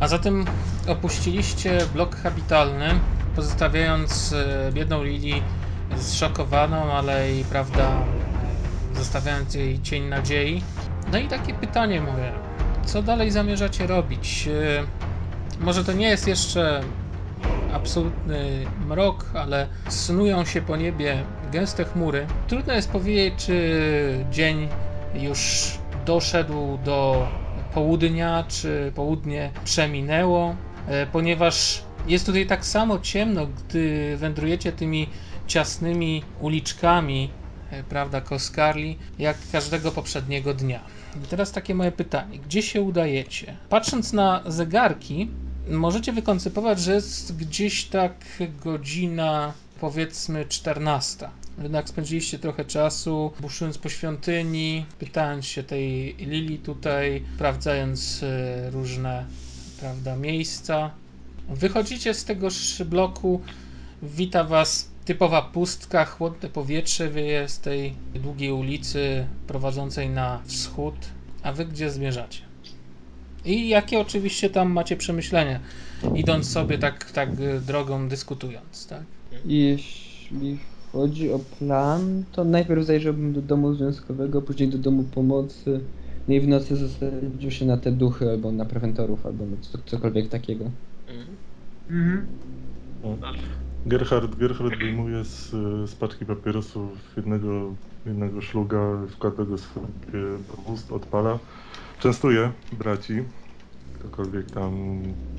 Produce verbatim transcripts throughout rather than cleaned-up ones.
A zatem opuściliście blok habitalny, pozostawiając biedną Lili zszokowaną, ale i, prawda, zostawiając jej cień nadziei. No i takie pytanie moje, co dalej zamierzacie robić? Może to nie jest jeszcze absolutny mrok, ale snują się po niebie gęste chmury. Trudno jest powiedzieć, czy dzień już doszedł do południa, czy południe przeminęło, ponieważ jest tutaj tak samo ciemno, gdy wędrujecie tymi ciasnymi uliczkami, prawda, Koskarli, jak każdego poprzedniego dnia. I teraz takie moje pytanie, gdzie się udajecie? Patrząc na zegarki, możecie wykoncypować, że jest gdzieś tak godzina, powiedzmy, czternasta. Jednak spędziliście trochę czasu buszując po świątyni, pytając się tej Lili tutaj, sprawdzając różne, prawda, miejsca. Wychodzicie z tegoż bloku, wita was typowa pustka, chłodne powietrze wieje z tej długiej ulicy prowadzącej na wschód. A wy gdzie zmierzacie? I jakie oczywiście tam macie przemyślenia, idąc sobie tak, tak drogą dyskutując, tak? Jeśli chodzi o plan, to najpierw zajrzałbym do domu związkowego, później do domu pomocy, no i w nocy zasadził się na te duchy, albo na prewentorów, albo na co, cokolwiek takiego. Mhm. Gerhard, Gerhard wyjmuje z, z paczki papierosów jednego, jednego szluga, wkłada go sobie do ust, odpala. Częstuje braci, ktokolwiek tam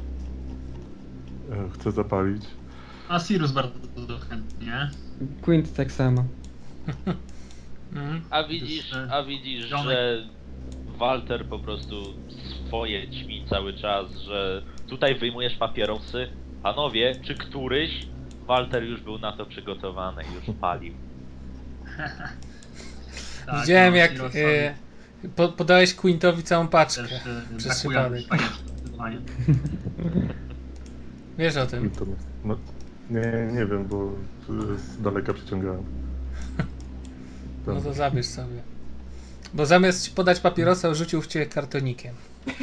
e, chce zapalić. A Sirius bardzo chętnie. Quint tak samo. A widzisz, a widzisz, że Walter po prostu swoje ćmi cały czas, że tutaj wyjmujesz papierosy. Panowie, czy któryś? Walter już był na to przygotowany, już palił. Tak, widziałem, no, jak e, po, podałeś Quintowi całą paczkę. Też, e, przez przypadek. Wiesz o tym? No, nie, nie wiem, bo z daleka przyciągałem. No to zabierz sobie. Bo zamiast podać papierosa, rzucił w ciebie kartonikiem.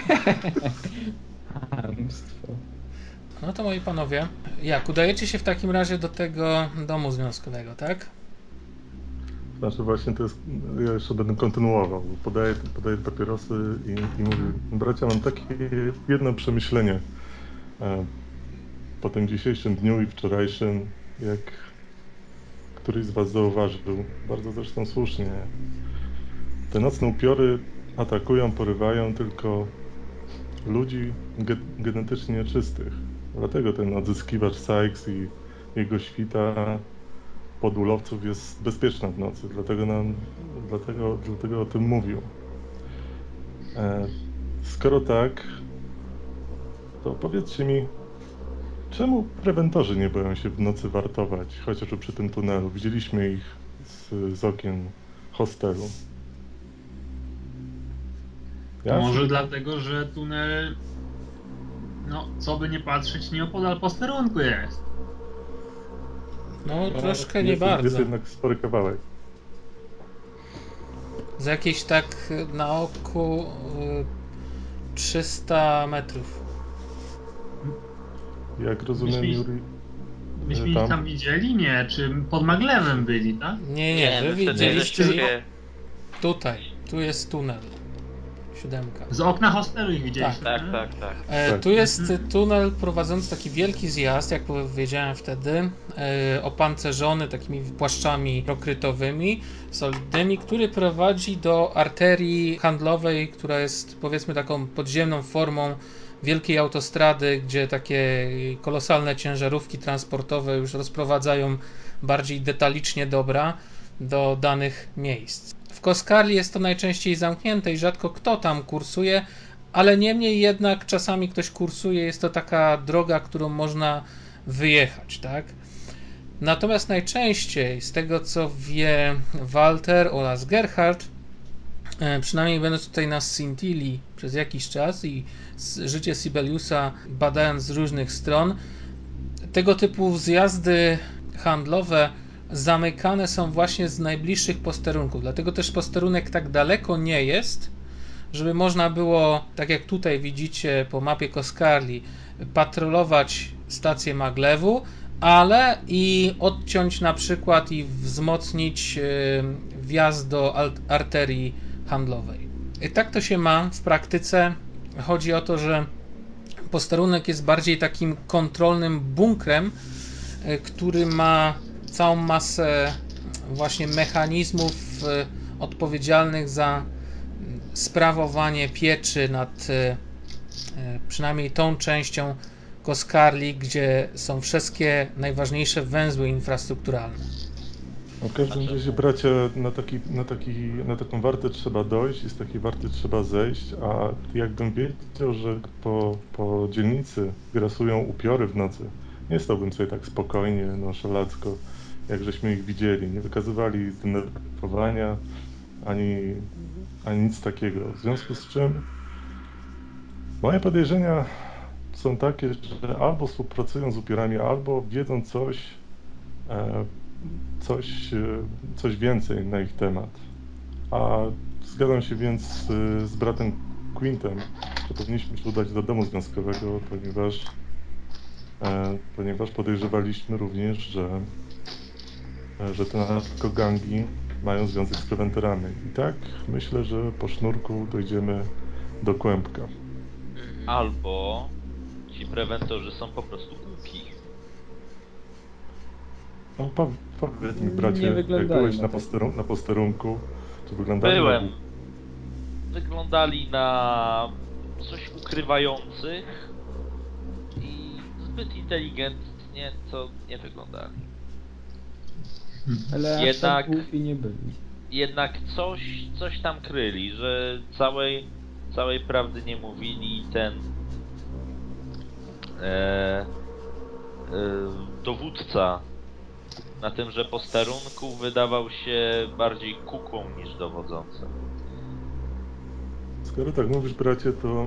No to moi panowie, jak udajecie się w takim razie do tego domu związkowego, tak? Znaczy właśnie to jest, ja jeszcze będę kontynuował. Podaję, podaję papierosy i, i mówię, bracia, mam takie jedno przemyślenie e, po tym dzisiejszym dniu i wczorajszym, jak któryś z was zauważył, bardzo zresztą słusznie, te nocne upiory atakują, porywają tylko ludzi ge genetycznie nieczystych. Dlatego ten odzyskiwacz Sykes i jego świta podulowców jest bezpieczna w nocy. Dlatego nam, dlatego, dlatego o tym mówił. E, skoro tak, to powiedzcie mi, czemu prewentorzy nie boją się w nocy wartować, chociażby przy tym tunelu? Widzieliśmy ich z, z okien hostelu. Ja może sobie... dlatego, że tunel, no co by nie patrzeć, nieopodal posterunku jest. No, no troszkę jest, nie bardzo. Jest jednak spory kawałek. Z jakieś tak na oku trzysta metrów. Jak rozumiem, Myśmy, Juri... Myśmy ich tam... tam widzieli? Nie, czy pod Maglewem byli, tak? Nie, nie, wy widzieliście tutaj, tu jest tunel. Siódemka. Z okna hostelu ich widzieliśmy. Tak, tak, tak. tak. E, tu jest tunel prowadzący taki wielki zjazd, jak powiedziałem wtedy, e, opancerzony takimi płaszczami prokrytowymi, solidnymi, który prowadzi do arterii handlowej, która jest, powiedzmy, taką podziemną formą wielkiej autostrady, gdzie takie kolosalne ciężarówki transportowe już rozprowadzają bardziej detalicznie dobra do danych miejsc. W Koskarli jest to najczęściej zamknięte i rzadko kto tam kursuje, ale niemniej jednak czasami ktoś kursuje, jest to taka droga, którą można wyjechać, tak? Natomiast najczęściej, z tego co wie Walter oraz Gerhard, przynajmniej będąc tutaj na Scintili przez jakiś czas i życie Sibeliusa badając z różnych stron, tego typu zjazdy handlowe zamykane są właśnie z najbliższych posterunków. Dlatego też posterunek tak daleko nie jest, żeby można było, tak jak tutaj widzicie po mapie Coscarli, patrolować stację maglewu, ale i odciąć na przykład i wzmocnić wjazd do arterii handlowej. I tak to się ma w praktyce. Chodzi o to, że posterunek jest bardziej takim kontrolnym bunkrem, który ma całą masę właśnie mechanizmów odpowiedzialnych za sprawowanie pieczy nad przynajmniej tą częścią Coscarli, gdzie są wszystkie najważniejsze węzły infrastrukturalne. W każdym razie, bracia, na, taki, na, taki, na taką wartę trzeba dojść i z takiej warty trzeba zejść, a jakbym wiedział, że po, po dzielnicy grasują upiory w nocy, nie stałbym sobie tak spokojnie, nonszalacko, jak żeśmy ich widzieli. Nie wykazywali zdenerwowania ani, ani nic takiego. W związku z czym moje podejrzenia są takie, że albo współpracują z upiorami, albo wiedzą coś, e, coś, coś więcej na ich temat. A zgadzam się więc z, z bratem Quintem, że powinniśmy się udać do domu związkowego, ponieważ, e, ponieważ podejrzewaliśmy również, że, e, że te narkogangi mają związek z prewentorami. I tak myślę, że po sznurku dojdziemy do kłębka. Albo ci prewentorzy są po prostu głupi. No, po, powiedz mi, bracie, Nie jak wyglądają byłeś na na, tak. posteru, na posterunku, to wyglądali Byłem. na... Wyglądali na coś ukrywających i zbyt inteligentnie to nie wyglądali. Ale aż Jednak- tak głupi nie byli. Jednak coś, coś tam kryli, że całej, całej prawdy nie mówili i ten e, e, dowódca na tymże posterunku wydawał się bardziej kukłą niż dowodzącym. Skoro tak mówisz, bracie, to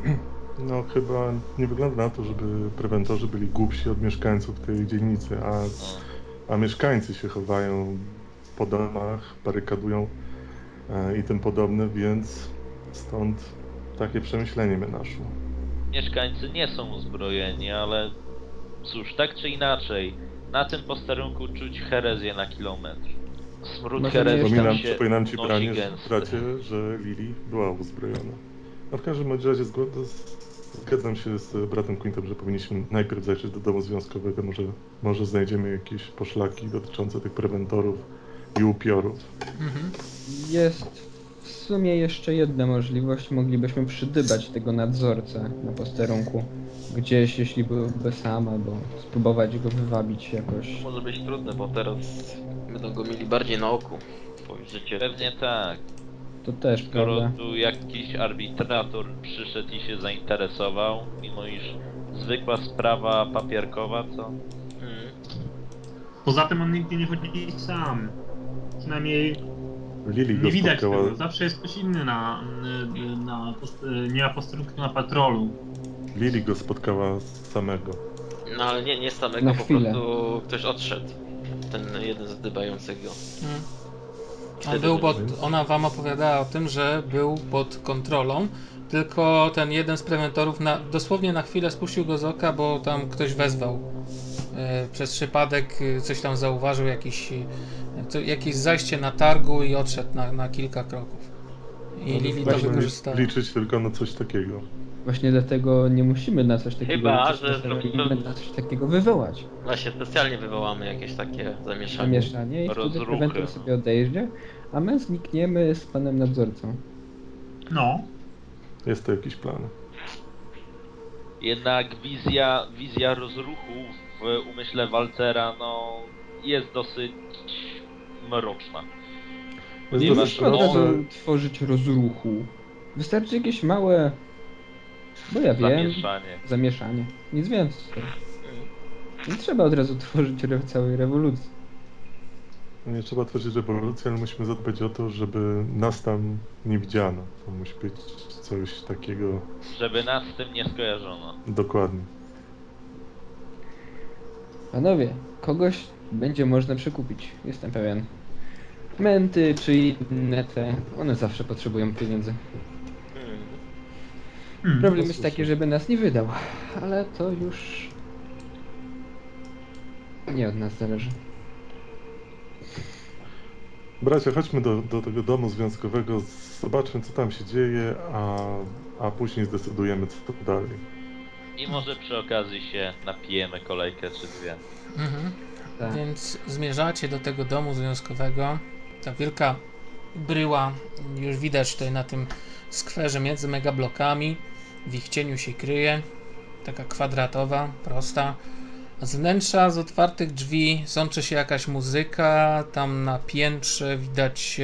no chyba nie wygląda na to, żeby prewentorzy byli głupsi od mieszkańców tej dzielnicy, a, a mieszkańcy się chowają po domach, barykadują e, i tym podobne, więc stąd takie przemyślenie mnie naszło. Mieszkańcy nie są uzbrojeni, ale cóż, tak czy inaczej, na tym posterunku czuć herezję na kilometr. Smród Może herezji nie Przypominam, tam się przypominam ci, unosi branie, że, gęsty. bracie, że Lili była uzbrojona. No w każdym bądź razie zgod- zgadzam się z bratem Quintem, że powinniśmy najpierw zajrzeć do domu związkowego, może, może znajdziemy jakieś poszlaki dotyczące tych prewentorów i upiorów. Mhm. Jest w sumie jeszcze jedna możliwość. Moglibyśmy przydybać tego nadzorcę na posterunku. Gdzieś, jeśli byłby sam, albo spróbować go wywabić jakoś. Może być trudne, bo teraz będą go mieli bardziej na oku. Spojrzycie. Pewnie tak. To też, Skoro prawda? tu jakiś arbitrator przyszedł i się zainteresował, mimo iż zwykła sprawa papierkowa, to Mm. Poza tym on nigdzie nie chodzi sam. Przynajmniej Lili go nie widać spotkała, tego. Zawsze jest ktoś inny na, na, post- nie na posterunku, na patrolu. Lili go spotkała samego. No ale nie, nie samego, Na po chwilę. prostu ktoś odszedł. Ten jeden z dybających go. Mhm. On Wtedy był pod, więc- ona wam opowiadała o tym, że był pod kontrolą, tylko ten jeden z prewentorów na, dosłownie na chwilę spuścił go z oka, bo tam ktoś wezwał. E, przez przypadek e, coś tam zauważył, jakiś, e, co, jakieś zajście na targu i odszedł na, na kilka kroków. I No, Lili to musimy wykorzystała. liczyć tylko na coś takiego. Właśnie dlatego nie musimy na coś takiego Chyba, liczyć, że musimy zrobimy- na coś takiego wywołać. Właśnie specjalnie wywołamy jakieś takie zamieszanie. Zamieszanie i wtedy Rozruchy. prewentor sobie odejdzie, a my znikniemy z panem nadzorcą. No. Jest to jakiś plan. jednak wizja, wizja rozruchu w umyśle Waltera, no, jest dosyć mroczna. Jest Nie Nie dosyć masz muszę od proste. razu tworzyć rozruchu. Wystarczy jakieś małe, bo ja wiem, Zamieszanie. zamieszanie. Nic więcej. Nie trzeba od razu tworzyć re całej rewolucji. Nie trzeba tworzyć rewolucji, ale musimy zadbać o to, żeby nas tam nie widziano. To musi być coś takiego Żeby nas z tym nie skojarzono. dokładnie. Panowie, kogoś będzie można przekupić, jestem pewien. Menty czy inne te, one zawsze potrzebują pieniędzy. Hmm, Problem jest taki, żeby nas nie wydał, ale to już nie od nas zależy. Bracia, chodźmy do, do tego domu związkowego, zobaczmy co tam się dzieje, a, a później zdecydujemy co dalej. I może przy okazji się napijemy kolejkę czy dwie. Mhm. Tak. Więc zmierzacie do tego domu związkowego. Ta wielka bryła już widać tutaj na tym skwerze między megablokami. W ich cieniu się kryje. Taka kwadratowa, prosta. A z wnętrza, z otwartych drzwi sączy się jakaś muzyka. Tam na piętrze widać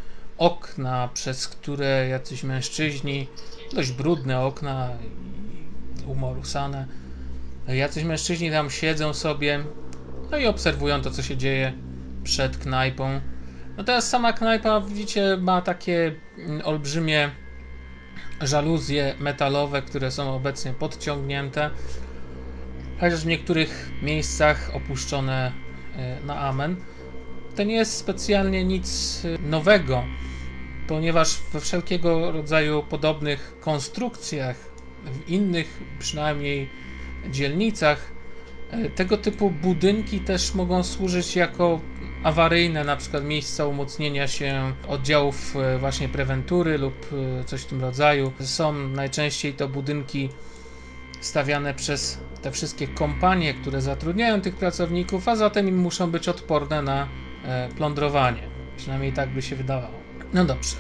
okna, przez które jacyś mężczyźni, dość brudne okna i umorusane, jacyś mężczyźni tam siedzą sobie, no i obserwują to, co się dzieje przed knajpą. No teraz sama knajpa, widzicie, ma takie olbrzymie żaluzje metalowe, które są obecnie podciągnięte, chociaż w niektórych miejscach opuszczone na amen. To nie jest specjalnie nic nowego, ponieważ we wszelkiego rodzaju podobnych konstrukcjach, w innych przynajmniej dzielnicach, tego typu budynki też mogą służyć jako awaryjne, na przykład miejsca umocnienia się oddziałów właśnie prewentury lub coś w tym rodzaju. Są najczęściej to budynki stawiane przez te wszystkie kompanie, które zatrudniają tych pracowników, a zatem im muszą być odporne na plądrowanie. Przynajmniej tak by się wydawało. No dobrze.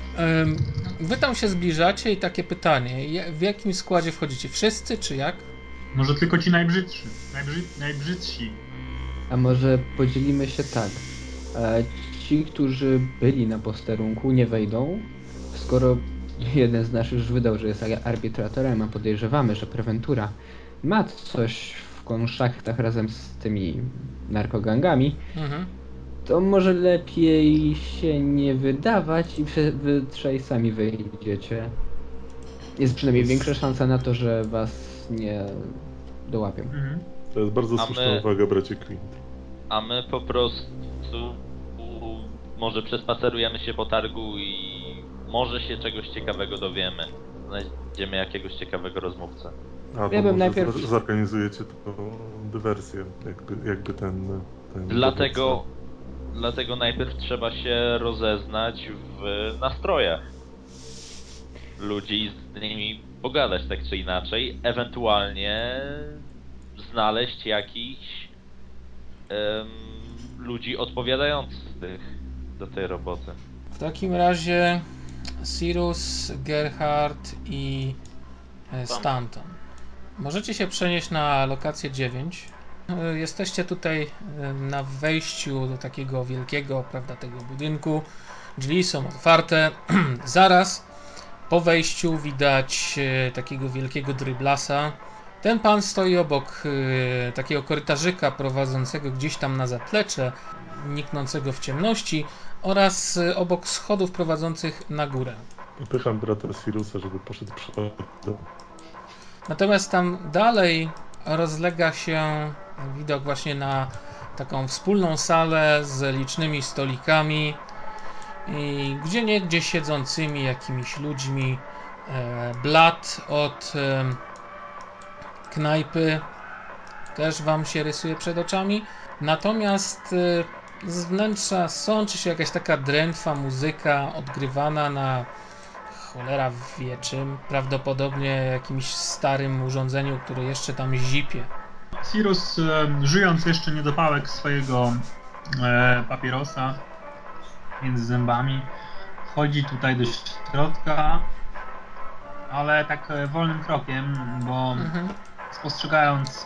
Wy tam się zbliżacie i takie pytanie. W jakim składzie wchodzicie? Wszyscy, czy jak? Może tylko ci najbrzydsi. Najbrzy... Najbrzydsi. A może podzielimy się tak. E, ci, którzy byli na posterunku, nie wejdą, skoro jeden z naszych już wydał, że jest arbitratorem, a podejrzewamy, że prewentura ma coś w konszachtach razem z tymi narkogangami, mhm. to może lepiej się nie wydawać i wy trzej sami wyjdziecie. Jest przynajmniej większa szansa na to, że was nie dołapią. Mhm. To jest bardzo A słuszna my... uwaga, bracie Quint. A my po prostu może przespacerujemy się po targu i może się czegoś ciekawego dowiemy. Znajdziemy jakiegoś ciekawego rozmówcę. A, ja bym najpierw... zorganizujecie tą dywersję, jakby, jakby ten... ten dlatego, dowódca. dlatego najpierw trzeba się rozeznać w nastrojach ludzi i z nimi pogadać tak czy inaczej, ewentualnie znaleźć jakichś um, ludzi odpowiadających do tej roboty. W takim razie Cyrus, Gerhard i Stanton. Możecie się przenieść na lokację dziewięć. Jesteście tutaj na wejściu do takiego wielkiego, prawda, tego budynku. Drzwi są otwarte. Zaraz po wejściu widać takiego wielkiego dryblasa. Ten pan stoi obok y, takiego korytarzyka prowadzącego gdzieś tam na zaplecze, niknącego w ciemności, oraz y, obok schodów prowadzących na górę. Pycham brata Cyrusa, żeby poszedł przodem. Natomiast tam dalej rozlega się widok właśnie na taką wspólną salę z licznymi stolikami i gdzieniegdzie siedzącymi jakimiś ludźmi. E, blat od e, knajpy też wam się rysuje przed oczami. Natomiast e, z wnętrza sączy się jakaś taka drętwa muzyka odgrywana na cholera wie czym, prawdopodobnie jakimś starym urządzeniu, które jeszcze tam zipie. Cyrus, e, żyjąc jeszcze niedopałek swojego e, papierosa między zębami, wchodzi tutaj do środka, ale tak e, wolnym krokiem, bo mhm. spostrzegając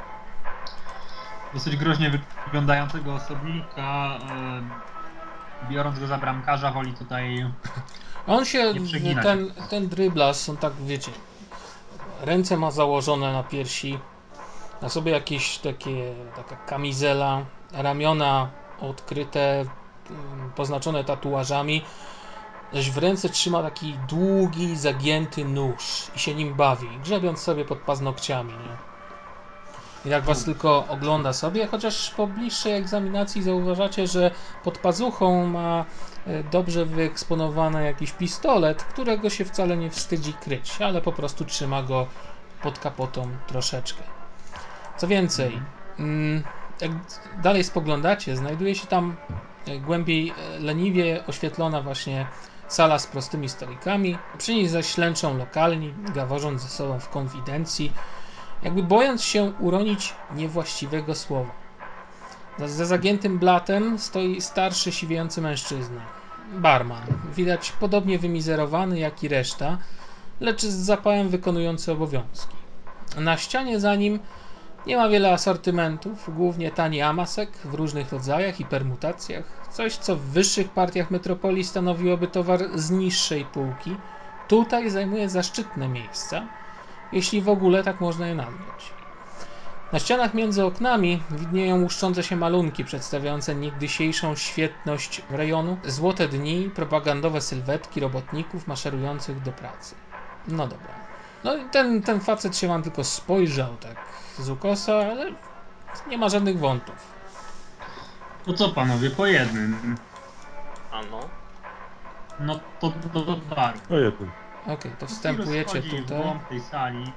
dosyć groźnie wyglądającego osobnika, e, biorąc go za bramkarza, woli tutaj on się, ten, ten dryblas, on tak wiecie, ręce ma założone na piersi, na sobie jakieś takie, taka kamizela, ramiona odkryte, poznaczone tatuażami, zaś w ręce trzyma taki długi, zagięty nóż i się nim bawi, grzebiąc sobie pod paznokciami, nie? Jak was tylko ogląda sobie, chociaż po bliższej egzaminacji zauważacie, że pod pazuchą ma e, dobrze wyeksponowany jakiś pistolet, którego się wcale nie wstydzi kryć, ale po prostu trzyma go pod kapotą troszeczkę. Co więcej, mm, jak dalej spoglądacie, znajduje się tam e, głębiej e, leniwie oświetlona właśnie sala z prostymi stolikami, przy niej zaś ślęczą lokalni, gaworząc ze sobą w konfidencji, jakby bojąc się uronić niewłaściwego słowa. Za, za zagiętym blatem stoi starszy, siwiejący mężczyzna. Barman. Widać podobnie wymizerowany jak i reszta, lecz z zapałem wykonujący obowiązki. Na ścianie za nim nie ma wiele asortymentów, głównie tani amasek w różnych rodzajach i permutacjach. Coś, co w wyższych partiach metropolii stanowiłoby towar z niższej półki, tutaj zajmuje zaszczytne miejsca, jeśli w ogóle tak można je nazwać. Na ścianach między oknami widnieją łuszczące się malunki przedstawiające niegdysiejszą świetność rejonu, złote dni, propagandowe sylwetki robotników maszerujących do pracy. No dobra. No i ten, ten facet się wam tylko spojrzał tak z ukosa, ale nie ma żadnych wątów. To co panowie, po jednym. Ano. No to do, do baru. O jednym. Okej, okay, to wstępujecie Wchodzi w tutaj. głąb tej sali.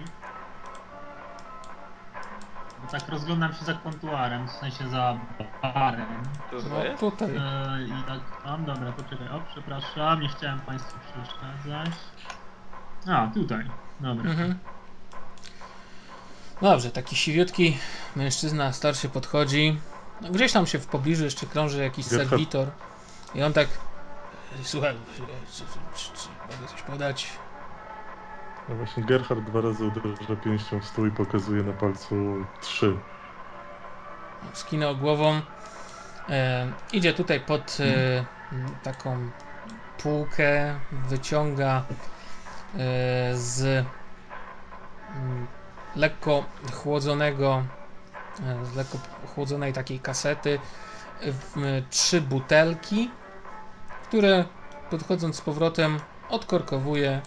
Bo tak rozglądam się za kontuarem, w sensie za barem. To No, jest? tutaj. E, I tak, tam, dobra, poczekaj, o przepraszam, nie chciałem państwu przeszkadzać. A, tutaj, dobra. Mhm. Dobrze, taki siwiutki mężczyzna starszy podchodzi. No, gdzieś tam się w pobliżu jeszcze krąży jakiś Gerhard. serwitor. I on tak... Słuchaj, czy, czy, czy mogę coś podać? No właśnie Gerhard dwa razy uderza pięścią w stół i pokazuje na palcu trzy. Skinął głową. E, idzie tutaj pod e, taką półkę, wyciąga e, z m, lekko chłodzonego, e, z lekko chłodzonej takiej kasety w, m, trzy butelki, które podchodząc z powrotem odkorkowuje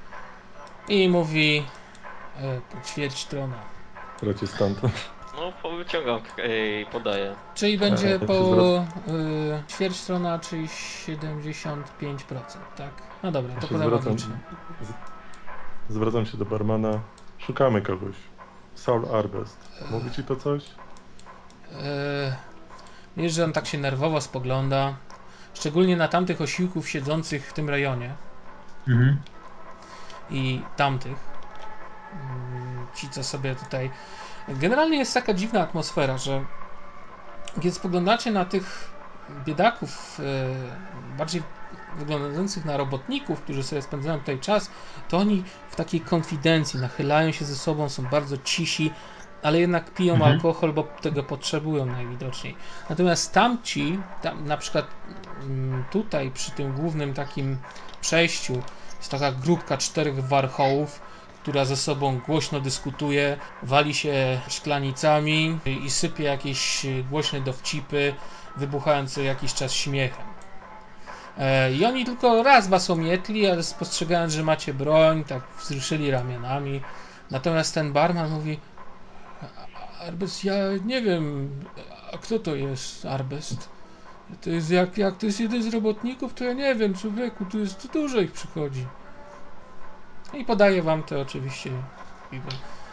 i mówi e, po ćwierć trona. Bracie Stanton. No, po- wyciągam i podaję. Czyli będzie tak po się zwraca- y, ćwierć strona, czyli siedemdziesiąt pięć procent, tak? No dobra, Ja to się podam zwracam, odliczę. z- zwracam się do barmana. Szukamy kogoś. Saul Arbest. Mówi ci to coś? Yy, wiesz, że on tak się nerwowo spogląda, szczególnie na tamtych osiłków siedzących w tym rejonie Mhm. i tamtych. Mm, Ci, co sobie tutaj... Generalnie jest taka dziwna atmosfera, że kiedy spoglądacie na tych biedaków, yy, bardziej wyglądających na robotników, którzy sobie spędzają tutaj czas, to oni w takiej konfidencji nachylają się ze sobą, są bardzo cisi, ale jednak piją Mhm. alkohol, bo tego potrzebują najwidoczniej. Natomiast tamci, tam, na przykład mm, tutaj przy tym głównym takim przejściu jest taka grupka czterech warchołów, która ze sobą głośno dyskutuje, wali się szklanicami i sypie jakieś głośne dowcipy, wybuchając co jakiś czas śmiechem. E, I oni tylko raz was omietli, ale spostrzegając, że macie broń, tak wzruszyli ramionami. Natomiast ten barman mówi: Arbest, ja nie wiem, a kto to jest Arbest? To jest jak, jak to jest jeden z robotników, to ja nie wiem, człowieku, tu jest tu dużo ich przychodzi. I podaję wam to oczywiście piwo.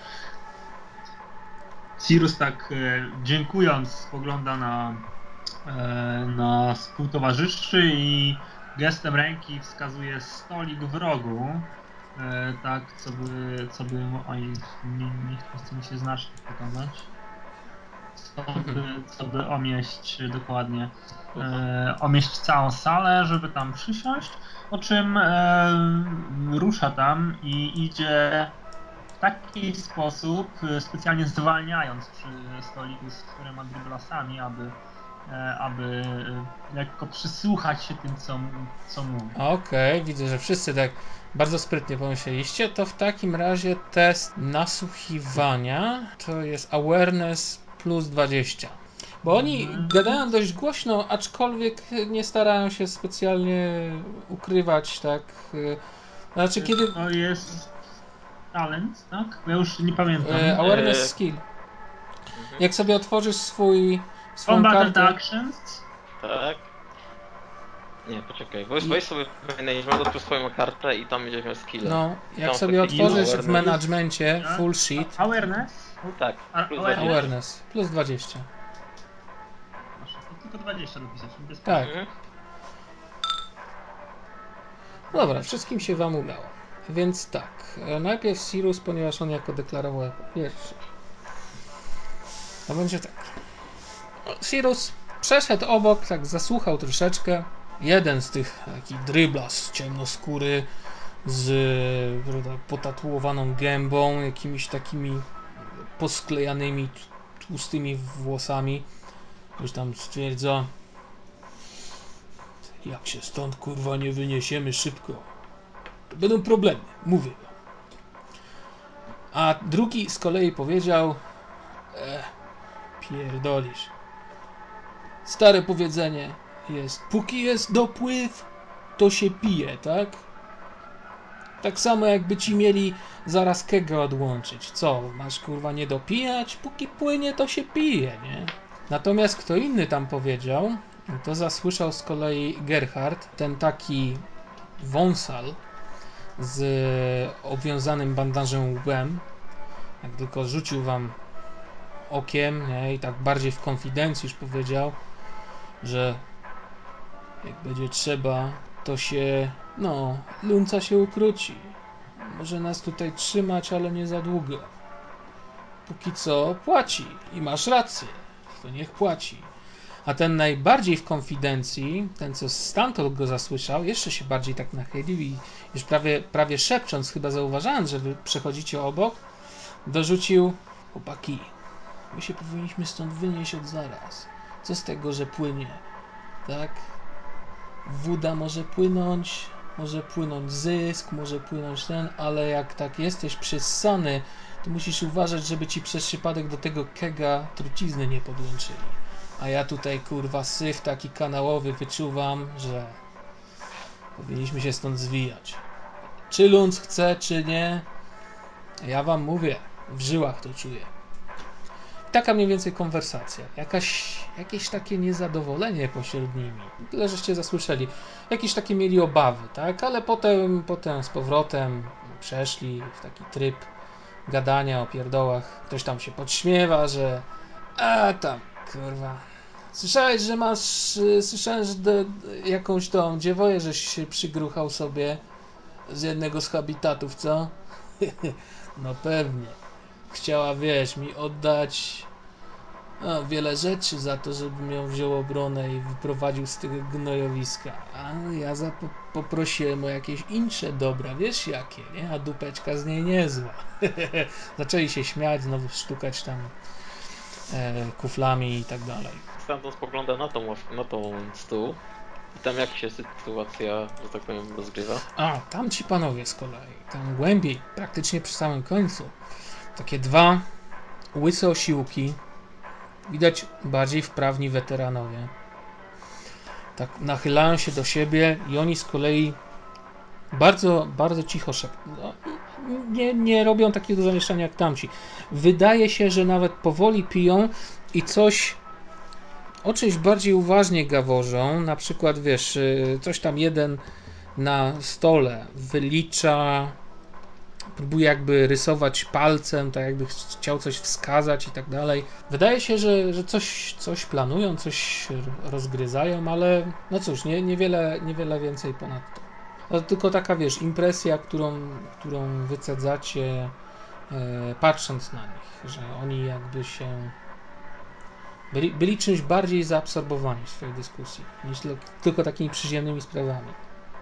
Cyrus tak e, dziękując spogląda na, e, na współtowarzyszy i gestem ręki wskazuje stolik w rogu, e, tak co by, co by oj, nie, nie chce mi się znacznie wykonać, co by, co by omieść dokładnie, e, omieść całą salę, żeby tam przysiąść, po czym e, rusza tam i idzie w taki sposób, e, specjalnie zwalniając przy stoliku z czterema driblasami, aby, e, aby e, lekko przysłuchać się tym, co, co mówi. Okej, widzę, że wszyscy tak bardzo sprytnie pomyśleliście. To w takim razie test nasłuchiwania to jest awareness plus dwadzieścia. Bo oni gadają dość głośno, aczkolwiek nie starają się specjalnie ukrywać, tak? Znaczy, kiedy... To jest talent, tak? Ja już nie pamiętam. E, awareness E, skill. Jak sobie otworzysz swój swoją Combat kartę... Actions. Tak. Nie, poczekaj. Weź, weź sobie management, otwórz swoją kartę i tam będziesz miał skilla. No, jak Tam sobie taki otworzysz w awareness. menadżmencie Tak. full sheet, Awareness. Tak, A- plus awareness. dwadzieścia. awareness, plus dwadzieścia. Proszę, to tylko dwadzieścia dopisać. Bez Tak. Mhm. Dobra, wszystkim się wam udało. Więc tak, e, najpierw Sirus, ponieważ on jako deklarował jako pierwszy. To będzie tak. Sirus przeszedł obok, tak zasłuchał troszeczkę. Jeden z tych taki dryblas ciemnoskóry z prawda, potatuowaną gębą, jakimiś takimi posklejanymi, tłustymi włosami. Już tam stwierdza: jak się stąd kurwa nie wyniesiemy szybko, to będą problemy, mówię. A drugi z kolei powiedział: e, pierdolisz. Stare powiedzenie jest: póki jest dopływ, to się pije, tak? Tak samo jakby ci mieli zaraz kegę odłączyć. Co, masz kurwa nie dopijać? Póki płynie, to się pije, nie? Natomiast kto inny tam powiedział, to zasłyszał z kolei Gerhard, ten taki wąsal z obwiązanym bandażem łbem. Jak tylko rzucił wam okiem, nie? I tak bardziej w konfidencji już powiedział, że jak będzie trzeba, to się, no, lunca się ukróci. Może nas tutaj trzymać, ale nie za długo. Póki co płaci i masz rację, to niech płaci. A ten najbardziej w konfidencji, ten co stamtąd go zasłyszał, jeszcze się bardziej tak nachylił i już prawie, prawie szepcząc, chyba zauważając, że wy przechodzicie obok, dorzucił: chłopaki, my się powinniśmy stąd wynieść od zaraz. Co z tego, że płynie? Tak? Woda może płynąć, może płynąć zysk, może płynąć ten, ale jak tak jesteś przyssany, to musisz uważać, żeby ci przez przypadek do tego kega trucizny nie podłączyli. A ja tutaj kurwa syf taki kanałowy wyczuwam, że powinniśmy się stąd zwijać. Czy Lunc chce, czy nie, ja wam mówię, w żyłach to czuję. Taka mniej więcej konwersacja. Jakaś, jakieś takie niezadowolenie pośród nimi. Tyle, żeście zasłyszeli. Jakieś takie mieli obawy, tak? Ale potem, potem z powrotem przeszli w taki tryb gadania o pierdołach. Ktoś tam się podśmiewa, że a tam, kurwa. Słyszałeś, że masz... y, Słyszałem, że do, jakąś tą dziewoję, żeś się przygruchał sobie z jednego z habitatów, co? No pewnie. Chciała, wiesz, mi oddać no, wiele rzeczy za to, żebym ją wziął obronę i wyprowadził z tego gnojowiska. A ja za po poprosiłem o jakieś insze dobra, wiesz jakie, nie? A dupeczka z niej niezła. Zaczęli się śmiać, znowu sztukać tam e, kuflami i tak dalej. Stamtąd spogląda na tą, na tą stół. I tam jak się sytuacja, że tak powiem, rozgrywa. A, tam ci panowie z kolei, tam głębiej, praktycznie przy samym końcu. Takie dwa łyse osiłki, widać bardziej wprawni weteranowie. Tak nachylają się do siebie i oni z kolei bardzo, bardzo cicho szepczą. No, nie, nie robią takiego zamieszania jak tamci. Wydaje się, że nawet powoli piją i coś o czymś bardziej uważnie gaworzą. Na przykład, wiesz, coś tam jeden na stole wylicza, próbuje jakby rysować palcem, tak jakby chciał coś wskazać i tak dalej. Wydaje się, że, że coś, coś planują, coś rozgryzają, ale no cóż, nie, niewiele, niewiele więcej ponadto. To tylko taka, wiesz, impresja, którą, którą wycedzacie e, patrząc na nich, że oni jakby się byli, byli czymś bardziej zaabsorbowani w swojej dyskusji, niż tylko takimi przyziemnymi sprawami.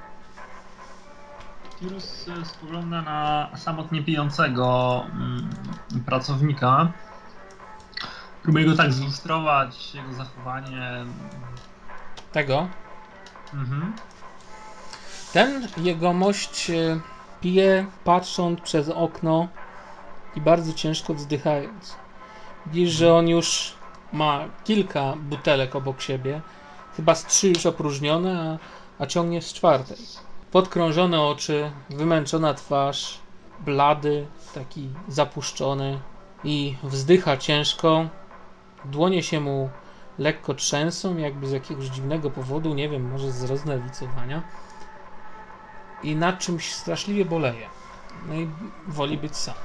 Sirus spogląda na samotnie pijącego mm, pracownika. Próbuje go tak zilustrować, jego zachowanie. Tego? Mhm. Ten jegomość e, pije patrząc przez okno i bardzo ciężko wzdychając. Widzisz, że on już ma kilka butelek obok siebie, chyba z trzy już opróżnione, a, a ciągnie z czwartej. Podkrążone oczy, wymęczona twarz, blady, taki zapuszczony i wzdycha ciężko Dłonie się mu lekko trzęsą, jakby z jakiegoś dziwnego powodu, nie wiem, może z roznerwicowania. I nad czymś straszliwie boleje. No i woli być sam.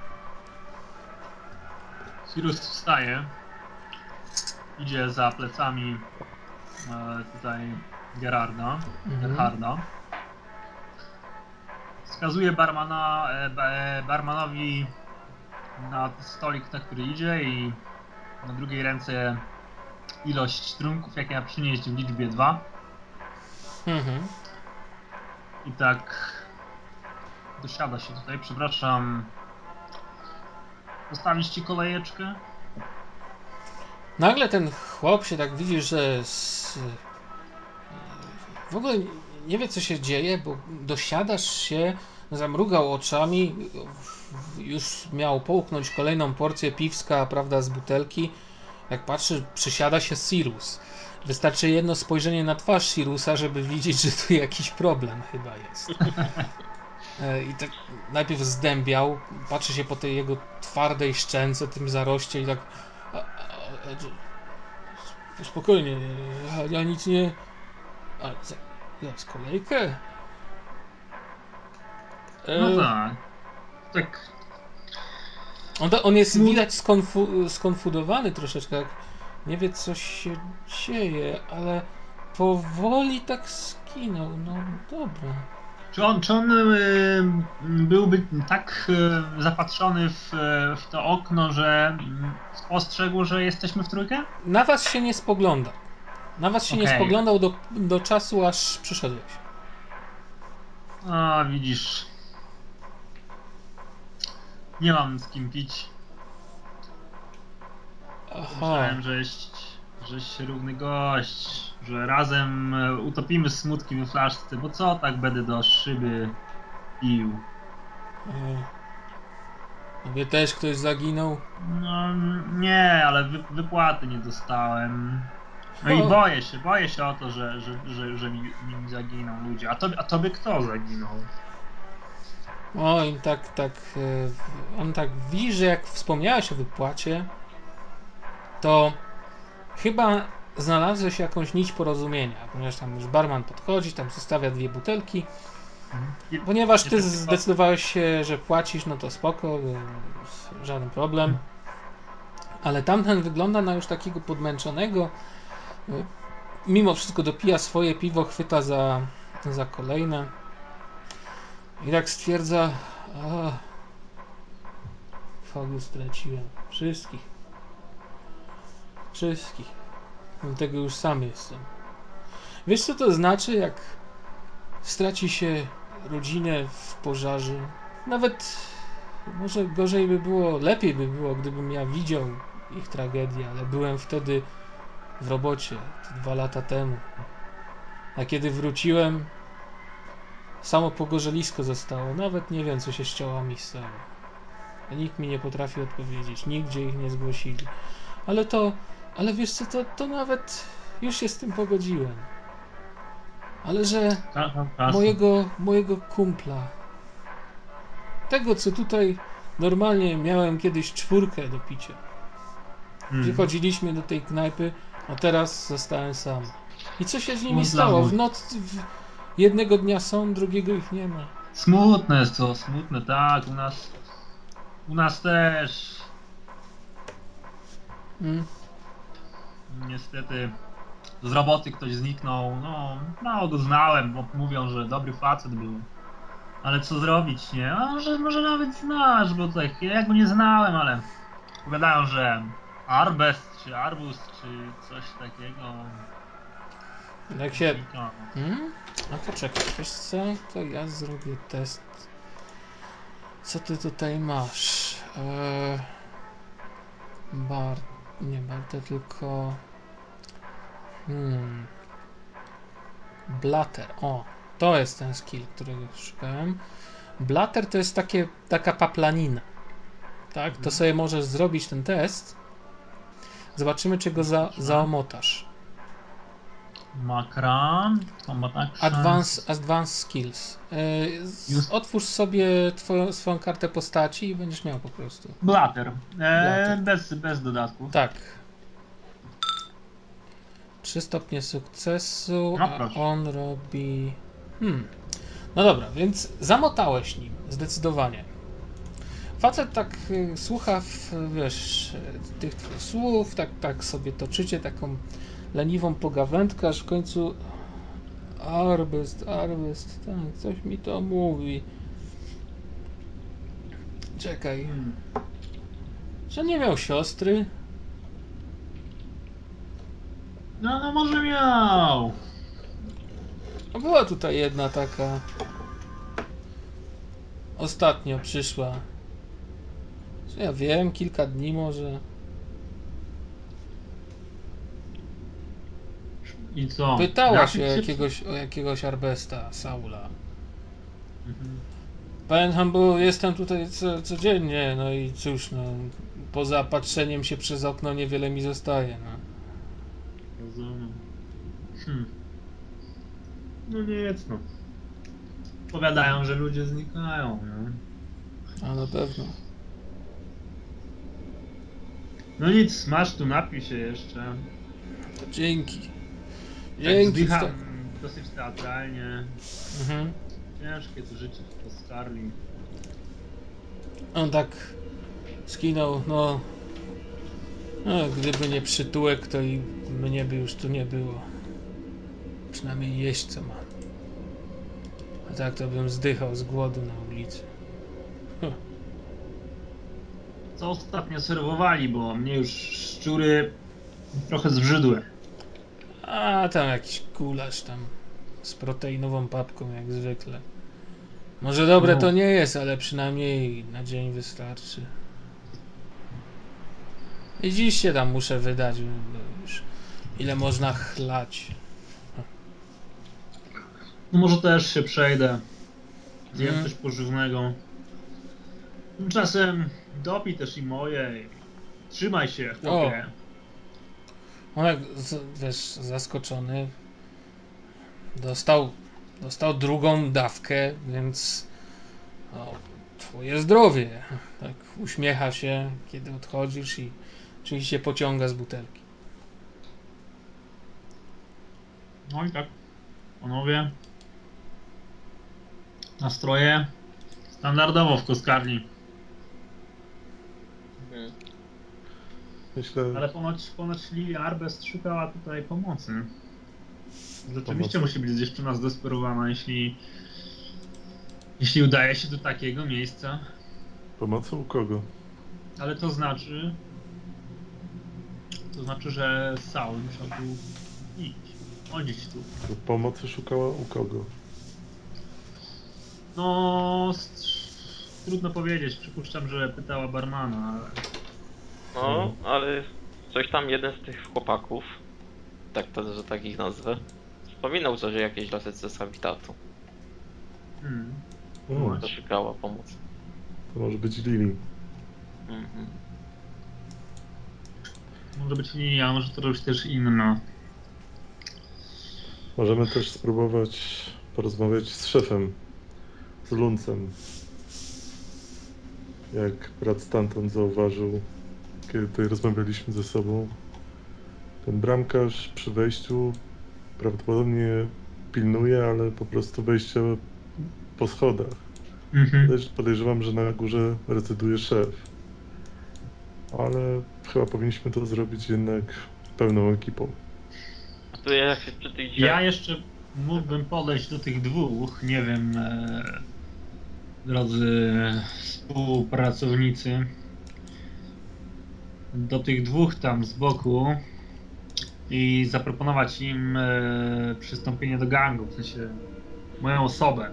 Cyrus wstaje, idzie za plecami e, tutaj Gerarda, Mhm. Gerharda. Wskazuje barmana, e, ba- e, barmanowi na stolik, na który idzie i na drugiej ręce ilość trunków, jakie ma przynieść w liczbie dwa. Mhm. I tak dosiada się tutaj, przepraszam, postawić ci kolejeczkę? Nagle ten chłop się tak widzi, że s- w ogóle nie wie co się dzieje, bo dosiadasz się, zamrugał oczami, w- już miał połknąć kolejną porcję piwska, prawda, z butelki. Jak patrzy, przysiada się Cyrus. Wystarczy jedno spojrzenie na twarz Cyrusa, żeby widzieć, że tu jakiś problem chyba jest. E, I tak najpierw zdębiał, patrzy się po tej jego twardej szczęce, tym zaroście i tak a, a, a, spokojnie, ja, ja nic nie... A, za, za kolejkę? E, No tak. Tak. on, on jest Smut- widać skonfu, skonfudowany troszeczkę, jak nie wie co się dzieje, ale powoli tak skinął, no dobra. Czy on, czy on y, byłby tak y, zapatrzony w, w to okno, że y, spostrzegł, że jesteśmy w trójkę? Na was się nie spogląda. Na was się nie Okej. spoglądał do, do czasu, aż przyszedłeś. A, widzisz. Nie mam z kim pić. Aha. Myślałem, żeś, żeś równy gość, że razem e, utopimy smutki we flaszce, bo co tak będę do szyby pił? E, Tobie też ktoś zaginął? No nie, ale wy, wypłaty nie dostałem. No i O. boję się, boję się o to, że, że, że, że mi, mi zaginą ludzie. A tobie, a tobie kto zaginął? Oj, tak, tak. e, On tak widzi, że jak wspomniałeś o wypłacie, to chyba znalazłeś jakąś nić porozumienia, ponieważ tam już barman podchodzi, tam zostawia dwie butelki. I- Ponieważ ty Jeszcze tylko- zdecydowałeś się, że płacisz, no to spoko, y, żaden problem. Ale tamten wygląda na już takiego podmęczonego. y, Mimo wszystko dopija swoje piwo, chwyta za, za kolejne. I tak stwierdza, a Fogu straciłem. Wszystkich. Wszystkich. Dlatego już sam jestem. Wiesz co to znaczy, jak straci się rodzinę w pożarze? Nawet może gorzej by było, lepiej by było, gdybym ja widział ich tragedię, ale byłem wtedy w robocie, te dwa lata temu. A kiedy wróciłem, samo pogorzelisko zostało. Nawet nie wiem, co się z ciałami stało. A nikt mi nie potrafi odpowiedzieć. Nigdzie ich nie zgłosili. Ale to, ale wiesz co, to, to nawet już się z tym pogodziłem. Ale że Ka- ka- kasy. mojego, mojego kumpla, tego co tutaj normalnie miałem kiedyś czwórkę do picia. Mm. Gdzie chodziliśmy do tej knajpy, a teraz zostałem sam. I co się z nimi Smutna stało? W ludź. noc w jednego dnia są, drugiego ich nie ma. Smutne jest to, smutne, tak, u nas, u nas też. Mm. Niestety z roboty ktoś zniknął, no mało go znałem, bo mówią, że dobry facet był. Ale co zrobić, nie? A może, może nawet znasz, bo tak, ja go nie znałem, ale powiadają, że Arbest, czy Arbus, czy coś takiego. Jak się... zniknął. Hmm? A poczekaj, wiesz co? To ja zrobię test. Co ty tutaj masz? Eee... Bar... Nie Bartę, tylko... Hmm... Blatter. O, to jest ten skill, którego szukałem. Blatter to jest takie, taka paplanina. Tak? To sobie możesz zrobić ten test. Zobaczymy, czy go za, zaomotasz. Makra, combat action. Advanced, advanced skills. Yy, z- Just- otwórz sobie twoją, swoją kartę postaci i będziesz miał po prostu. Blatter. E, Blatter. Bez, bez dodatków. Tak. trzy stopnie sukcesu, No a proszę. on robi... Hmm. No dobra, więc zamotałeś nim, zdecydowanie. Facet tak y, słucha, w, wiesz, y, tych twoich słów, tak, tak sobie toczycie taką leniwą pogawędkę, aż w końcu... Arbest, Arbest, tak, coś mi to mówi. Czekaj, Hmm. że nie miał siostry? No, no może miał. No była tutaj jedna taka. Ostatnio przyszła. Czy ja wiem, kilka dni może. I co? Pytała Napić się o jakiegoś, o jakiegoś Arbesta, Saula. Mhm. Pamiętam, bo jestem tutaj co, codziennie, no i cóż, no, poza patrzeniem się przez okno niewiele mi zostaje, no. Rozumiem. Hmm. No nic, no. Powiadają, że ludzie znikają, nie? A na pewno. No nic, masz tu, napij się jeszcze. Dzięki. Tak Dzięki. wzdycham sta- dosyć teatralnie. Mhm. Ciężkie to życie w Toskarli. On tak skinął, no, no. Gdyby nie przytułek, to i mnie by już tu nie było. Przynajmniej jeść co ma. A tak to bym zdychał z głodu na ulicy. Co ostatnio serwowali, bo mnie już szczury trochę zbrzydły. A tam jakiś gulasz tam z proteinową papką jak zwykle. Może dobre No. to nie jest, ale przynajmniej na dzień wystarczy. I dziś się tam muszę wydać, bo już ile można chlać. No może też się przejdę. Zjem Mm. coś pożywnego. Tymczasem dopij też i moje. Trzymaj się, chłopie. On jak, z- wiesz, zaskoczony dostał, dostał drugą dawkę, więc no, twoje zdrowie. Tak uśmiecha się, kiedy odchodzisz i czyli się pociąga z butelki. No i tak, panowie. Nastroje standardowo w Koskarli. Mhm. Myślę, Ale ponoć, ponoć Lili Arbest szukała tutaj pomocy. Rzeczywiście Pomocy? musi być dziewczyna zdesperowana, jeśli jeśli udaje się do takiego miejsca. pomocą u kogo? Ale to znaczy to znaczy, że Saul musiał tu iść. Chodzić tu. Że pomocy szukała u kogo? No st- trudno powiedzieć. Przypuszczam, że pytała barmana, ale No, ale coś tam jeden z tych chłopaków, tak to, że tak ich nazwę, wspominał coś o jakiejś lasce z habitatu, hmm. O, która szukała pomocy. to może być Lili. Mhm. Może być Lilia, może to być też inna. Możemy też spróbować porozmawiać z szefem, z Luncem. Jak brat stamtąd zauważył, kiedy tutaj rozmawialiśmy ze sobą, ten bramkarz przy wejściu prawdopodobnie pilnuje, ale po prostu wejścia po schodach. Mhm. Podejrz- Podejrzewam, że na górze rezyduje szef. Ale chyba powinniśmy to zrobić jednak pełną ekipą. A tu jak się przy tych Ja drzwiach... jeszcze mógłbym podejść do tych dwóch, nie wiem, e, drodzy współpracownicy, do tych dwóch tam z boku i zaproponować im e, przystąpienie do gangu, w sensie moją osobę.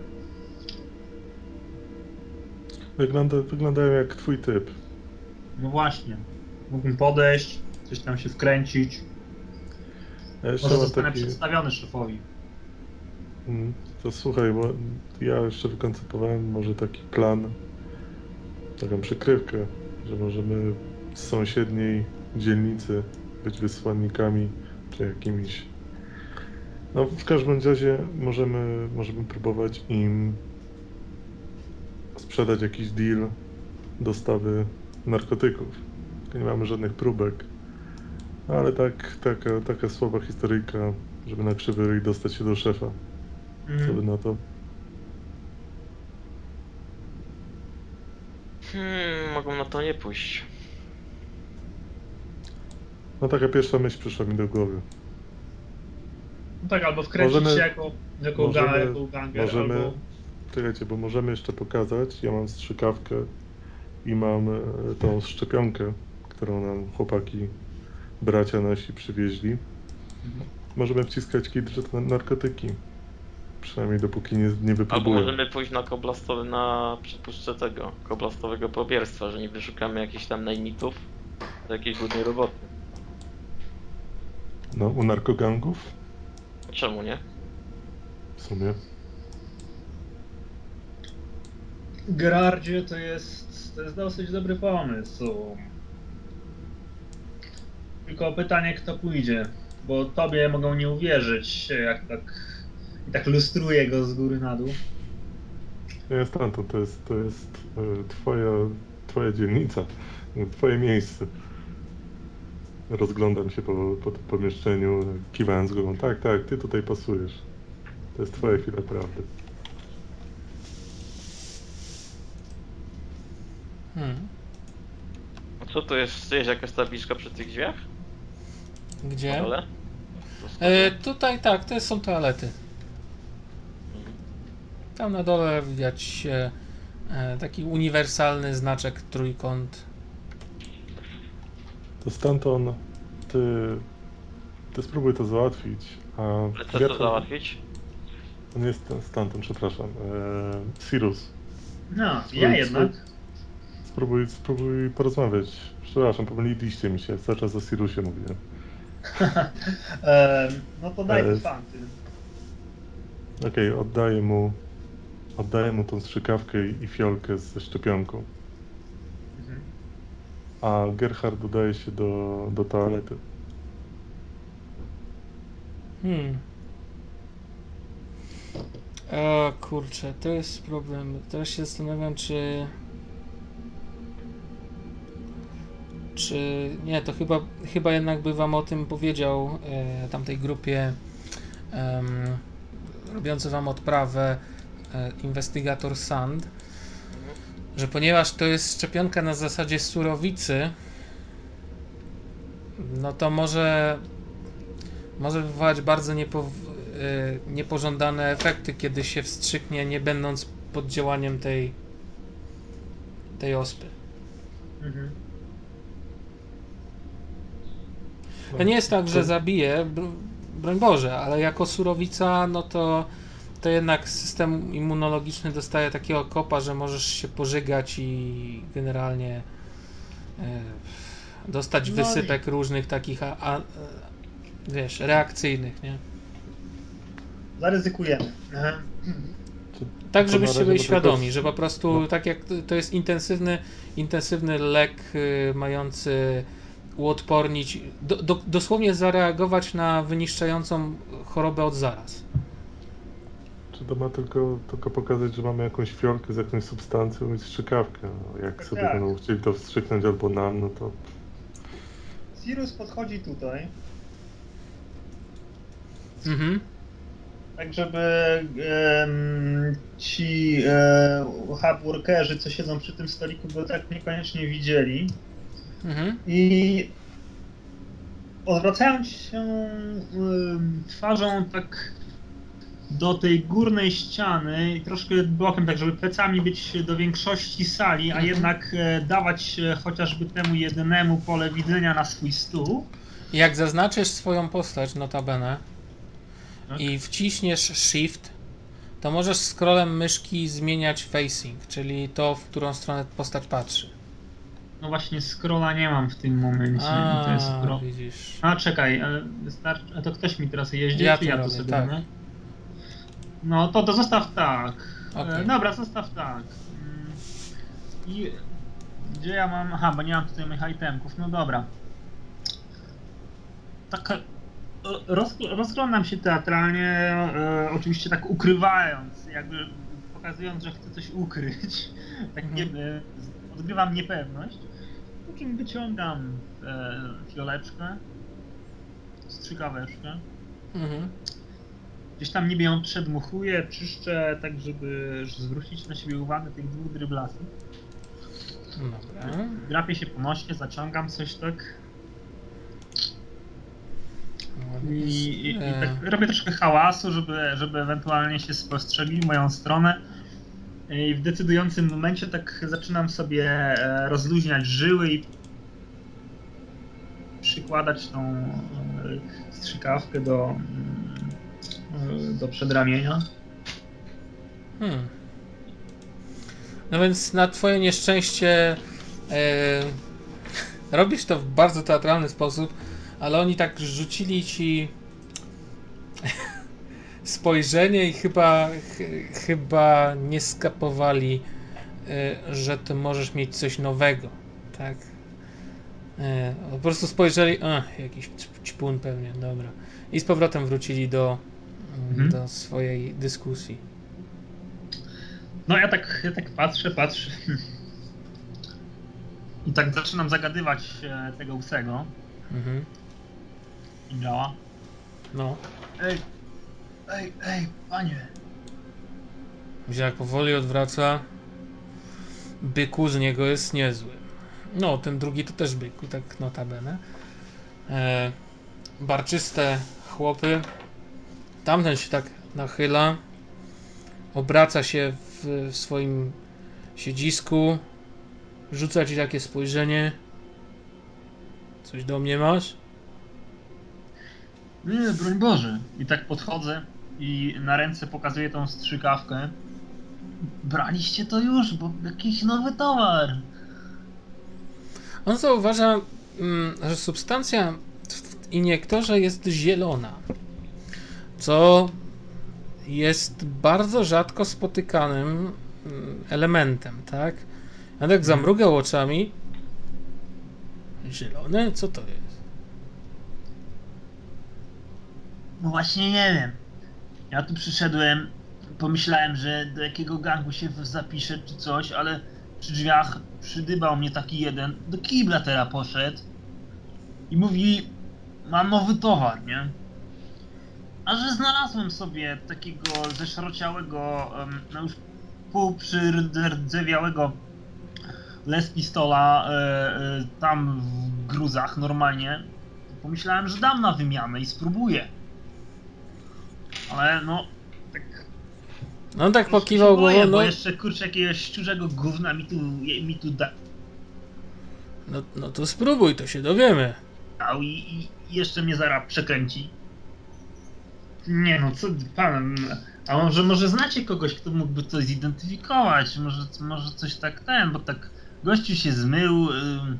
Wygląda, wyglądają jak twój typ. No właśnie, mógłbym podejść, coś tam się wkręcić, Ja jeszcze może mam zostanę taki... przedstawiony szefowi. Mm, To słuchaj, bo ja jeszcze wykoncypowałem może taki plan, taką przykrywkę, że możemy z sąsiedniej dzielnicy być wysłannikami, czy jakimiś... No w każdym razie możemy, możemy próbować im sprzedać jakiś deal dostawy narkotyków. Tylko nie mamy żadnych próbek, Ale tak, taka, taka słaba historyjka, żeby na krzywy ryj dostać się do szefa. Co wy Mhm. na to? Hmm, mogą na to nie pójść. No taka pierwsza myśl przyszła mi do głowy. No tak, albo wkręcić Możemy- się jako, jako, możemy- ga, jako ganger, możemy- albo... Czekajcie, bo możemy jeszcze pokazać. Ja mam strzykawkę i mam e, tą szczepionkę, którą nam chłopaki, bracia nasi przywieźli. Możemy wciskać kit, że to narkotyki. Przynajmniej dopóki nie, nie Albo wypróbują. możemy pójść na koblastowy, na przypuszczę tego, koblastowego probierstwa, że nie wyszukamy jakichś tam najmitów do jakiejś brudnej roboty. No, u narkogangów? Czemu nie? W sumie. Gerardzie, to jest, to jest dosyć dobry pomysł. Tylko pytanie, kto pójdzie, bo tobie mogą nie uwierzyć, jak tak, i tak lustruje go z góry na dół. Ja jest tamto, to jest, to jest e, twoja, twoja dzielnica, twoje miejsce. Rozglądam się po, po tym pomieszczeniu, kiwając głową. Tak, tak, ty tutaj pasujesz. To jest twoja chwila prawdy. Hmm. A co to jest? Jest jakaś tabliczka przy tych drzwiach? Na Gdzie? dole? E, tutaj tak, to są toalety. Tam na dole widać e, e, taki uniwersalny znaczek trójkąt. To stamtąd ty, ty spróbuj to załatwić, a Ale co to załatwić? On jest stamtąd, przepraszam. E, Cyrus. No, ja Spróbuj- jednak. Spróbuj, spróbuj porozmawiać. Przepraszam, pomyliliście mi się, cały czas o Cyrusie mówiłem. Em, no to daj E, te fanty. Okej, oddaję mu oddaję mu tą strzykawkę i, i fiolkę ze szczepionką. Mhm. A Gerhard udaje się do, do toalety. Hmm. O kurczę, to jest problem. Teraz się zastanawiam, czy... Czy... Nie, to chyba, chyba jednak by wam o tym powiedział e, tamtej grupie em, robiący wam odprawę e, Investigator Sand, że ponieważ to jest szczepionka na zasadzie surowicy, no to może może wywołać bardzo niepo, y, niepożądane efekty, kiedy się wstrzyknie, nie będąc pod działaniem tej tej ospy. Mhm. To nie jest tak, że zabije, br- broń Boże, ale jako surowica, no to to jednak system immunologiczny dostaje takiego kopa, że możesz się pożygać i generalnie e, dostać No i- wysypek różnych takich a, a, e, wiesz, reakcyjnych, nie? Zaryzykujemy. Aha. Czy, Tak, to żebyście na razie byli to świadomi, tylko- że po prostu no. tak jak to jest intensywny, intensywny lek y, mający uodpornić, do, do, dosłownie zareagować na wyniszczającą chorobę od zaraz. Czy to ma tylko, tylko pokazać, że mamy jakąś fiolkę z jakąś substancją i strzykawkę. No, jak Tak, sobie tak. będą chcieli to wstrzyknąć albo nam, no to... Cyrus podchodzi tutaj, Mhm. tak żeby em, ci e, hardworkerzy, co siedzą przy tym stoliku, go tak niekoniecznie widzieli. Mhm. I odwracając się em, twarzą tak do tej górnej ściany i troszkę bokiem, tak żeby plecami być do większości sali, a Mhm. jednak e, dawać e, chociażby temu jedynemu pole widzenia na swój stół. Jak zaznaczysz swoją postać, notabene, Tak. i wciśniesz Shift, to możesz scrollem myszki zmieniać facing, czyli to, w którą stronę postać patrzy. No właśnie, scrolla nie mam w tym momencie. A, to jest pro... widzisz. A czekaj, ale wystarczy... A to ktoś mi teraz jeździ, Ja czy to ja to robię, sobie tak. robię? No to, to zostaw tak. Okej. E, dobra, zostaw tak. Mm, I gdzie ja mam... Aha, bo nie mam tutaj moich itemków. No dobra. Tak... e, Roz, rozglądam się teatralnie, e, oczywiście tak ukrywając, jakby pokazując, że chcę coś ukryć. Tak nie, e, odgrywam niepewność. Po czym wyciągam e, fioleczkę strzykaweczkę. Mhm. Gdzieś tam niby ją przedmuchuję, czyszczę, tak żeby zwrócić na siebie uwagę tych dwóch dryblasów. Dobra. Drapię się po nosie, zaciągam coś tak. I, i, i E, tak robię troszkę hałasu, żeby, żeby ewentualnie się spostrzegli w moją stronę. I w decydującym momencie tak zaczynam sobie e, rozluźniać żyły i przykładać tą e, strzykawkę do, e, do przedramienia. Hmm. No więc na twoje nieszczęście e, robisz to w bardzo teatralny sposób, ale oni tak rzucili ci spojrzenie i chyba ch chyba nie skapowali, e, że ty możesz mieć coś nowego, tak? E, po prostu spojrzeli, a jakiś ćpun pewnie, dobra. I z powrotem wrócili do, Mhm. do swojej dyskusji. No ja tak, ja tak patrzę, patrzę i tak zaczynam zagadywać e, tego łysego. Mhm. I działa. No. Ej, ej, ej, panie. Widzisz, jak powoli odwraca. Byku z niego jest niezły. No, ten drugi to też byku, tak notabene. E, barczyste chłopy. Tamten się tak nachyla. Obraca się w, w swoim siedzisku. Rzuca ci takie spojrzenie. Coś do mnie masz? Nie, broń Boże. I tak podchodzę i na ręce pokazuję tą strzykawkę. Braliście to już, bo jakiś nowy towar. On zauważa, mm, że substancja w iniektorze jest zielona, co jest bardzo rzadko spotykanym mm, elementem, tak? A tak zamrugał oczami. Zielone? Co to jest? No właśnie nie wiem. Ja tu przyszedłem, pomyślałem, że do jakiego gangu się zapiszę czy coś, ale przy drzwiach przydybał mnie taki jeden, do kibla teraz poszedł i mówi, mam nowy towar, nie? A że znalazłem sobie takiego zeszrociałego, em, no już półprzydzewiałego Les Pistola e, e, tam w gruzach normalnie, pomyślałem, że dam na wymianę i spróbuję. Ale no, tak No on tak troszkę pokiwał się boję, głową, bo no, jeszcze kurczę jakiegoś szczurzego gówna mi tu, mi tu no, no to spróbuj, to się dowiemy. dał i, i jeszcze mnie zaraz przekręci. Nie no, co pan, a może, może znacie kogoś, kto mógłby to zidentyfikować, może, może coś tak ten, bo tak gościu się zmył. Ym...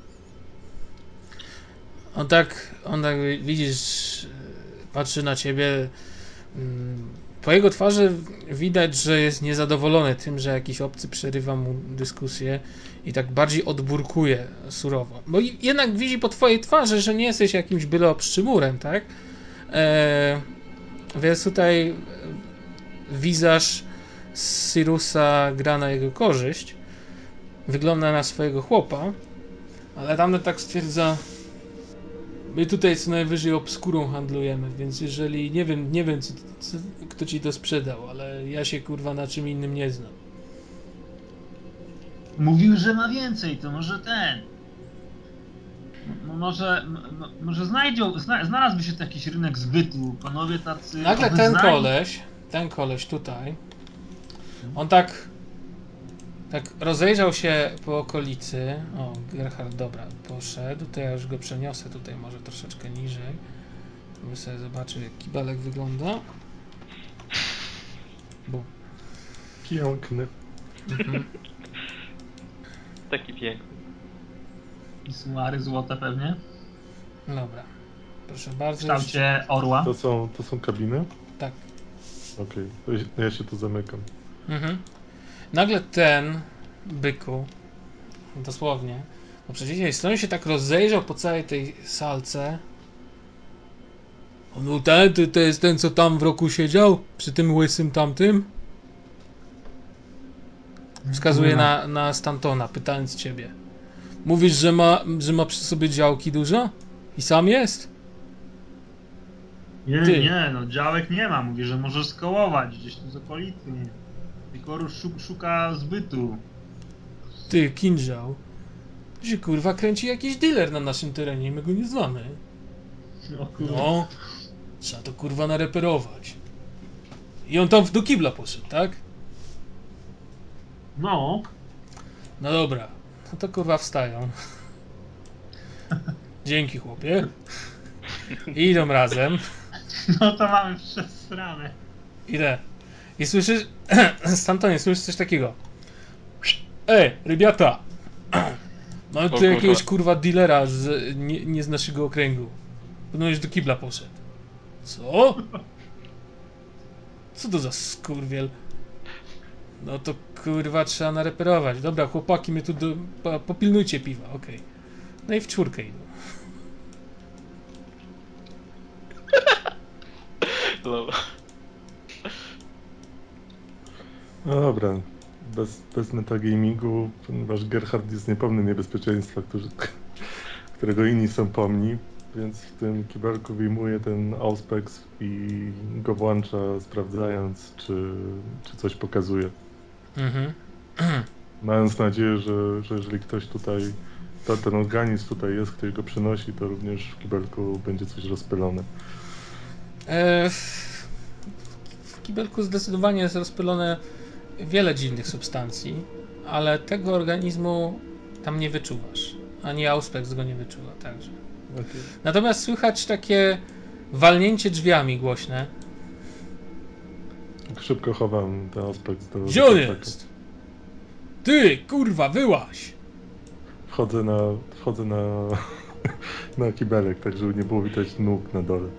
On tak, on tak widzisz, patrzy na ciebie. Po jego twarzy widać, że jest niezadowolony tym, że jakiś obcy przerywa mu dyskusję i tak bardziej odburkuje surowo. Bo jednak widzi po twojej twarzy, że nie jesteś jakimś byle obszczymurem, tak? Eee, więc tutaj wizaż Cyrusa gra na jego korzyść. Wygląda na swojego chłopa, ale tamten tak stwierdza: my tutaj co najwyżej obskurą handlujemy, więc jeżeli, nie wiem, nie wiem co, co, kto ci to sprzedał, ale ja się kurwa na czym innym nie znam. Mówił, że ma więcej, to może ten. M- może, m- może znajdzie, zna, znalazłby się tu jakiś rynek zbytu, panowie tacy. Nagle ten obeznani. koleś, ten koleś tutaj, on tak tak rozejrzał się po okolicy. O, Gerhard, dobra, poszedł, to ja już go przeniosę tutaj może troszeczkę niżej, żeby sobie zobaczył, jak kibelek wygląda. Bum. Piękny. Mhm. Taki piękny. I suary złote pewnie. Dobra, proszę bardzo. W kształcie orła. To są, to są kabiny? Tak. Okej, to ja- ja się tu zamykam. Mhm. Nagle ten byku, dosłownie, po przeciwnej stronie się tak rozejrzał po całej tej salce. On był ten, to, to jest ten, co tam w roku siedział? Przy tym łysym tamtym? Wskazuje na, na Stantona, pytając ciebie. Mówisz, że ma, że ma przy sobie działki dużo? I sam jest? Nie, Ty. nie, no działek nie ma, mówię, że możesz skołować gdzieś tu z okolicy. Tylko szuk, szuka zbytu. Ty, kinżał. Tu się kurwa kręci jakiś dealer na naszym terenie i my go nie znamy. O kurwa. No, trzeba to kurwa nareperować. I on tam do kibla poszedł, tak? No, No dobra, no to kurwa wstają. Dzięki chłopie. I idą razem. no to mamy przesrane. Idę. I słyszysz, Stantonie, słyszysz coś takiego. Ej, rybiata! Mamy tu kurwa. jakiegoś kurwa dealera z, nie, nie z naszego okręgu. Ponoć do kibla poszedł. Co? Co to za skurwiel? No to kurwa trzeba nareperować. Dobra, chłopaki, my tu do, po, popilnujcie piwa, okej. No i w czwórkę idą. Dobra. No dobra, bez, bez metagamingu, ponieważ Gerhard jest niepełny niebezpieczeństwa, który, którego inni są pomni, więc w tym kibelku wyjmuje ten auspex i go włącza, sprawdzając, czy, czy coś pokazuje. Mhm. Mając nadzieję, że, że jeżeli ktoś tutaj, to, ten organizm tutaj jest, ktoś go przynosi, to również w kibelku będzie coś rozpylone. E, w, w kibelku zdecydowanie jest rozpylone wiele dziwnych substancji, ale tego organizmu tam nie wyczuwasz. Ani Auspex go nie wyczuwa także. Okay. Natomiast słychać takie walnięcie drzwiami głośne. Szybko chowam ten auspex do... Gdzie do on plecaka. jest? Ty, kurwa, wyłaź! Wchodzę na, wchodzę na, na kibelek, tak żeby nie było widać nóg na dole.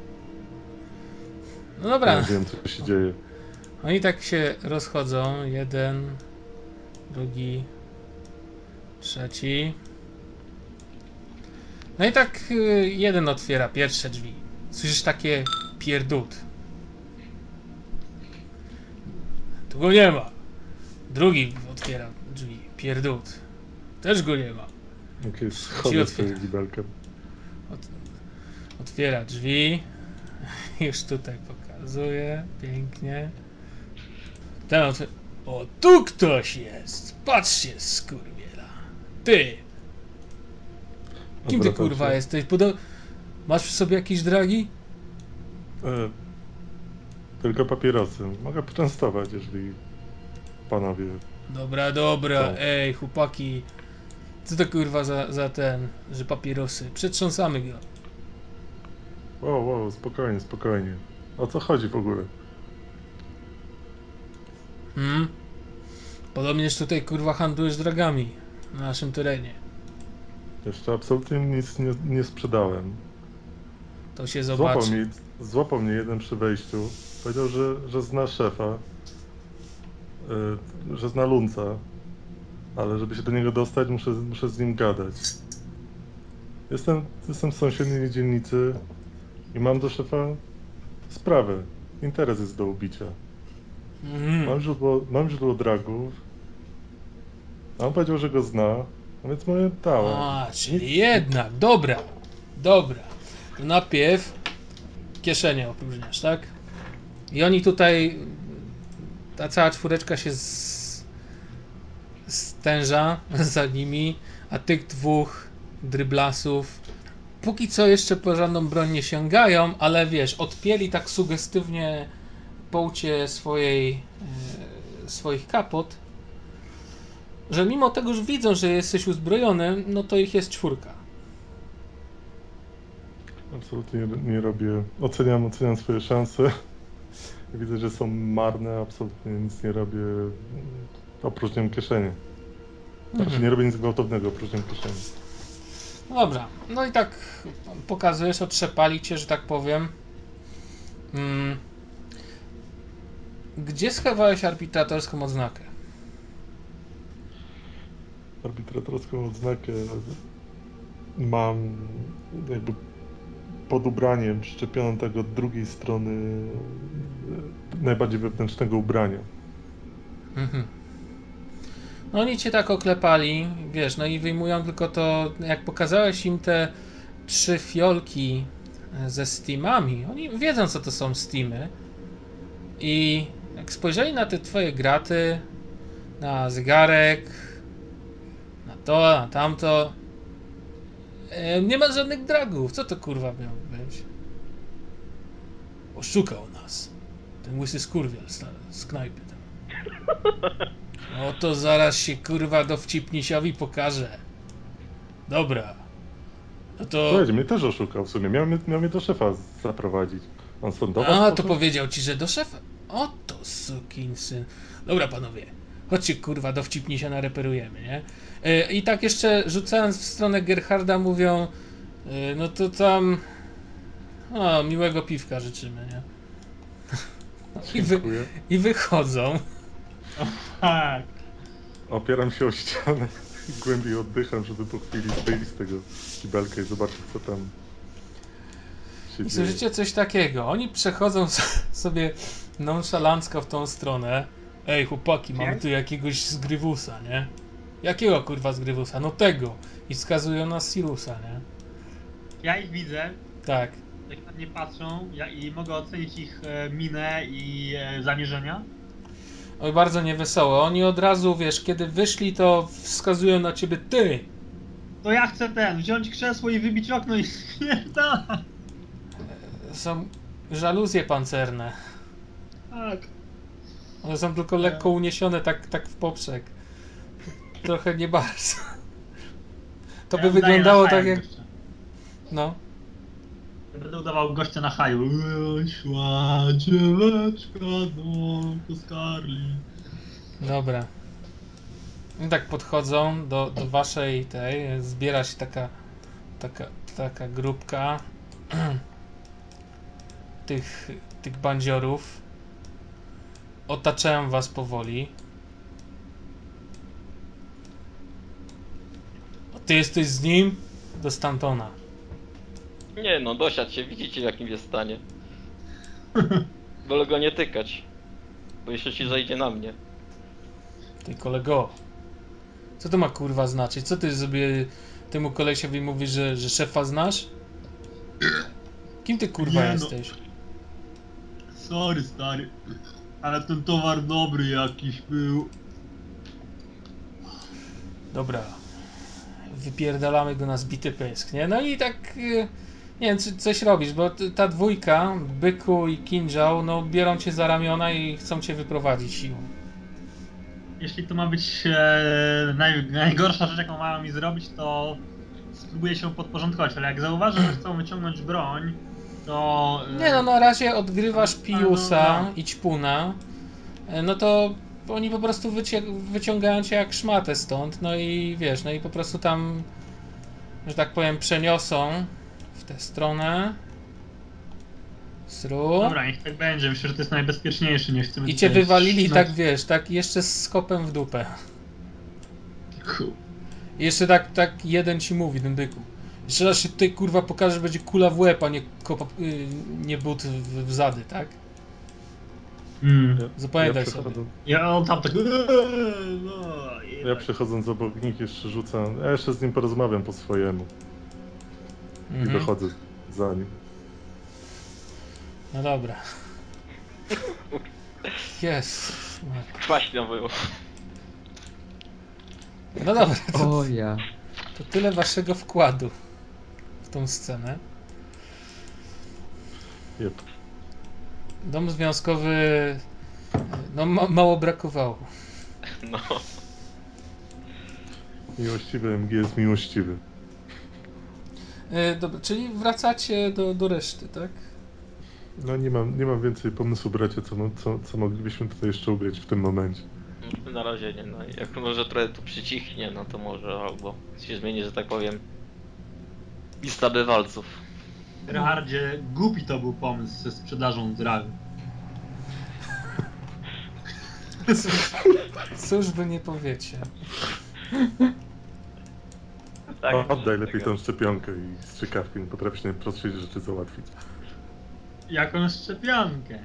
No dobra. Ja wiem, co się dzieje. Oni tak się rozchodzą. Jeden, drugi, trzeci. No i tak y, jeden otwiera pierwsze drzwi. Słyszysz takie pierdut. Tu go nie ma. Drugi otwiera drzwi. Pierdut. Też go nie ma. Okej, Ci schodzę z otwiera. tego kibelka. Ot otwiera drzwi. Już tutaj pokazuje. Pięknie. Ten otwiera. O, tu ktoś jest. Patrzcie, skurwiela. Ty. Kim ty Odwracam kurwa się. jesteś? Podo Masz przy sobie jakieś dragi? E, tylko papierosy. Mogę poczęstować, jeżeli panowie... Dobra, dobra, Co? ej, chłopaki. Co to kurwa za, za ten, że papierosy? Przetrząsamy go. Wow, wow, spokojnie, spokojnie. O co chodzi w ogóle? Hmm? Podobnież tutaj kurwa handlujesz dragami na naszym terenie. Jeszcze absolutnie nic nie, nie sprzedałem. To się Złapał, zobaczy. mi, złapał mnie jeden przy wejściu. Powiedział, że, że zna szefa. y, że zna Lunca. Ale żeby się do niego dostać, muszę, muszę z nim gadać. Jestem, jestem w sąsiedniej dzielnicy i mam do szefa sprawę. Interes jest do ubicia. Mhm. Mam źródło, mam źródło dragów. A on powiedział, że go zna, a więc mówię, dałem. A, czyli jednak, dobra, dobra. To najpierw kieszenie opróżniasz, tak? I oni tutaj, ta cała czwóreczka się z, stęża za nimi, a tych dwóch dryblasów póki co jeszcze po żadną broń nie sięgają, ale wiesz, odpięli tak sugestywnie połcie swojej, e, swoich kapot, że mimo tego, że widzą, że jesteś uzbrojony, no to ich jest czwórka. Absolutnie nie, nie robię. Oceniam, oceniam swoje szanse. Widzę, że są marne, absolutnie nic nie robię. Opróżniam kieszenie. Znaczy Mhm. nie robię nic gwałtownego, opróżniam kieszenie. No dobra, no i tak pokazujesz, otrzepali cię, że tak powiem. Hmm. Gdzie schowałeś arbitratorską odznakę? Arbitratorską odznakę mam jakby pod ubraniem przyczepioną tak od drugiej strony e, najbardziej wewnętrznego ubrania. Mhm. No oni cię tak oklepali, wiesz, no i wyjmują tylko to, jak pokazałeś im te trzy fiolki ze Steamami. Oni wiedzą, co to są Steamy. I jak spojrzeli na te twoje graty, na zegarek, na to, na tamto, e, nie ma żadnych dragów. Co to kurwa miało być? Oszukał nas. Ten łysy skurwiel z, z knajpy tam. No to zaraz się kurwa dowcipnisiowi pokaże. Dobra. No to... Słuchajcie, mnie też oszukał w sumie. Miał, mnie- miał mnie do szefa zaprowadzić. On sądował. A, to powiedział ci, że do szefa. Oto sukinsyn. Dobra, panowie. Chodźcie, kurwa, dowcipnisia nareperujemy, nie? E, I tak jeszcze rzucając w stronę Gerharda mówią, e, no to tam... O, miłego piwka życzymy, nie? I, wy, Dziękuję. I wychodzą. Tak. Opieram się o ścianę i głębiej oddycham, żeby po chwili wyjść z tego kibelka i zobaczyć, co tam się I dzieje. słyszycie coś takiego. Oni przechodzą s- sobie nonszalancko w tą stronę. Ej, chłopaki, mamy tu jakiegoś zgrywusa, nie? Jakiego kurwa zgrywusa? No tego. I wskazują na Sirusa, nie? Ja ich widzę, Tak. jak na mnie patrzą ja, i mogę ocenić ich e, minę i e, zamierzenia. Oj, bardzo niewesoło. Oni od razu, wiesz, kiedy wyszli, to wskazują na ciebie ty. To ja chcę ten, wziąć krzesło i wybić okno i spierdalać. Są żaluzje pancerne. Tak. One są tylko lekko uniesione tak, tak w poprzek. Trochę nie bardzo. To by Ja udaję wyglądało na tak haju jak... gościa. No. Ja będę udawał gościa na haju. Szła dzieweczka do Scarli. Dobra. I tak podchodzą do, do waszej tej, zbiera się taka taka, taka grupka tych, tych bandziorów. Otaczają was powoli. A ty jesteś z nim? Do Stantona. Nie no, dosiadł się, widzicie w jakim jest stanie. Wolę go nie tykać. Bo jeszcze ci zajdzie na mnie. Ty kolego. Co to ma kurwa znaczyć? Co ty sobie temu kolesiowi mówisz, że, że szefa znasz? Kim ty kurwa Nie no. jesteś? Sorry stary, ale ten towar dobry jakiś był. Dobra. Wypierdalamy go na zbity pysk, nie? No i tak... y, Nie wiem, czy coś robisz, bo t- ta dwójka, Byku i Kinżał, no biorą cię za ramiona i chcą cię wyprowadzić siłą. Jeśli to ma być e, naj, najgorsza rzecz, jaką mają mi zrobić, to spróbuję się podporządkować, ale jak zauważę, że chcą wyciągnąć broń, to... e, Nie no, na razie odgrywasz Piusa no, no. i Ćpuna, e, no to oni po prostu wycie- wyciągają cię jak szmatę stąd, no i wiesz, no i po prostu tam, że tak powiem, przeniosą w tę stronę. Sru. Dobra, niech tak będzie, myślę, że to jest najbezpieczniejsze, nie chcemy I cię tutaj wywalili ścinać. tak, wiesz, tak jeszcze z skopem w dupę. Chu. I jeszcze tak, tak jeden ci mówi, ten Byku. Jeszcze raz się tutaj kurwa pokaże, że będzie kula w łeb, a nie, kopa, yy, nie but w, w zady, tak? Mm. Zapamiętaj ja sobie. przechodząc, Ja on tam tak... eee, no, i ja tak. przechodząc obok nich jeszcze rzucam. Ja jeszcze z nim porozmawiam po swojemu. I Mhm. wychodzę za nim. No dobra. Jest. Kwaśno było. No dobra, to, O ja. to tyle waszego wkładu w tą scenę. Jep. Dom związkowy, no ma, mało brakowało. No. Miłościwy M G jest miłościwy. E, dobra, czyli wracacie do, do reszty, tak? No nie mam, nie mam więcej pomysłu, bracia, co, mo- co, co moglibyśmy tutaj jeszcze ugrać w tym momencie. Na razie nie, no. Jak może trochę tu przycichnie, no to może albo się zmieni, że tak powiem, lista bywalców. Gerhardzie, głupi to był pomysł ze sprzedażą drag. Cóż by nie powiecie. Tak, O, oddaj lepiej tego. tą szczepionkę i strzykawkę, nie potrafisz najprostszych rzeczy załatwić. Jakąś szczepionkę.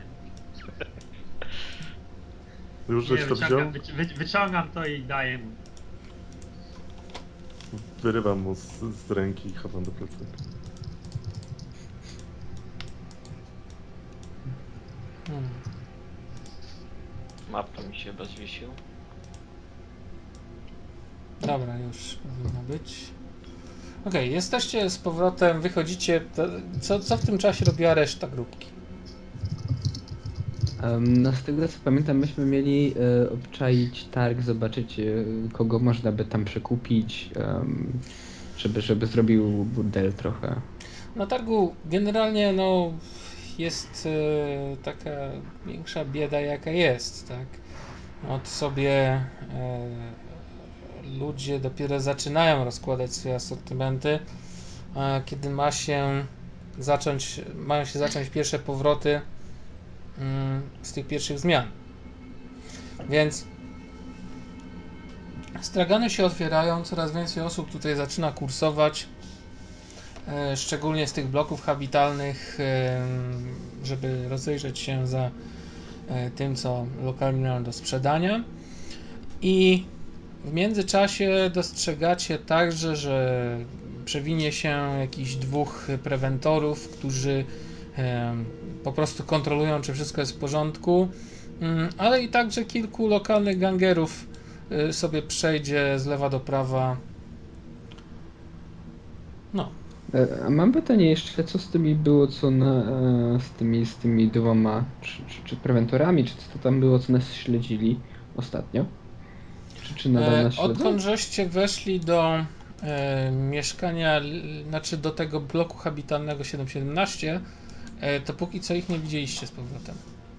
Już Nie, żeś to wyciągam, wziął? wyci- wy, wyciągam to i daję mu. Wyrywam mu z, z ręki i chowam do plecaka. Mapa mi się chyba zwiesił. Dobra, już powinno być. Okej, jesteście z powrotem, wychodzicie. To, co, co w tym czasie robiła reszta grupki? Um, no z tego co pamiętam, myśmy mieli e, obczaić targ, zobaczyć e, kogo można by tam przekupić, em, żeby, żeby zrobił burdel trochę. Na targu generalnie no, jest e, taka większa bieda jaka jest, tak? Od sobie e, ludzie dopiero zaczynają rozkładać swoje asortymenty, a kiedy ma się zacząć, mają się zacząć pierwsze powroty mm, z tych pierwszych zmian. Więc stragany się otwierają, coraz więcej osób tutaj zaczyna kursować, e, szczególnie z tych bloków habitalnych, e, żeby rozejrzeć się za e, tym, co lokalnie mają do sprzedania. I w międzyczasie dostrzegacie także, że przewinie się jakichś dwóch prewentorów, którzy e, po prostu kontrolują, czy wszystko jest w porządku, mm, ale i także kilku lokalnych gangerów e, sobie przejdzie z lewa do prawa. No. E, A mam pytanie jeszcze, co z tymi było, co na, e, z tymi, z tymi dwoma, czy, czy, czy prewentorami, czy co tam było, co nas śledzili ostatnio? Czy, czy nadal E, nas śledzą? odkąd żeście weszli do e, mieszkania, l- znaczy do tego bloku habitalnego siedem siedemnaście, e, to póki co ich nie widzieliście z powrotem.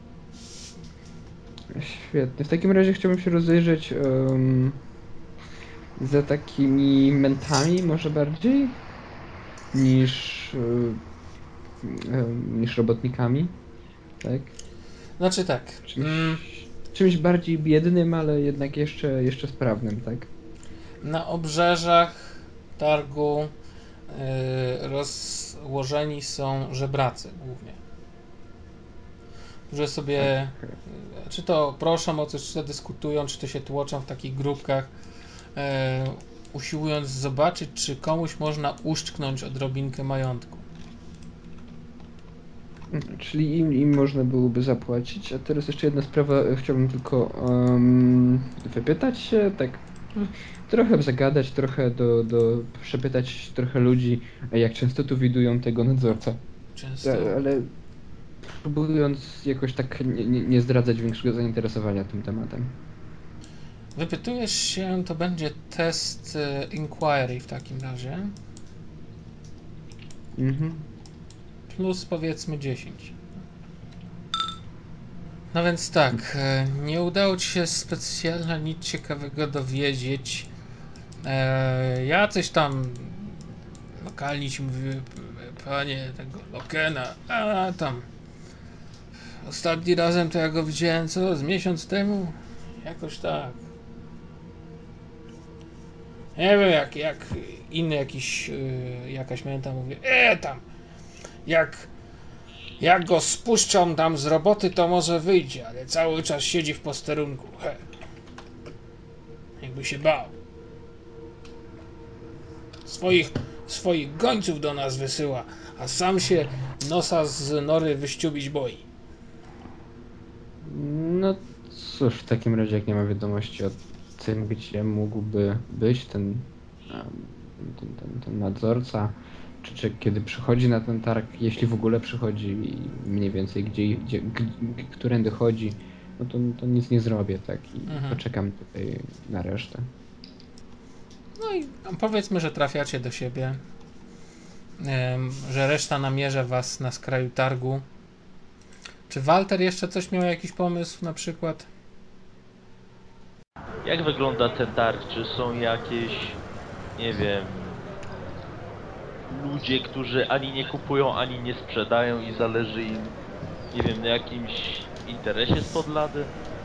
Świetnie. W takim razie chciałbym się rozejrzeć em, za takimi mentami może bardziej niż, e, em, niż robotnikami, tak? Znaczy tak, Czymś, mm, czymś bardziej biednym, ale jednak jeszcze, jeszcze sprawnym, tak? na obrzeżach targu e, rozłożeni są żebracy głównie, którzy sobie e, czy to proszą o coś, czy to dyskutują, czy to się tłoczą w takich grupkach, e, usiłując zobaczyć, czy komuś można uszczknąć odrobinkę majątku. Czyli im, im można byłoby zapłacić. A teraz jeszcze jedna sprawa, e, chciałbym tylko em, wypytać się, tak trochę zagadać, trochę do, do przepytać trochę ludzi, a jak często tu widują tego nadzorcę. Często. E, Ale próbując jakoś tak nie, nie, nie zdradzać większego zainteresowania tym tematem. Wypytujesz się, to będzie test e, inquiry w takim razie. Mhm. Plus powiedzmy dziesięć. No więc tak, e, nie udało ci się specjalnie nic ciekawego dowiedzieć. E, jacyś tam lokalni ci mówiły, p- panie tego Lokena, a tam ostatni razem to ja go widziałem co, z miesiąc temu? Jakoś tak. Nie wiem, jak, jak inny jakiś, yy, jakaś mięta mówi, e tam, jak, jak go spuszczą tam z roboty, to może wyjdzie, ale cały czas siedzi w posterunku, he. Jakby się bał. Swoich, swoich gońców do nas wysyła, a sam się nosa z nory wyściubić boi. No cóż, w takim razie jak nie ma wiadomości o tym, gdzie mógłby być ten, em, ten, ten, ten nadzorca, czy, czy kiedy przychodzi na ten targ, jeśli w ogóle przychodzi i mniej więcej gdzie, gdzie g, g, którędy chodzi, no to, to nic nie zrobię, tak, i Mhm. poczekam tutaj na resztę. No i powiedzmy, że trafiacie do siebie, em, że reszta namierza was na skraju targu. Czy Walter jeszcze coś miał, jakiś pomysł na przykład? Jak wygląda ten targ? Czy są jakieś, nie wiem, ludzie, którzy ani nie kupują, ani nie sprzedają i zależy im, nie wiem, na jakimś interesie spod lady?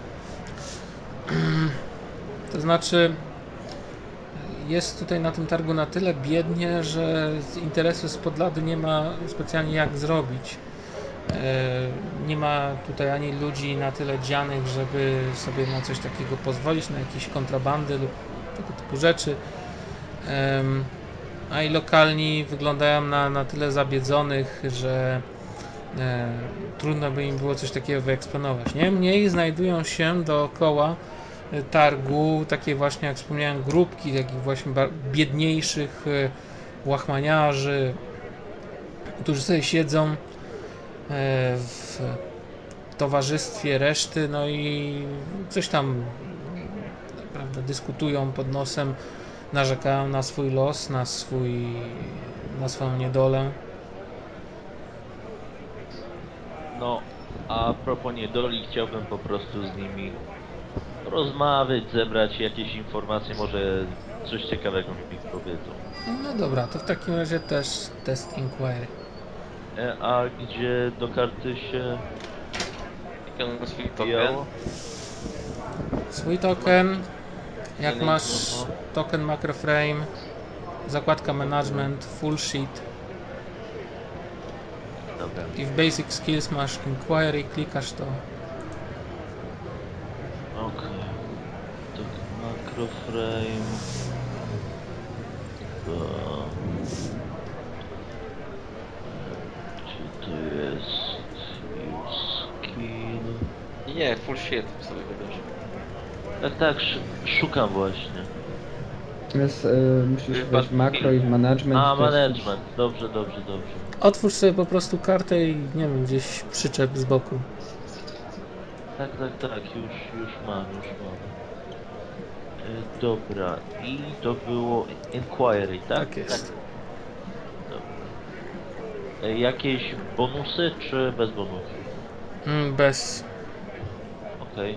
To znaczy, jest tutaj na tym targu na tyle biednie, że z interesu spod lady nie ma specjalnie jak zrobić. E, Nie ma tutaj ani ludzi na tyle dzianych, żeby sobie na coś takiego pozwolić, na jakieś kontrabandy lub tego typu rzeczy. Em, A i lokalni wyglądają na, na tyle zabiedzonych, że e, trudno by im było coś takiego wyeksponować. Niemniej znajdują się dookoła e, targu takie właśnie, jak wspomniałem, grupki takich właśnie ba- biedniejszych e, łachmaniarzy, którzy sobie siedzą e, w towarzystwie reszty, no i coś tam, prawda, dyskutują pod nosem, narzekają na swój los, na swój, na swoją niedolę. No, a propos niedoli, chciałbym po prostu z nimi rozmawiać, zebrać jakieś informacje, może coś ciekawego mi powiedzą. No dobra, to w takim razie też test inquiry. E, a gdzie do karty się Jak on swój token. wbijało? Swój token, jak Nie, masz aha. token macroframe, zakładka management, full sheet Dobra. i w basic skills masz inquiry, klikasz to. Okej. To macroframe. To... Gdzie to jest? Use skill. Nie, full shit sobie wybierz. Tak, tak, sz szukam właśnie. Natomiast e, musisz Chyba- wejść w makro i w management. A, to jest- management. Dobrze, dobrze, dobrze. Otwórz sobie po prostu kartę i nie wiem, gdzieś przyczep z boku. Tak, tak, tak, już, już mam, już mam. E, dobra, i to było inquiry, tak? Tak jest. E, jakieś bonusy, czy bez bonusów? Mm, bez. Okej.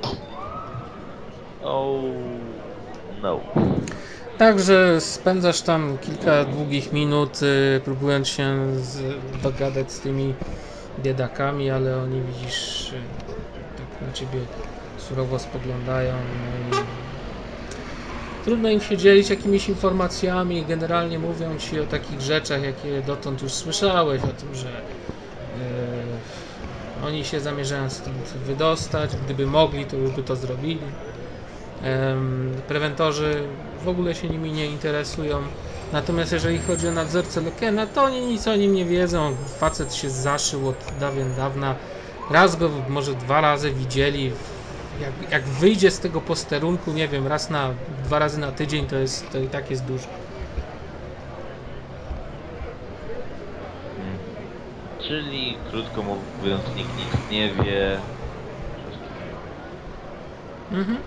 Oh, no. Także spędzasz tam kilka długich minut, y, próbując się z, dogadać z tymi biedakami, ale oni, widzisz, y, tak na ciebie surowo spoglądają. No i trudno im się dzielić jakimiś informacjami. Generalnie mówią ci o takich rzeczach, jakie dotąd już słyszałeś, o tym, że y, oni się zamierzają stąd wydostać. Gdyby mogli, to już by to zrobili. Em, Prewentorzy w ogóle się nimi nie interesują. Natomiast jeżeli chodzi o nadzorcę Lekena, to oni nic o nim nie wiedzą. Facet się zaszył od dawien dawna. Raz go, może dwa razy widzieli. Jak, jak wyjdzie z tego posterunku, nie wiem, raz na, dwa razy na tydzień, to jest, to i tak jest dużo. Czyli, krótko mówiąc, nikt nic nie wie. Mhm.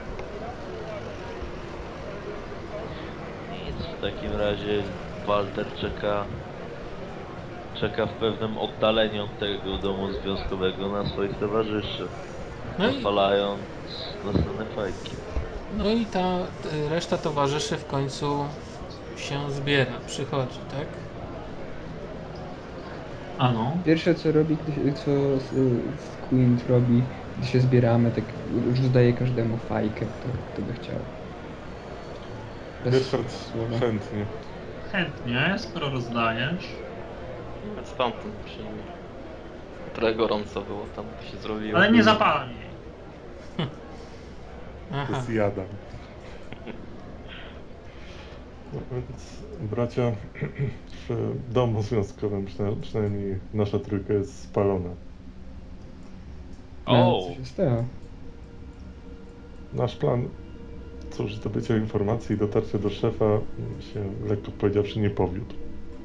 Nic, w takim razie Walter czeka czeka w pewnym oddaleniu od tego domu związkowego na swoich towarzyszy, No i, pozwalając na stronę fajki. no i ta y, reszta towarzyszy w końcu się zbiera, przychodzi, tak? Ano. Pierwsze co robi, gdy, co y, Quint robi, gdy się zbieramy, tak już daje każdemu fajkę, kto, kto by chciał. Bez Ryszard słowa. chętnie. Chętnie, skoro rozdajesz. Stamtąd przyjmie. Trochę gorąco było tam, to się zrobiło. Ale nie zapalam jej. To Aha. jest jadam. No więc, bracia, w domu związkowym przyna- przynajmniej nasza trójka jest spalona. No, O! co się stało? Nasz plan, cóż, zdobycia informacji i dotarcia do szefa się, lekko powiedziawszy, nie powiódł.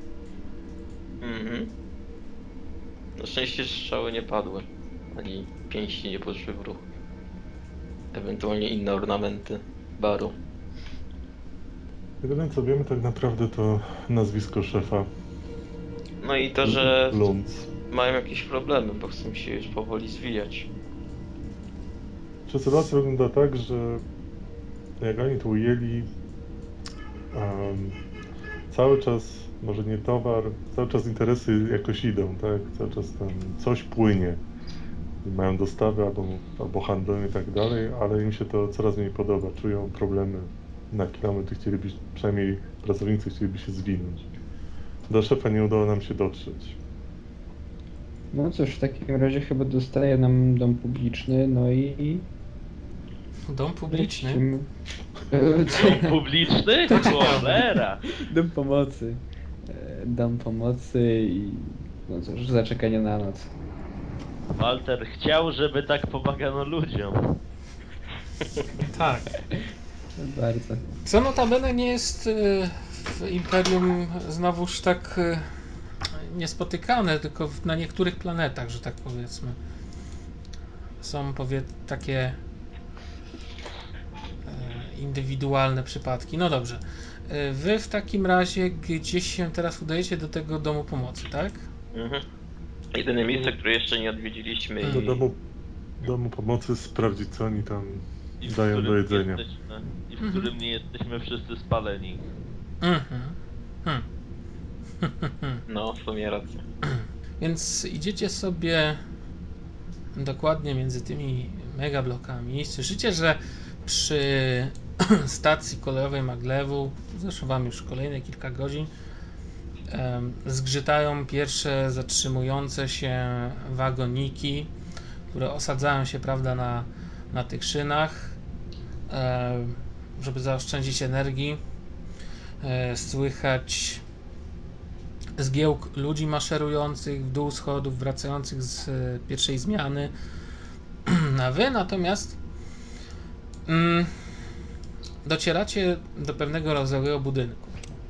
Mhm. Na szczęście strzały nie padły. Ani pięści nie poszły w ruch. Ewentualnie inne ornamenty baru. Jedyne co wiemy tak naprawdę to nazwisko szefa. No i to, że Lunds. mają jakieś problemy, bo chcą się już powoli zwijać. Czy sytuacja wygląda tak, że jak oni tu ujęli, um, cały czas, może nie towar, cały czas interesy jakoś idą, tak? Cały czas tam coś płynie. Mają dostawy albo, albo handlą i tak dalej, ale im się to coraz mniej podoba. Czują problemy na kilometr, chcieliby, przynajmniej pracownicy chcieliby się zwinąć. Do szefa nie udało nam się dotrzeć. No cóż, w takim razie chyba dostaje nam dom publiczny, no i... Dom publiczny. lecimy. E, co? Dom publiczny? Cholera! Dom pomocy. E, Dom pomocy i No cóż, zaczekanie na noc. Walter chciał, żeby tak pomagano ludziom. Tak. Bardzo. Co notabene nie jest y, w Imperium znowuż tak y, niespotykane, tylko w- na niektórych planetach, że tak powiedzmy. Są powie takie y, indywidualne przypadki. No dobrze. Y, Wy w takim razie gdzieś się teraz udajecie do tego domu pomocy, tak? Mhm. Jedyne miejsce, które jeszcze nie odwiedziliśmy Mm. Do i... domu, domu pomocy sprawdzić, co oni tam I w dają do którym jedzenia. nie jesteśmy, I w Mhm. którym nie jesteśmy wszyscy spaleni. Mhm. Hmm. No, w sumie racja. Więc idziecie sobie dokładnie między tymi megablokami. Słyszycie, że przy stacji kolejowej Maglewu, zeszło wam już kolejne kilka godzin, em, zgrzytają pierwsze zatrzymujące się wagoniki, które osadzają się, prawda, na, na tych szynach, em, żeby zaoszczędzić energii. E, Słychać zgiełk ludzi maszerujących w dół schodów, wracających z e, pierwszej zmiany. A wy natomiast mm, docieracie do pewnego rodzaju budynku.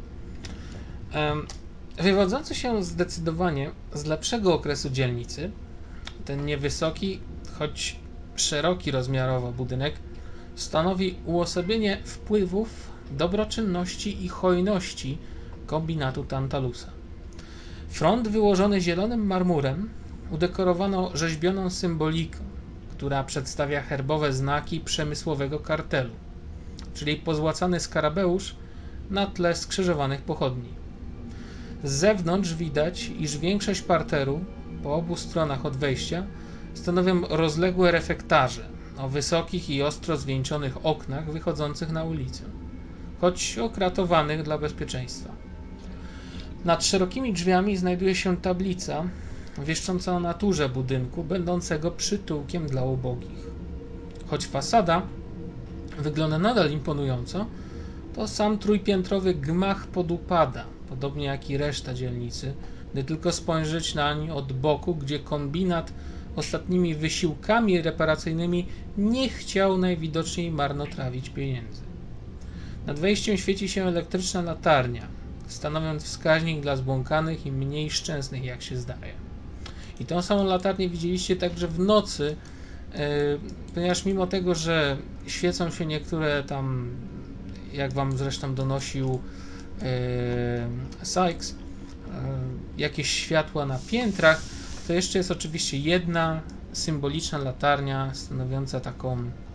Em, Wywodzący się zdecydowanie z lepszego okresu dzielnicy, ten niewysoki, choć szeroki rozmiarowo budynek stanowi uosobienie wpływów, dobroczynności i hojności kombinatu Tantalusa. Front wyłożony zielonym marmurem udekorowano rzeźbioną symboliką, która przedstawia herbowe znaki przemysłowego kartelu, czyli pozłacany skarabeusz na tle skrzyżowanych pochodni. Z zewnątrz widać, iż większość parteru po obu stronach od wejścia stanowią rozległe refektarze o wysokich i ostro zwieńczonych oknach wychodzących na ulicę, choć okratowanych dla bezpieczeństwa. Nad szerokimi drzwiami znajduje się tablica wieszcząca o naturze budynku, będącego przytułkiem dla ubogich. Choć fasada wygląda nadal imponująco, to sam trójpiętrowy gmach podupada, podobnie jak i reszta dzielnicy, gdy tylko spojrzeć nań od boku, gdzie kombinat ostatnimi wysiłkami reparacyjnymi nie chciał najwidoczniej marnotrawić pieniędzy. Nad wejściem świeci się elektryczna latarnia, stanowiąc wskaźnik dla zbłąkanych i mniej szczęsnych, jak się zdaje. I tą samą latarnię widzieliście także w nocy, yy, ponieważ mimo tego, że świecą się niektóre tam, jak wam zresztą donosił yy, Sykes, yy, jakieś światła na piętrach, to jeszcze jest oczywiście jedna symboliczna latarnia stanowiąca taką,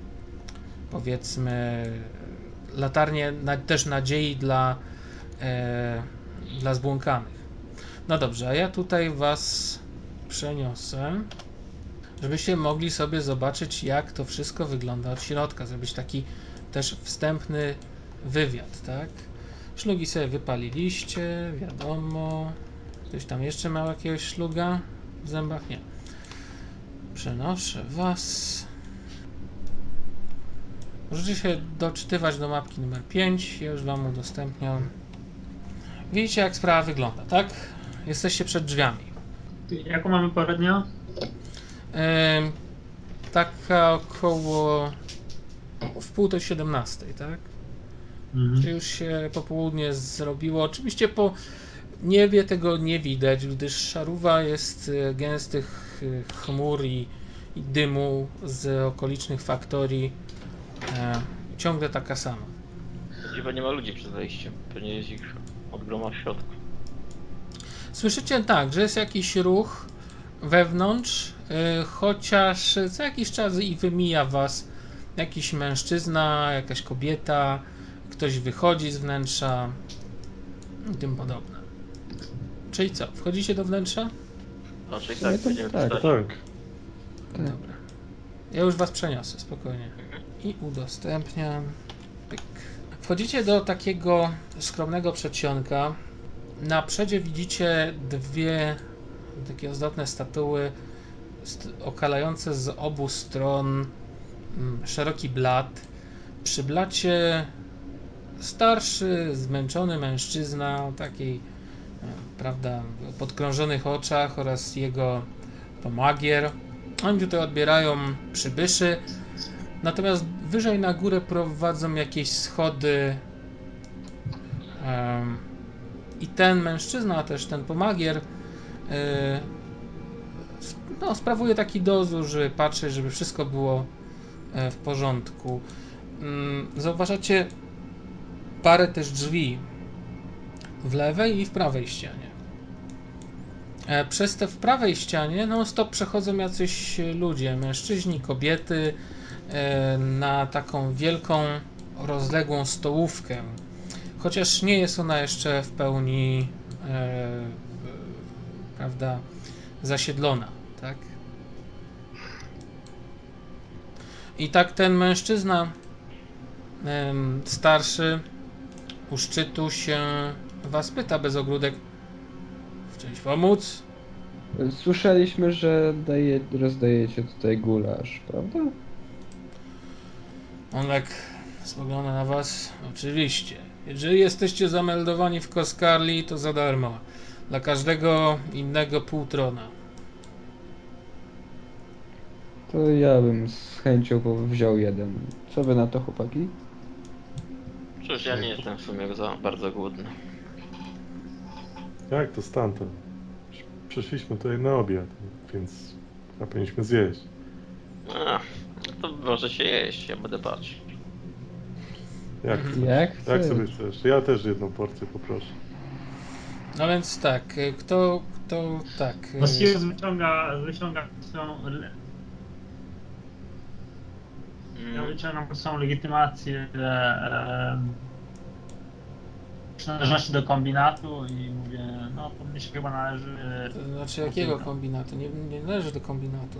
powiedzmy, latarnię na, też nadziei dla, e, dla zbłąkanych. No dobrze, a ja tutaj was przeniosę, żebyście mogli sobie zobaczyć, jak to wszystko wygląda od środka, zrobić taki też wstępny wywiad, tak? Szlugi sobie wypaliliście, wiadomo. Ktoś tam jeszcze miał jakiegoś szluga w zębach? Nie. Przenoszę was. Możecie się doczytywać do mapki numer pięć. Ja już wam udostępniam. Widzicie, jak sprawa wygląda, tak? Jesteście przed drzwiami. Jaką mamy porę dnia? Yy, taka około w pół do siedemnastej, tak? Mhm. Czy już się popołudnie zrobiło? Oczywiście po niebie tego nie widać, gdyż szaruwa jest e, gęstych e, chmur i, i dymu z okolicznych faktorii. E, ciągle taka sama. Dziwo, nie ma ludzi przed wejściem. Pewnie jest ich od groma w środku. Słyszycie tak, że jest jakiś ruch wewnątrz, e, chociaż co jakiś czas i wymija was jakiś mężczyzna, jakaś kobieta, ktoś wychodzi z wnętrza i tym podobne. Czyli co, wchodzicie do wnętrza? Raczej W sumie tak, to będziemy tak. czytać. Tak, Tak. Dobra. Ja już was przeniosę, spokojnie. I udostępniam. Pyk. Wchodzicie do takiego skromnego przedsionka. Na przodzie widzicie dwie takie ozdobne statuły st- okalające z obu stron mm, szeroki blat. Przy blacie starszy, zmęczony mężczyzna o takiej prawda, podkrążonych oczach oraz jego pomagier. Oni tutaj odbierają przybyszy, natomiast wyżej na górę prowadzą jakieś schody um, i ten mężczyzna, a też ten pomagier yy, no, sprawuje taki dozór, że patrzy, żeby wszystko było yy, w porządku. Yy, zauważacie parę też drzwi w lewej i w prawej ścianie. Yy, przez te w prawej ścianie non stop przechodzą jacyś ludzie, mężczyźni, kobiety, yy, na taką wielką, rozległą stołówkę. Chociaż nie jest ona jeszcze w pełni yy, prawda, zasiedlona, tak? I tak ten mężczyzna ym, starszy u szczytu się was pyta bez ogródek: w czymś pomóc? Słyszeliśmy, że daje, rozdajecie tutaj gulasz, prawda? On tak spogląda na was. Oczywiście. Jeżeli jesteście zameldowani w Coscarli, to za darmo. Dla każdego innego pół trona. To ja bym z chęcią wziął jeden. Co wy na to, chłopaki? Cóż, ja nie jestem w sumie za bardzo głodny. Jak to stamtąd? Przyszliśmy tutaj na obiad, więc chyba powinniśmy zjeść. A, to może się jeść, ja będę patrzył. Jak, Mhm. chcesz? Jak Jak chcesz. sobie chcesz? Ja też jedną porcję poproszę. No więc tak, y, kto, kto, tak. y, Właściwie wyciąga, wyciąga swoją, le- ja Mm, wyciągam swoją legitymację e, przynależności do kombinatu i mówię, no to mnie się chyba należy. To znaczy jakiego kombinatu? Nie, nie należy do kombinatu.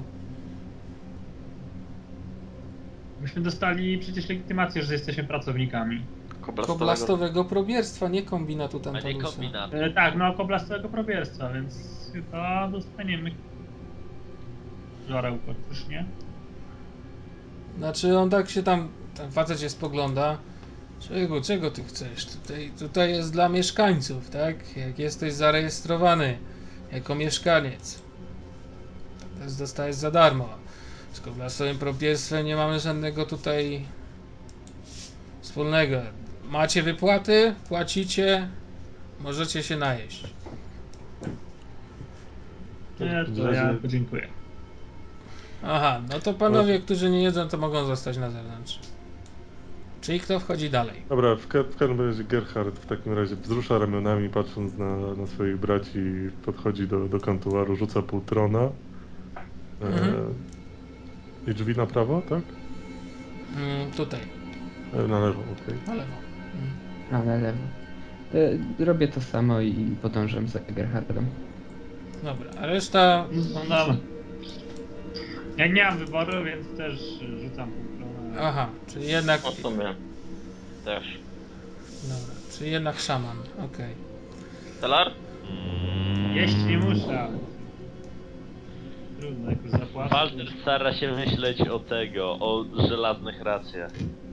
Myśmy dostali przecież legitymację, że jesteśmy pracownikami. koblastowego. Koblastowego probierstwa, nie kombinatu A nie Tantalusa. kombinat. E, tak, no koblastowego probierstwa, więc chyba dostaniemy żarełko, czyż nie? Znaczy on tak się tam, ten facet się spogląda. Czego, czego ty chcesz? Tutaj, tutaj jest dla mieszkańców, tak? Jak jesteś zarejestrowany jako mieszkaniec, to jest dostajesz za darmo. Z koblastowym probierstwem nie mamy żadnego tutaj wspólnego. Macie wypłaty, płacicie, możecie się najeść. Nie, W to ja razie- podziękuję. Aha, no to panowie, którzy nie jedzą, to mogą zostać na zewnątrz. Czyli kto wchodzi dalej? Dobra, w, ka w każdym razie Gerhard w takim razie wzrusza ramionami, patrząc na, na swoich braci, podchodzi do, do kantuaru, rzuca pół trona. E, Mhm. I drzwi na prawo, tak? Mm, tutaj, E, na lewo, okej. na lewo. Mm. A na lewo. E, Robię to samo i i podążam za Gerhardem. Dobra, a reszta... No dobra. Ja nie mam wyboru, więc też rzucam pół trona. Aha, czyli jednak... No w sumie. Też. Dobra, czyli jednak szaman, okej. Telar? Jeść nie muszę. Trudno, jak już zapłacę. Walter stara się myśleć o tego, o żelaznych racjach.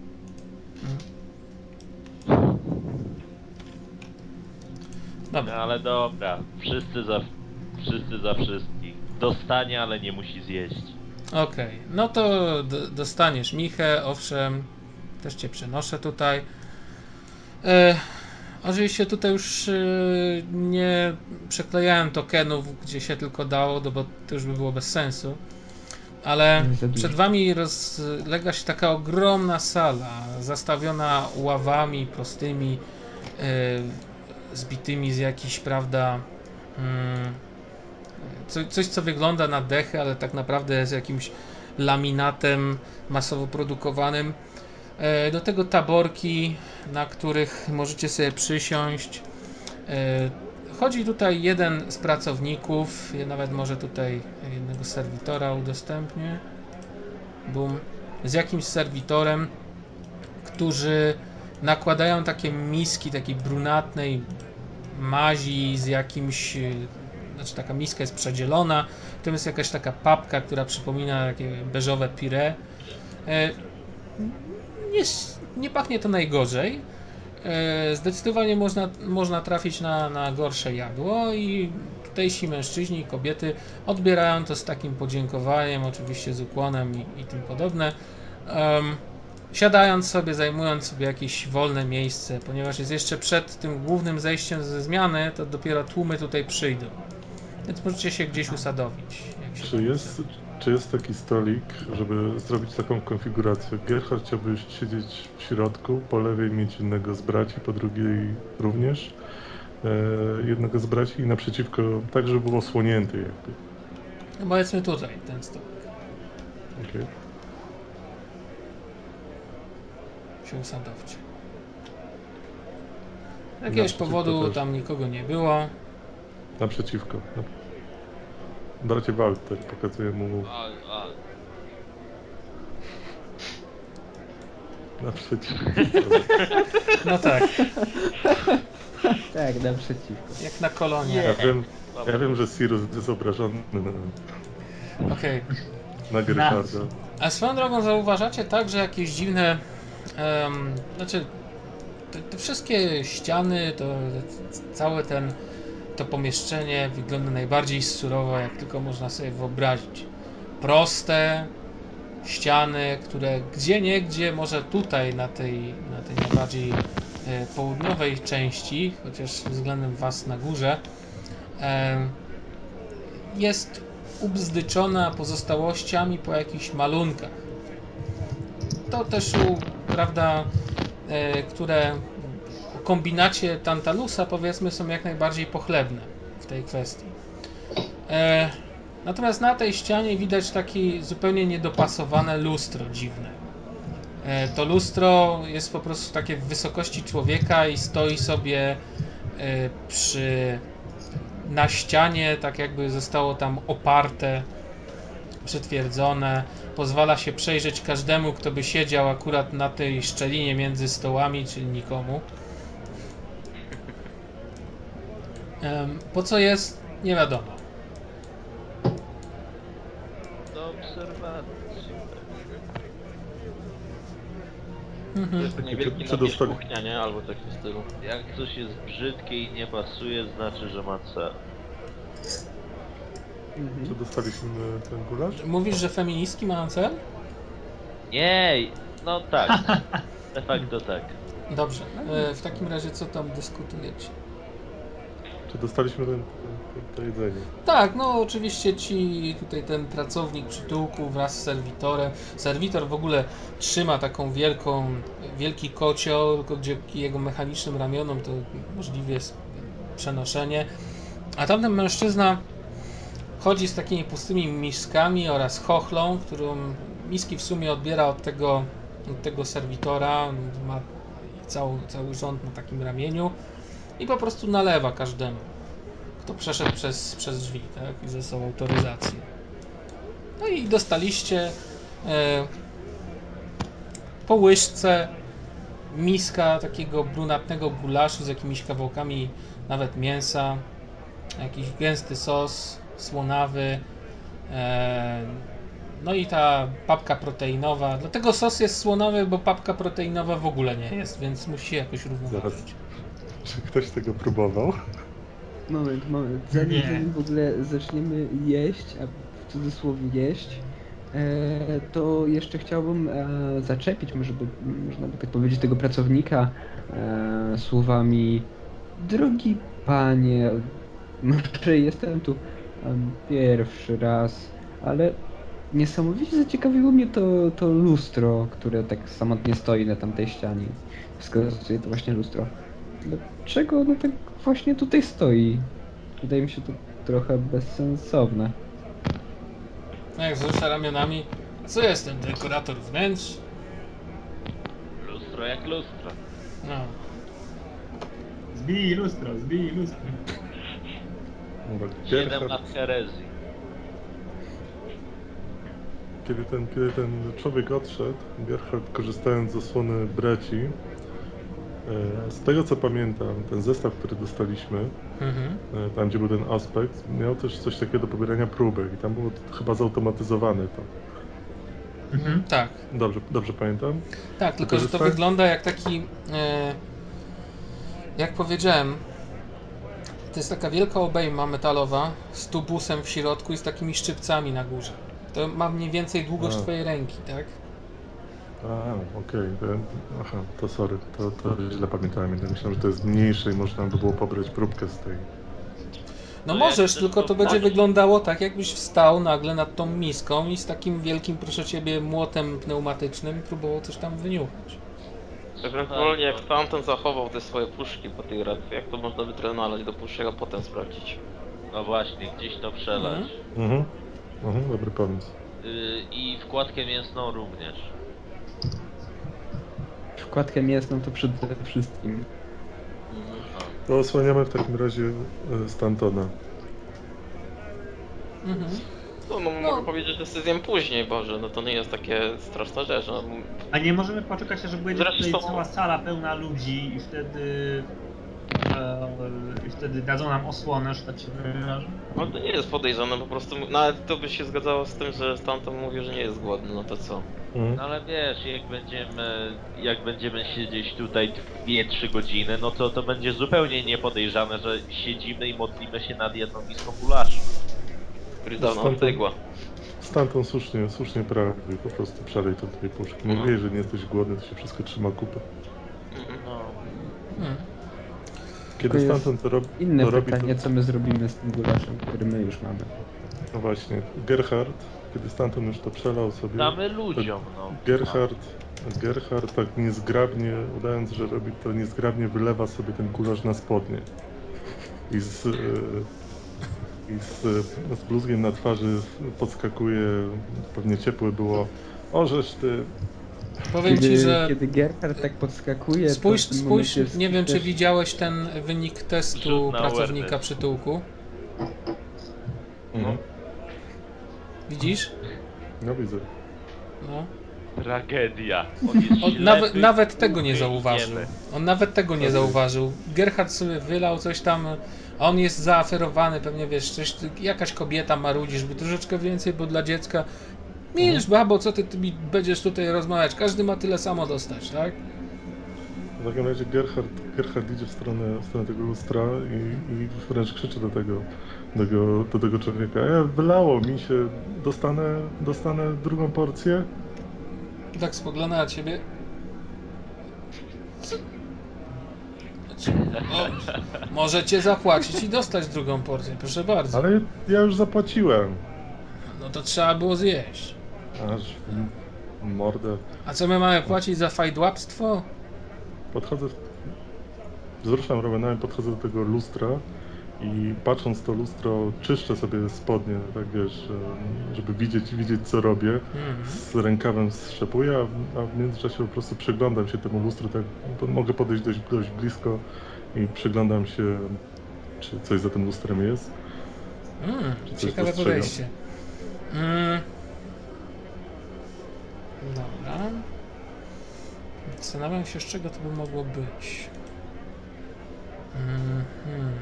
Dobra, No ale dobra, wszyscy za, wszyscy za wszystkich. Dostanie, ale nie musi zjeść. okej. No to d- dostaniesz Michę, owszem. Też cię przenoszę tutaj. E, oczywiście tutaj już e, nie przeklejałem tokenów, gdzie się tylko dało, no bo to już by było bez sensu. Ale Za dużo. przed wami rozlega się taka ogromna sala, zastawiona ławami prostymi, e, zbitymi z jakichś, prawda, mm, co, coś co wygląda na dechy, ale tak naprawdę jest jakimś laminatem masowo produkowanym. E, Do tego taborki, na których możecie sobie przysiąść. E, Chodzi tutaj jeden z pracowników, ja nawet może tutaj jednego serwitora udostępnię. Bum. Z jakimś serwitorem, którzy nakładają takie miski takiej brunatnej mazi z jakimś, e, znaczy taka miska jest przedzielona, w tym jest jakaś taka papka, która przypomina takie beżowe pire. E, Nie, nie pachnie to najgorzej. e, zdecydowanie można, można trafić na, na gorsze jadło i tutejsi mężczyźni i kobiety odbierają to z takim podziękowaniem, oczywiście z ukłonem i, i tym podobne. Um, siadając sobie, zajmując sobie jakieś wolne miejsce, ponieważ jest jeszcze przed tym głównym zejściem ze zmiany, to dopiero tłumy tutaj przyjdą. Więc możecie się gdzieś usadowić. Jak się Czy jest, czy jest taki stolik, żeby zrobić taką konfigurację? Gerhard chciałbyś siedzieć w środku, po lewej mieć jednego z braci, po drugiej również e, jednego z braci i naprzeciwko, tak żeby był osłonięty jakby. No powiedzmy tutaj, ten stolik. Okay. Się usadowcie. Z jakiegoś powodu też. tam nikogo nie było. Naprzeciwko. Bracie Walter, pokazuję mu A, a, naprzeciwko. No tak, Tak, naprzeciwko. jak na kolonie. Ja wiem, ja wiem, że Sirus jest obrażony na, Okej. na Gerharda. A swoją drogą zauważacie tak, że jakieś dziwne, em, znaczy te, te wszystkie ściany, to całe ten, to pomieszczenie wygląda najbardziej surowo, jak tylko można sobie wyobrazić. Proste ściany, które gdzieniegdzie, może tutaj na tej, na tej najbardziej e, południowej części, chociaż względem was na górze, e, jest ubzdyczona pozostałościami po jakichś malunkach. To też, u, prawda, e, które w kombinacie Tantalusa, powiedzmy, są jak najbardziej pochlebne w tej kwestii. E, natomiast na tej ścianie widać takie zupełnie niedopasowane lustro dziwne. E, to lustro jest po prostu takie w wysokości człowieka i stoi sobie e, przy na ścianie, tak jakby zostało tam oparte, przytwierdzone. Pozwala się przejrzeć każdemu, kto by siedział akurat na tej szczelinie między stołami, czyli nikomu. Um, po co jest? Nie wiadomo. do obserwacji. Mhm. To niewielki Czy napis dostali- kuchnia, nie? Albo coś w tym stylu. Jak coś jest brzydkie i nie pasuje, znaczy, że ma C. Mhm. Czy dostaliśmy ten gulasz? Mówisz, że feministki mają cel? Nie, no tak. De facto tak. Dobrze. E, w takim razie co tam dyskutujecie? Czy dostaliśmy ten, ten, to jedzenie? Tak, no oczywiście ci tutaj ten pracownik przytułku wraz z serwitorem. Serwitor w ogóle trzyma taką wielką, wielki kocioł, tylko dzięki jego mechanicznym ramionom to możliwe jest przenoszenie. A tamten mężczyzna chodzi z takimi pustymi miskami oraz chochlą, którą miski w sumie odbiera od tego, od tego serwitora. Ma cały, cały rząd na takim ramieniu i po prostu nalewa każdemu, kto przeszedł przez, przez drzwi, tak, i został autoryzację. No i dostaliście e, po łyżce miska takiego brunatnego gulaszu z jakimiś kawałkami nawet mięsa, jakiś gęsty sos słonawy, e, no i ta papka proteinowa. Dlatego sos jest słonawy, bo papka proteinowa w ogóle nie jest, więc musi się jakoś równoważyć. Czy ktoś tego próbował? Moment, moment. Zanim, Nie. zanim w ogóle zaczniemy jeść, a w cudzysłowie jeść, e, to jeszcze chciałbym e, zaczepić, może by, można by tak powiedzieć, tego pracownika e, słowami: drogi panie, może jestem tu em, pierwszy raz, ale niesamowicie zaciekawiło mnie to, to lustro, które tak samotnie stoi na tamtej ścianie. Wskazuje to właśnie lustro. Dlaczego ono tak właśnie tutaj stoi? Wydaje mi się to trochę bezsensowne. No jak wzrusza ramionami, co jest ten dekorator wnętrz? Lustro jak lustro. No. Zbij lustro, zbij lustro. Dobra, Siedem Gerhard, lat herezji. kiedy ten, kiedy ten człowiek odszedł, Gerhard, korzystając z osłony braci, e, z tego co pamiętam, ten zestaw, który dostaliśmy, Mhm. e, tam gdzie był ten aspekt, miał też coś takiego do pobierania próbek i tam było to chyba zautomatyzowane to. Mhm. Tak. Dobrze, dobrze pamiętam? Tak, tylko że to Wykorzystać? wygląda jak taki e, Jak powiedziałem, to jest taka wielka obejma metalowa z tubusem w środku i z takimi szczypcami na górze. To ma mniej więcej długość A. twojej ręki, tak? A, okej, to, aha, to sorry, to, to źle pamiętałem, ja myślałem, że to jest mniejsze i można by było pobrać próbkę z tej. No No możesz, jak tylko to to będzie wchodzi. wyglądało tak, jakbyś wstał nagle nad tą miską i z takim wielkim, proszę ciebie, młotem pneumatycznym próbował coś tam wyniuchać. Ewentualnie jak tamten zachował te swoje puszki po tej ratwie, jak to można wytrenować do puszek, a potem sprawdzić. No właśnie, gdzieś to przelać. Mhm, mhm, dobry pomysł. Y, I wkładkę mięsną również. Wkładkę mięsną to przede wszystkim. To osłaniamy w takim razie e, Stantona. Mhm. To no, No. mogę powiedzieć decyzję później, Boże, no to nie jest takie straszna rzecz. No. A nie możemy poczekać, aż będzie Zresztą- tutaj cała sala pełna ludzi i wtedy... E, I wtedy dadzą nam osłonę, że tak się wyrażę. Ale to nie jest podejrzane, po prostu, nawet to by się zgadzało z tym, że Stanton mówił, że nie jest głodny, no to co? Mhm. No ale wiesz, jak będziemy, jak będziemy siedzieć tutaj dwie trzy godziny, no to to będzie zupełnie niepodejrzane, że siedzimy i modlimy się nad jedną miską gulaszu. Który dawno Stanton- odstygła. Stanton słusznie, słusznie prawi, po prostu przelej to dwie puszki. Mówiłeś, że nie jesteś głodny, to się wszystko trzyma kupy. Mhm. No. Hmm. Kiedy Tylko jest Stanton to, rob, Inne to robi, pytanie, to... co my zrobimy z tym gulaszem, który my już mamy. No właśnie, Gerhard, kiedy Stanton już to przelał sobie... Damy ludziom, no. Gerhard, Gerhard tak niezgrabnie, udając, że robi to niezgrabnie, wylewa sobie ten gulasz na spodnie. I z, e, i z, z bluzgiem na twarzy podskakuje, pewnie ciepłe było, orzesz ty. Powiem Kiedy, ci, że kiedy Gerhard tak podskakuje, spójrz, to w tym spójrz, momencie nie wiem czy też- widziałeś ten wynik testu Rzut na pracownika awareness. przytułku. Mhm. Widzisz? No widzę. No. Tragedia. On jest On ślepy, nawet, nawet tego nie głuchy i zauważył. niemy. On nawet tego nie Tak. zauważył. Gerhard sobie wylał coś tam, a on jest zaaferowany, pewnie wiesz, coś, jakaś kobieta marudzi, żeby troszeczkę więcej, bo dla dziecka. Milcz, babo, co ty, ty mi będziesz tutaj rozmawiać? Każdy ma tyle samo dostać, tak? W takim razie Gerhard, Gerhard idzie w stronę, w stronę tego lustra i, i wręcz krzyczy do tego, do tego, do tego człowieka. E, wylało mi się, dostanę, dostanę drugą porcję? I tak spogląda na ciebie. Co? Znaczy, o, możecie zapłacić i dostać drugą porcję, proszę bardzo. Ale ja już zapłaciłem. No to trzeba było zjeść. Aż w mordę. A co my mamy płacić za fajdłapstwo? Podchodzę, w... wzruszam ramionami, podchodzę do tego lustra i patrząc w to lustro czyszczę sobie spodnie, tak wiesz, e, żeby widzieć, widzieć co robię. Mhm. Z rękawem strzepuję, a- a w międzyczasie po prostu przyglądam się temu lustru, tak po- mogę podejść dość, dość blisko i przyglądam się, czy coś za tym lustrem jest. Mm, Czy coś ciekawe dostrzegam? podejście. Mm. Dobra. Zastanawiam się, z czego to by mogło być. Mhm.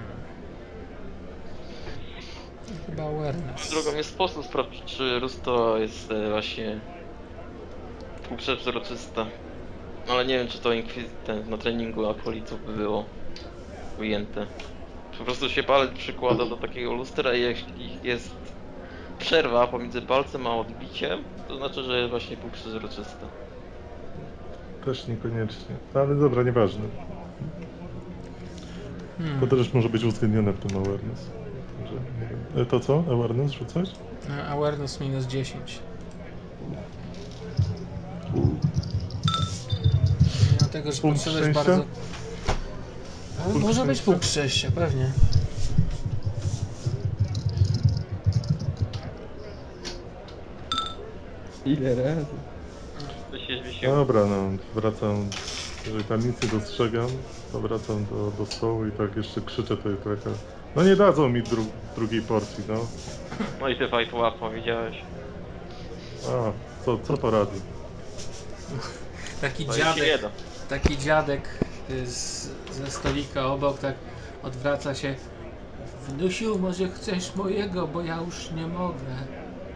Chyba awareness. Drugą jest sposób sprawdzić, czy Rusto jest e, właśnie półprzezroczysta. Ale nie wiem, czy to inkwiz- ten, na treningu akolitów by było ujęte. Po prostu się palec przykłada do takiego lustra i jeśli jest przerwa pomiędzy palcem a odbiciem, to znaczy, że jest właśnie półprzezroczysta. Też niekoniecznie. No, ale dobra, nieważne. Hmm. To też może być uwzględnione w tym awareness. Że, nie wiem. E, To co? Awareness rzucać? E, Awareness minus dziesięć. Mimo tego, że Punkt potrzebujesz szczęścia? bardzo... Ale Punkt może być szczęścia? punkt szczęścia, pewnie. Ile razy? To się wisiło. Dobra, no wracam. Jeżeli tam nic nie dostrzegam, to wracam do, do stołu i tak jeszcze krzyczę tutaj trochę. No nie dadzą mi dru drugiej porcji, no. No i ty fight łapa, widziałeś. A, co, co to radzi? Taki To już się nie dziadek, da. taki dziadek y, z, ze stolika obok tak odwraca się. Wnusiu, może chcesz mojego, bo ja już nie mogę.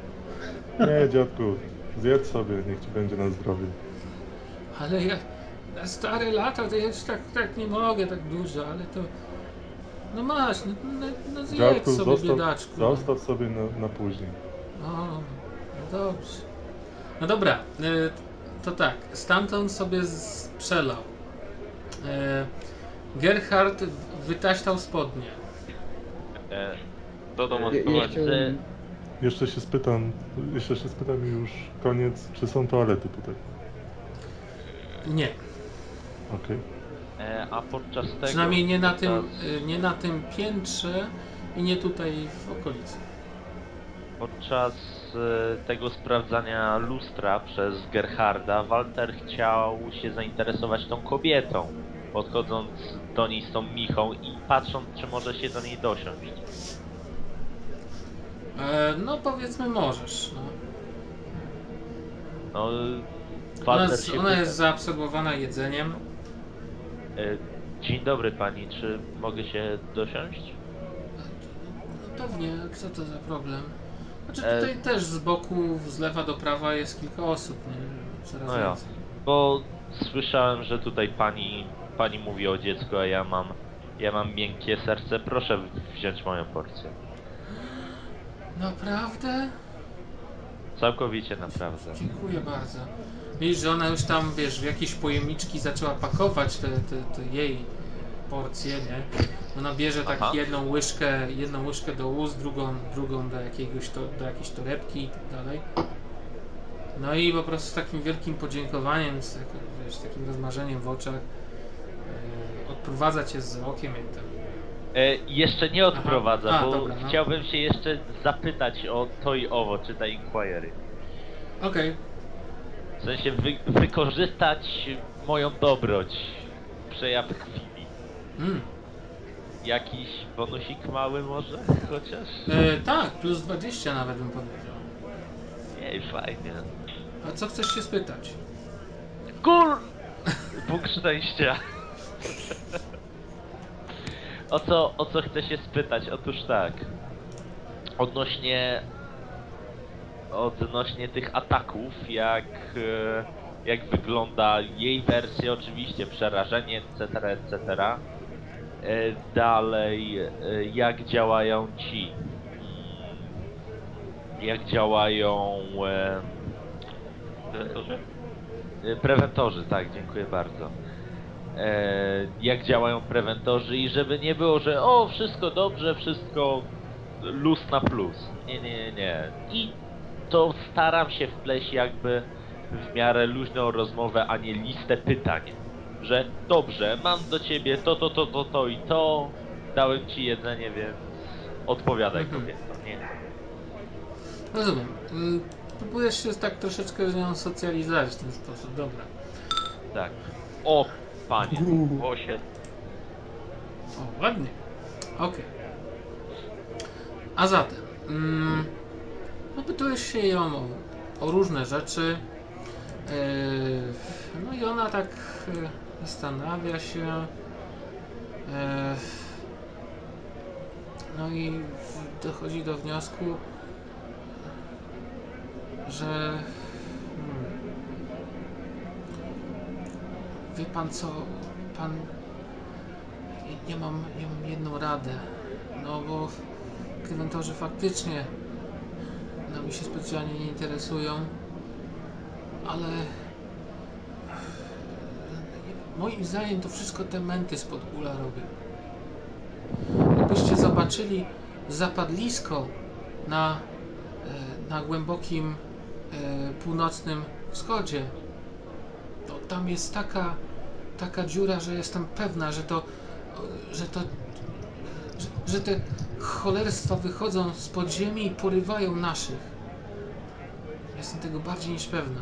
Nie, dziadku, zjedz sobie, niech ci będzie na zdrowie. Ale ja, na stare lata to ja już tak, tak nie mogę, tak dużo, ale to... No masz, no, no, no zjedz Dziadku, sobie, zostaw, biedaczku. no. zostaw sobie na, na później. O, no dobrze. No dobra, y, to tak, stamtąd sobie strzelał. Y, Gerhard wytaśtał spodnie. E, Do domu Ja, ja odprowadzi. chciałem... Jeszcze się spytam, jeszcze się spytam i już koniec, czy są toalety tutaj? Nie, Okej. e, a podczas tego... przynajmniej nie na, tym, podczas, y, nie na tym piętrze i nie tutaj w okolicy. podczas e, tego sprawdzania lustra przez Gerharda, Walter chciał się zainteresować tą kobietą, podchodząc do niej z tą michą i patrząc, czy może się do niej dosiąść. E, no powiedzmy możesz. No. No, Ona, Walter jest, się ona pyta, jest zaabsorbowana jedzeniem. e, dzień dobry pani, czy mogę się dosiąść? No pewnie, co to za problem? Znaczy E, tutaj też z boku, z lewa do prawa jest kilka osób, nie? Coraz No ja, więcej. bo słyszałem, że tutaj pani, pani mówi o dziecku, a ja mam, ja mam miękkie serce. Proszę wziąć moją porcję. Naprawdę? Całkowicie naprawdę. Dziękuję bardzo. Widzisz, że ona już tam, wiesz, w jakieś pojemniczki zaczęła pakować te, te, te jej porcje, nie? Ona bierze tak Aha. jedną łyżkę, jedną łyżkę do ust, drugą, drugą do jakiegoś to, do jakiejś torebki i tak dalej. No i po prostu z takim wielkim podziękowaniem, z takim, wiesz, takim rozmarzeniem w oczach yy, odprowadza cię z okiem jak tam. E, jeszcze nie odprowadzę, Aha. A, bo dobra, no. chciałbym się jeszcze zapytać o to i owo, czy ta inquiry. Okej. W sensie wy, wykorzystać moją dobroć, przejaw chwili. Mm. Jakiś bonusik mały może, chociaż? Yy, tak, plus dwadzieścia nawet bym powiedział. Nie, fajnie. A co chcesz się spytać? Kur... Punkt szczęścia. O co, o co chcę się spytać? Otóż tak. Odnośnie... Odnośnie tych ataków, jak... e, Jak wygląda jej wersja, oczywiście przerażenie, et cetera, et cetera. E, Dalej, e, jak działają ci... mm, Jak działają... e, Dyrektorze? E, Prewentorzy, tak, dziękuję bardzo. E, jak działają prewentorzy i żeby nie było, że o, wszystko dobrze, wszystko luz na plus. Nie, nie, nie, nie. I to staram się wpleść jakby w miarę luźną rozmowę, a nie listę pytań. Że dobrze, mam do ciebie to, to, to, to, to i to, dałem ci jedzenie, więc odpowiadaj Mhm. kobieto, nie? Rozumiem. Mm, Próbujesz się tak troszeczkę z nią socjalizować w ten sposób, dobra. Tak. O, panie. Osiem. O, ładnie. Okej. A zatem, mm, no pytujesz się ją o, o różne rzeczy. Yy, no i ona tak yy, zastanawia się. Yy, no i w- dochodzi do wniosku, że hmm, wie pan co, pan, ja mam, ja mam jedną radę, no bo prewentorzy faktycznie nami się specjalnie nie interesują, ale moim zdaniem to wszystko te męty spod ula robią. Jakbyście zobaczyli zapadlisko na, e, na głębokim e, północnym wschodzie, to tam jest taka, taka dziura, że jestem pewna, że to, że to, że, że te cholerstwa wychodzą z podziemi i porywają naszych. Jestem tego bardziej niż pewna.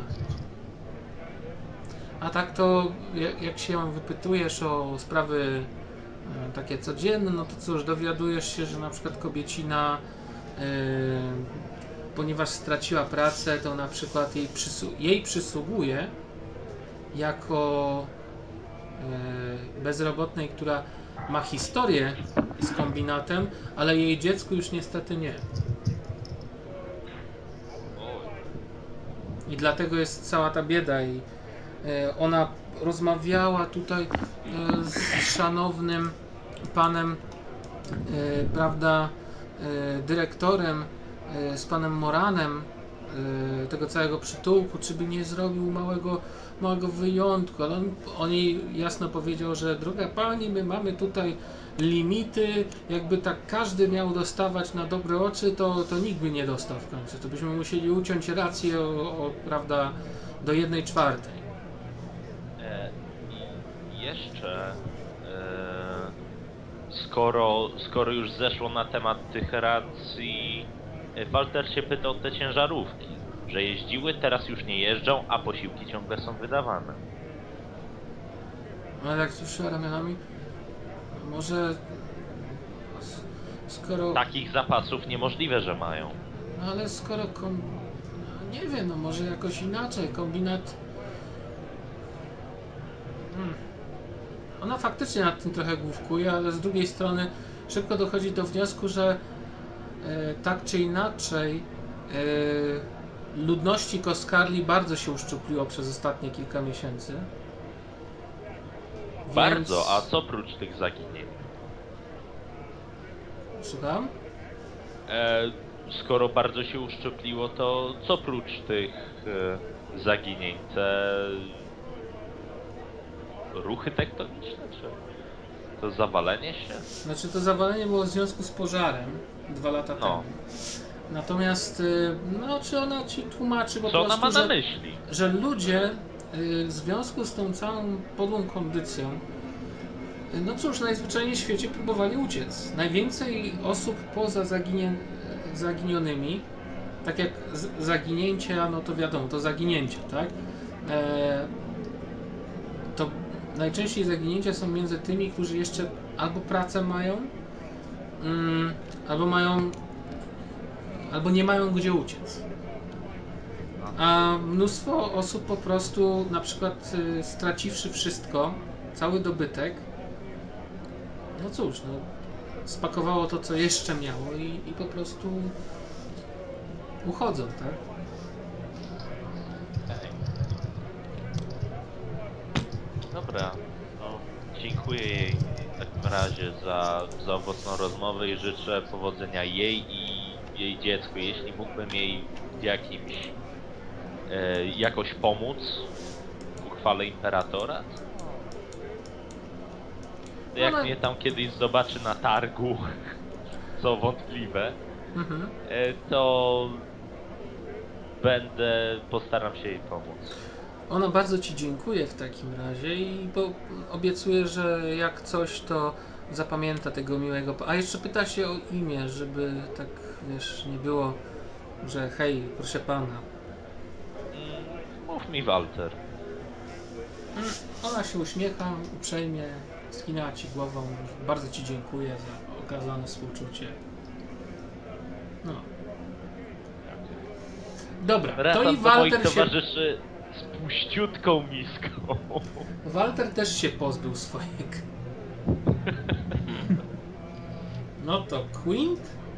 A tak to, jak, jak się wypytujesz o sprawy e, takie codzienne, no to cóż, dowiadujesz się, że na przykład kobiecina, e, ponieważ straciła pracę, to na przykład jej, przysu- jej przysługuje jako e, bezrobotnej, która ma historię z kombinatem, ale jej dziecku już niestety nie. I dlatego jest cała ta bieda i E, Ona rozmawiała tutaj e, z szanownym panem, e, prawda, e, dyrektorem, e, z panem Moranem e, tego całego przytułku, czy by nie zrobił małego, małego wyjątku, ale on, on jej jasno powiedział, że droga pani, my mamy tutaj limity, jakby tak każdy miał dostawać na dobre oczy, to, to nikt by nie dostał w końcu, to byśmy musieli uciąć rację o, o, prawda, do jednej czwartej. E, I jeszcze, e, skoro, skoro już zeszło na temat tych racji, e, Walter się pytał o te ciężarówki, że jeździły, teraz już nie jeżdżą, a posiłki ciągle są wydawane. Ale jak wzruszyła ramionami, może s- skoro, Takich zapasów niemożliwe, że mają. ale skoro kom... nie wiem, no może jakoś inaczej, kombinat... Hmm. Ona faktycznie nad tym trochę główkuje, ale z drugiej strony szybko dochodzi do wniosku, że e, tak czy inaczej e, ludności Koskarli bardzo się uszczupliło przez ostatnie kilka miesięcy. Bardzo, Więc- a co oprócz tych zaginień? Słucham? E, skoro bardzo się uszczupliło, to co oprócz tych e, zaginień? Te ruchy tektoniczne, czy to zawalenie się? Znaczy to zawalenie było w związku z pożarem dwa lata No. temu. Natomiast, y, no czy ona ci tłumaczy po Co ona prostu, ma na że, myśli? że ludzie y, w związku z tą całą podłą kondycją, y, no cóż, najzwyczajniej w świecie próbowali uciec. Najwięcej osób poza zaginie, zaginionymi, tak jak z, zaginięcia, no to wiadomo, to zaginięcia, tak? E, to najczęściej zaginięcia są między tymi, którzy jeszcze albo pracę mają, mm, albo mają, albo nie mają gdzie uciec. A mnóstwo osób po prostu, na przykład y, straciwszy wszystko, cały dobytek, no cóż, no, spakowało to, co jeszcze miało i, i po prostu uchodzą, tak? Okej. Dobra, no dziękuję jej w takim razie za, za owocną rozmowę i życzę powodzenia jej i jej dziecku. Jeśli mógłbym jej w jakimś e, jakoś pomóc w uchwale imperatora, to jak Ale- mnie tam kiedyś zobaczy na targu, co wątpliwe, Mhm. e, to będę, postaram się jej pomóc. Ona bardzo Ci dziękuję w takim razie i bo obiecuję, że jak coś, to zapamięta tego miłego. pa- A jeszcze pyta się o imię, żeby tak, wiesz, nie było, że hej, proszę pana. Mm, Mów mi, Walter. Mm, Ona się uśmiecha uprzejmie, skinęła Ci głową. Bardzo Ci dziękuję za okazane współczucie. No. Dobra, to Wracam i do moich Walter się... towarzyszy z puściutką miską. Walter też się pozbył swojego. No to Quint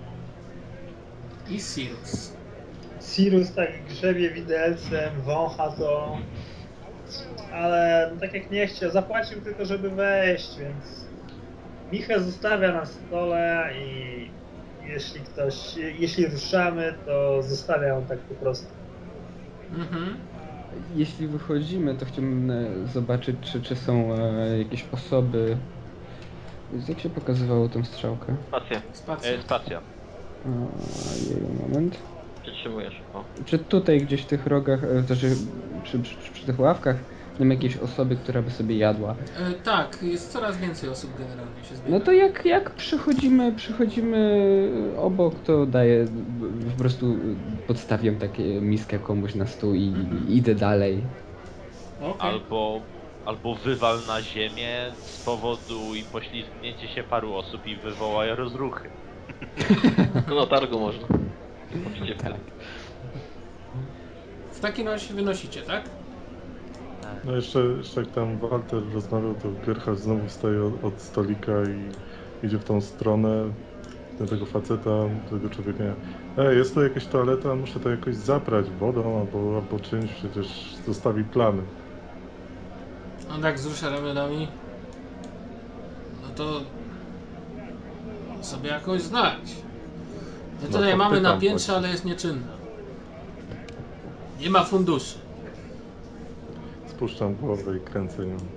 i Sirius. Sirius tak grzebie widelcem, wącha to, ale no tak jak nie chciał, zapłacił tylko żeby wejść, więc Michę zostawia na stole i jeśli ktoś, jeśli ruszamy, to zostawia ją tak po prostu. Mhm. Jeśli wychodzimy, to chciałbym e, zobaczyć, czy, czy są e, jakieś osoby. Jak się pokazywało tą strzałkę? Spacja. Spacja. E, spacja. A, jej, moment. Przytrzymujesz. O. Czy tutaj gdzieś w tych rogach, e, znaczy przy, przy, przy tych ławkach, nie ma jakiejś osoby, która by sobie jadła? E, tak, jest coraz więcej osób generalnie się zbiera. No to jak, jak przychodzimy, przychodzimy obok, to daję, po prostu podstawiam takie miskę komuś na stół i, i idę dalej. Okej. Albo, albo wywal na ziemię z powodu i poślizgnięcie się paru osób i wywoła rozruchy. No na targu można. Oczywiście. Tak. W takim razie się wynosicie, tak? No jeszcze, jeszcze jak tam Walter rozmawiał, to Gerhard znowu wstaje od, od stolika i idzie w tą stronę do tego faceta, do tego człowieka. Ej, jest tu jakaś toaleta, muszę to jakoś zaprać wodą albo, albo czymś, przecież zostawi plamy. On tak wzrusza ramionami. No to sobie jakoś znać. My No, tutaj mamy podpytam na piętrze, właśnie. ale jest nieczynna. Nie ma funduszy. Spuszczam głowę i kręcę nią.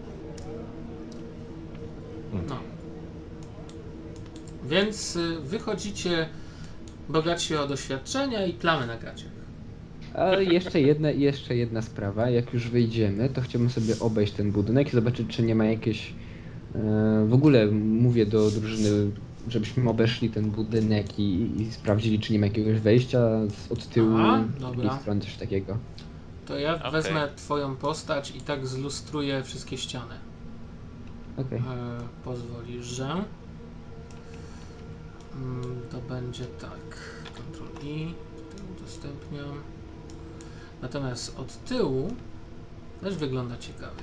No. Więc y, wychodzicie bogaci o doświadczenia i plamy na gaciach. A jeszcze jedna, jeszcze jedna sprawa, jak już wyjdziemy, to chciałbym sobie obejść ten budynek i zobaczyć, czy nie ma jakieś... E, w ogóle mówię do drużyny, żebyśmy obeszli ten budynek i, i sprawdzili, czy nie ma jakiegoś wejścia z, od tyłu, Aha, z dobra. drugiej strony, coś takiego. To ja Okej. wezmę twoją postać i tak zlustruję wszystkie ściany. Okej. E, pozwolisz, że... Mm, to będzie tak. Ctrl I. Tutaj udostępniam. Natomiast od tyłu też wygląda ciekawie.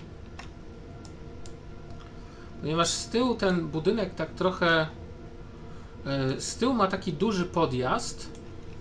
Ponieważ z tyłu ten budynek tak trochę... e, Z tyłu ma taki duży podjazd.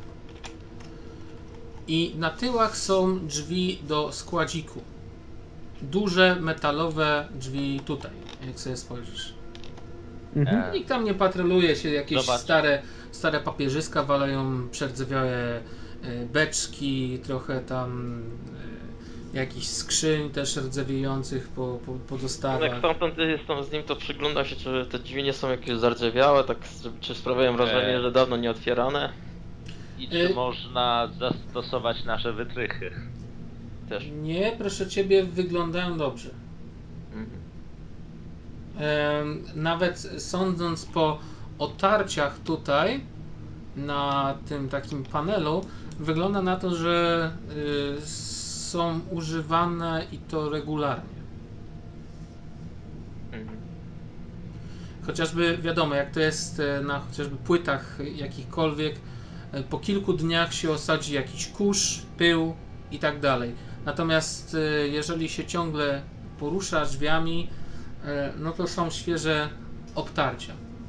I na tyłach są drzwi do składziku. Duże metalowe drzwi tutaj, jak sobie spojrzysz. Mhm. E, Nikt tam nie patroluje się, jakieś Zobacz. stare, stare papierzyska walają, przerdzewiałe e, beczki, trochę tam e, jakichś skrzyń też rdzewiejących po, po, po Jak dostawach. stamtąd jestem z nim, to przygląda się, czy te drzwi nie są jakieś zardzewiałe, tak, czy sprawiają wrażenie, Eee. że dawno nie otwierane. I czy Y- można zastosować nasze wytrychy? Też. Nie, proszę ciebie, wyglądają dobrze. Mhm. Em, Nawet sądząc po otarciach tutaj na tym takim panelu, wygląda na to, że y, są używane i to regularnie. Mhm. Chociażby wiadomo, jak to jest e, na chociażby płytach jakichkolwiek, e, po kilku dniach się osadzi jakiś kurz, pył i tak dalej. Natomiast e, jeżeli się ciągle porusza drzwiami, e, no to są świeże obtarcia.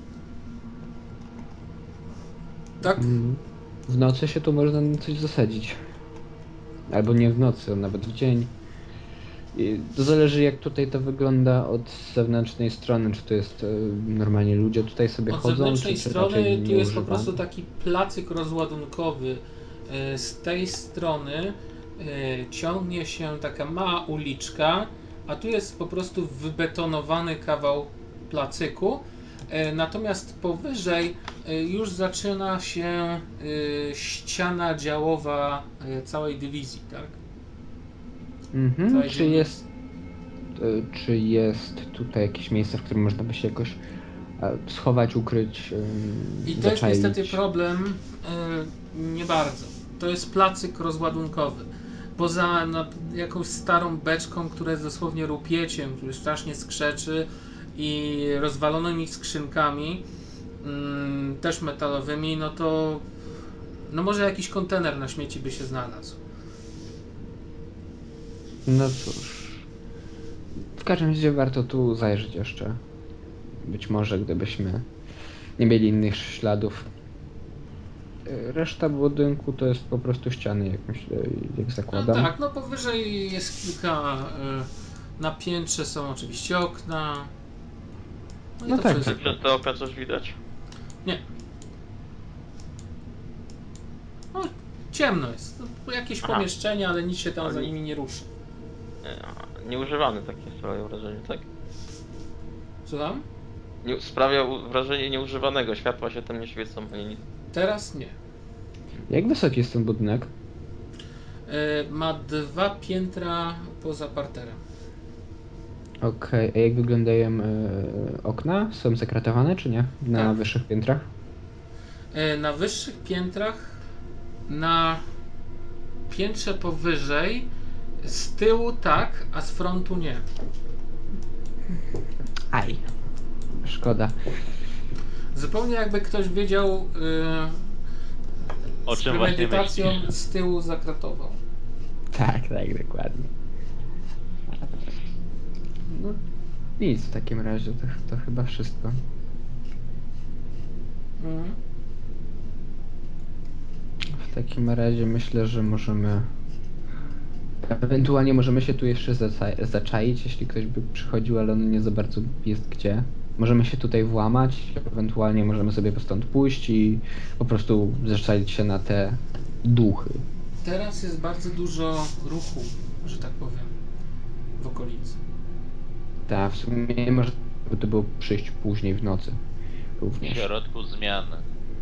Tak? Mm. W nocy się tu można na coś zasadzić. Albo nie w nocy, a nawet w dzień. I to zależy, jak tutaj to wygląda od zewnętrznej strony, czy to jest e, normalnie ludzie tutaj sobie Od chodzą, zewnętrznej czy, czy strony raczej tu jest po nieużywani? prostu taki placyk rozładunkowy. E, Z tej strony e, ciągnie się taka mała uliczka, a tu jest po prostu wybetonowany kawał placyku. E, Natomiast powyżej e, już zaczyna się e, ściana działowa e, całej dywizji, tak? Mhm. Całej Czy dzielnicy. jest, e, czy jest tutaj jakieś miejsce, w którym można by się jakoś e, schować, ukryć, e, I to jest zaczaić? niestety problem, e, nie bardzo. To jest placyk rozładunkowy. Poza no, jakąś starą beczką, która jest dosłownie rupieciem, który strasznie skrzeczy, i rozwalonymi skrzynkami, mm, też metalowymi, no to no może jakiś kontener na śmieci by się znalazł. No cóż. W każdym razie warto tu zajrzeć jeszcze. Być może gdybyśmy nie mieli innych śladów. E, Reszta budynku to jest po prostu ściany, jak myślę, jak No zakładam. tak, no powyżej jest kilka, y, na piętrze są oczywiście okna. No, i No to tak, wszystko. tak. Przez te okna coś widać? Nie. No, ciemno jest. No, jakieś Aha. pomieszczenie, ale nic się tam za Ale- nimi nie ruszy. Nie, Nieużywany takie sprawia wrażenie, tak? Słucham? Nie, sprawia u- wrażenie nieużywanego, światła się tam nie świecą ani nic. Teraz nie. Jak wysoki jest ten budynek? Y, ma dwa piętra poza parterem. Okej, a jak wyglądają e, okna? Są zakratowane czy nie? Na Tak. wyższych piętrach? Y, na wyższych piętrach, na piętrze powyżej, z tyłu tak, a z frontu nie. Aj. Szkoda. Zupełnie jakby ktoś wiedział, O yy, z czym właśnie premedytacją myślisz? z tyłu zakratował. Tak, tak, dokładnie. No nic w takim razie, to, to chyba wszystko. Mhm. W takim razie myślę, że możemy Ewentualnie możemy się tu jeszcze zaca- zaczaić, jeśli ktoś by przychodził, ale on nie za bardzo jest gdzie. Możemy się tutaj włamać, ewentualnie możemy sobie stąd pójść i po prostu zaczaić się na te duchy. Teraz jest bardzo dużo ruchu, że tak powiem, w okolicy. Tak, w sumie może by to było przyjść później w nocy. W Również. środku zmiany.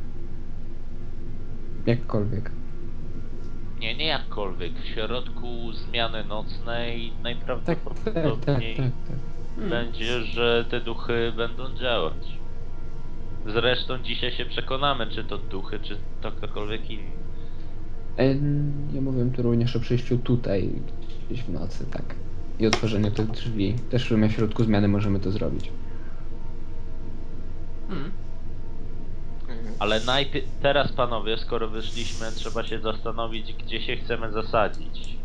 Jakkolwiek. Nie, nie jakkolwiek. W środku zmiany nocnej Tak, tak, tak, najprawdopodobniej tak, tak. Hmm. będzie, że te duchy będą działać. Zresztą dzisiaj się przekonamy, czy to duchy, czy to ktokolwiek inny. E, Ja mówię tu również o przyjściu tutaj gdzieś w nocy, tak. I otworzeniu tych drzwi. Też w sumie w środku zmiany możemy to zrobić. Hmm. Mhm. Ale najpierw, teraz panowie, skoro wyszliśmy, trzeba się zastanowić, gdzie się chcemy zasadzić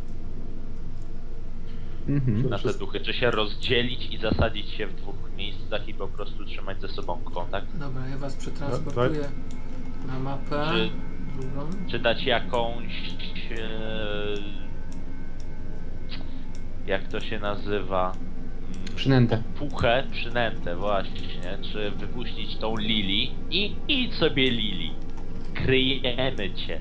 Mhm. na te duchy. Czy się rozdzielić i zasadzić się w dwóch miejscach i po prostu trzymać ze sobą kontakt? Dobra, ja was przetransportuję na mapę. Czy- drugą. Czy dać jakąś... E, jak to się nazywa? Przynętę. Puchę, przynętę właśnie, czy wypuścić tą Lili i idź sobie Lili. Kryjemy cię.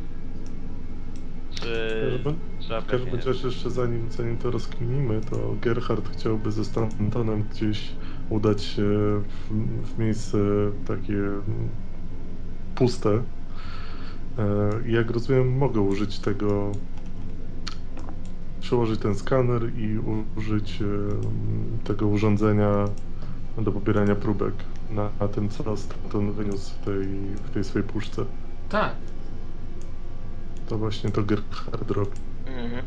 Czy trzeba W każdym pewnie... razie jeszcze zanim, zanim to rozkminimy, to Gerhard chciałby ze Stantonem gdzieś udać się w, w miejsce takie mm, puste. E, Jak rozumiem, mogę użyć tego, przełożyć ten skaner i użyć e, tego urządzenia do pobierania próbek na, na tym, co Stanton wyniósł w tej, w tej swojej puszce. Tak. To właśnie to Gerhard robi. Mhm.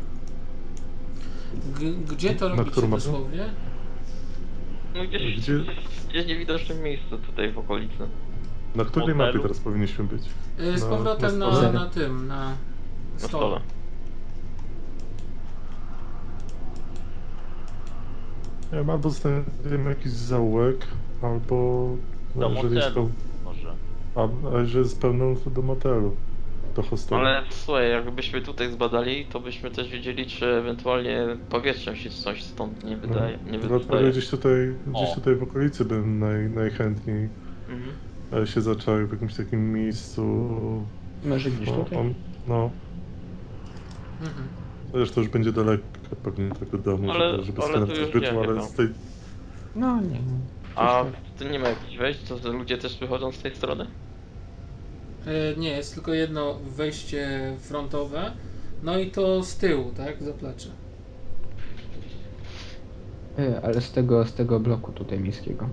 G- gdzie to Na robicie którą mapę? dosłownie? No gdzieś, Gdzie- gdzieś niewidoczne miejsce tutaj w okolicy. Na której Modelu? mapie teraz powinniśmy być? Y, Z Na- powrotem na na, stole. na tym, na Na stole. stole. Nie wiem, albo znajdziemy jakiś zaułek, albo Do jeżeli jest motelu peł... może. a, a jeżeli jest pełno, to do motelu, do hostelu. Ale słuchaj, jakbyśmy tutaj zbadali, to byśmy też wiedzieli, czy ewentualnie powietrzem się coś stąd nie wydaje. Nie Dlatego wydaje. gdzieś tutaj, gdzieś O. tutaj w okolicy bym naj, najchętniej Mhm. e, się zaczął w jakimś takim miejscu. Może gdzieś No, tutaj? on, no, Mhm. zresztą już będzie daleko pewnie tego domu, Ale- żeby, żeby ale skanąć tu już zbytu, nie ale chyba. z tej... No nie. A tu nie ma jakichś wejść? To, to ludzie też wychodzą z tej strony? Y, Nie, jest tylko jedno wejście frontowe. No i to z tyłu, tak? Zaplecze. E, Ale z tego, z tego bloku tutaj miejskiego.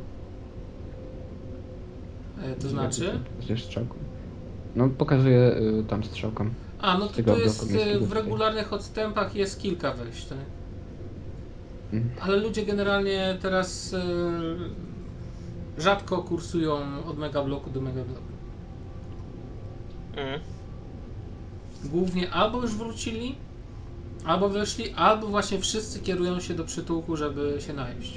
Y, To znaczy? Ze strzałką. No pokazuję y, tam strzałką. A, no z to, tego to jest bloku y, miejskiego w tutaj. regularnych odstępach jest kilka wejść, tak? Mhm. Ale ludzie generalnie teraz y, rzadko kursują od megabloku do megabloku. Mhm. Głównie albo już wrócili, albo wyszli, albo właśnie wszyscy kierują się do przytułku, żeby się najeść.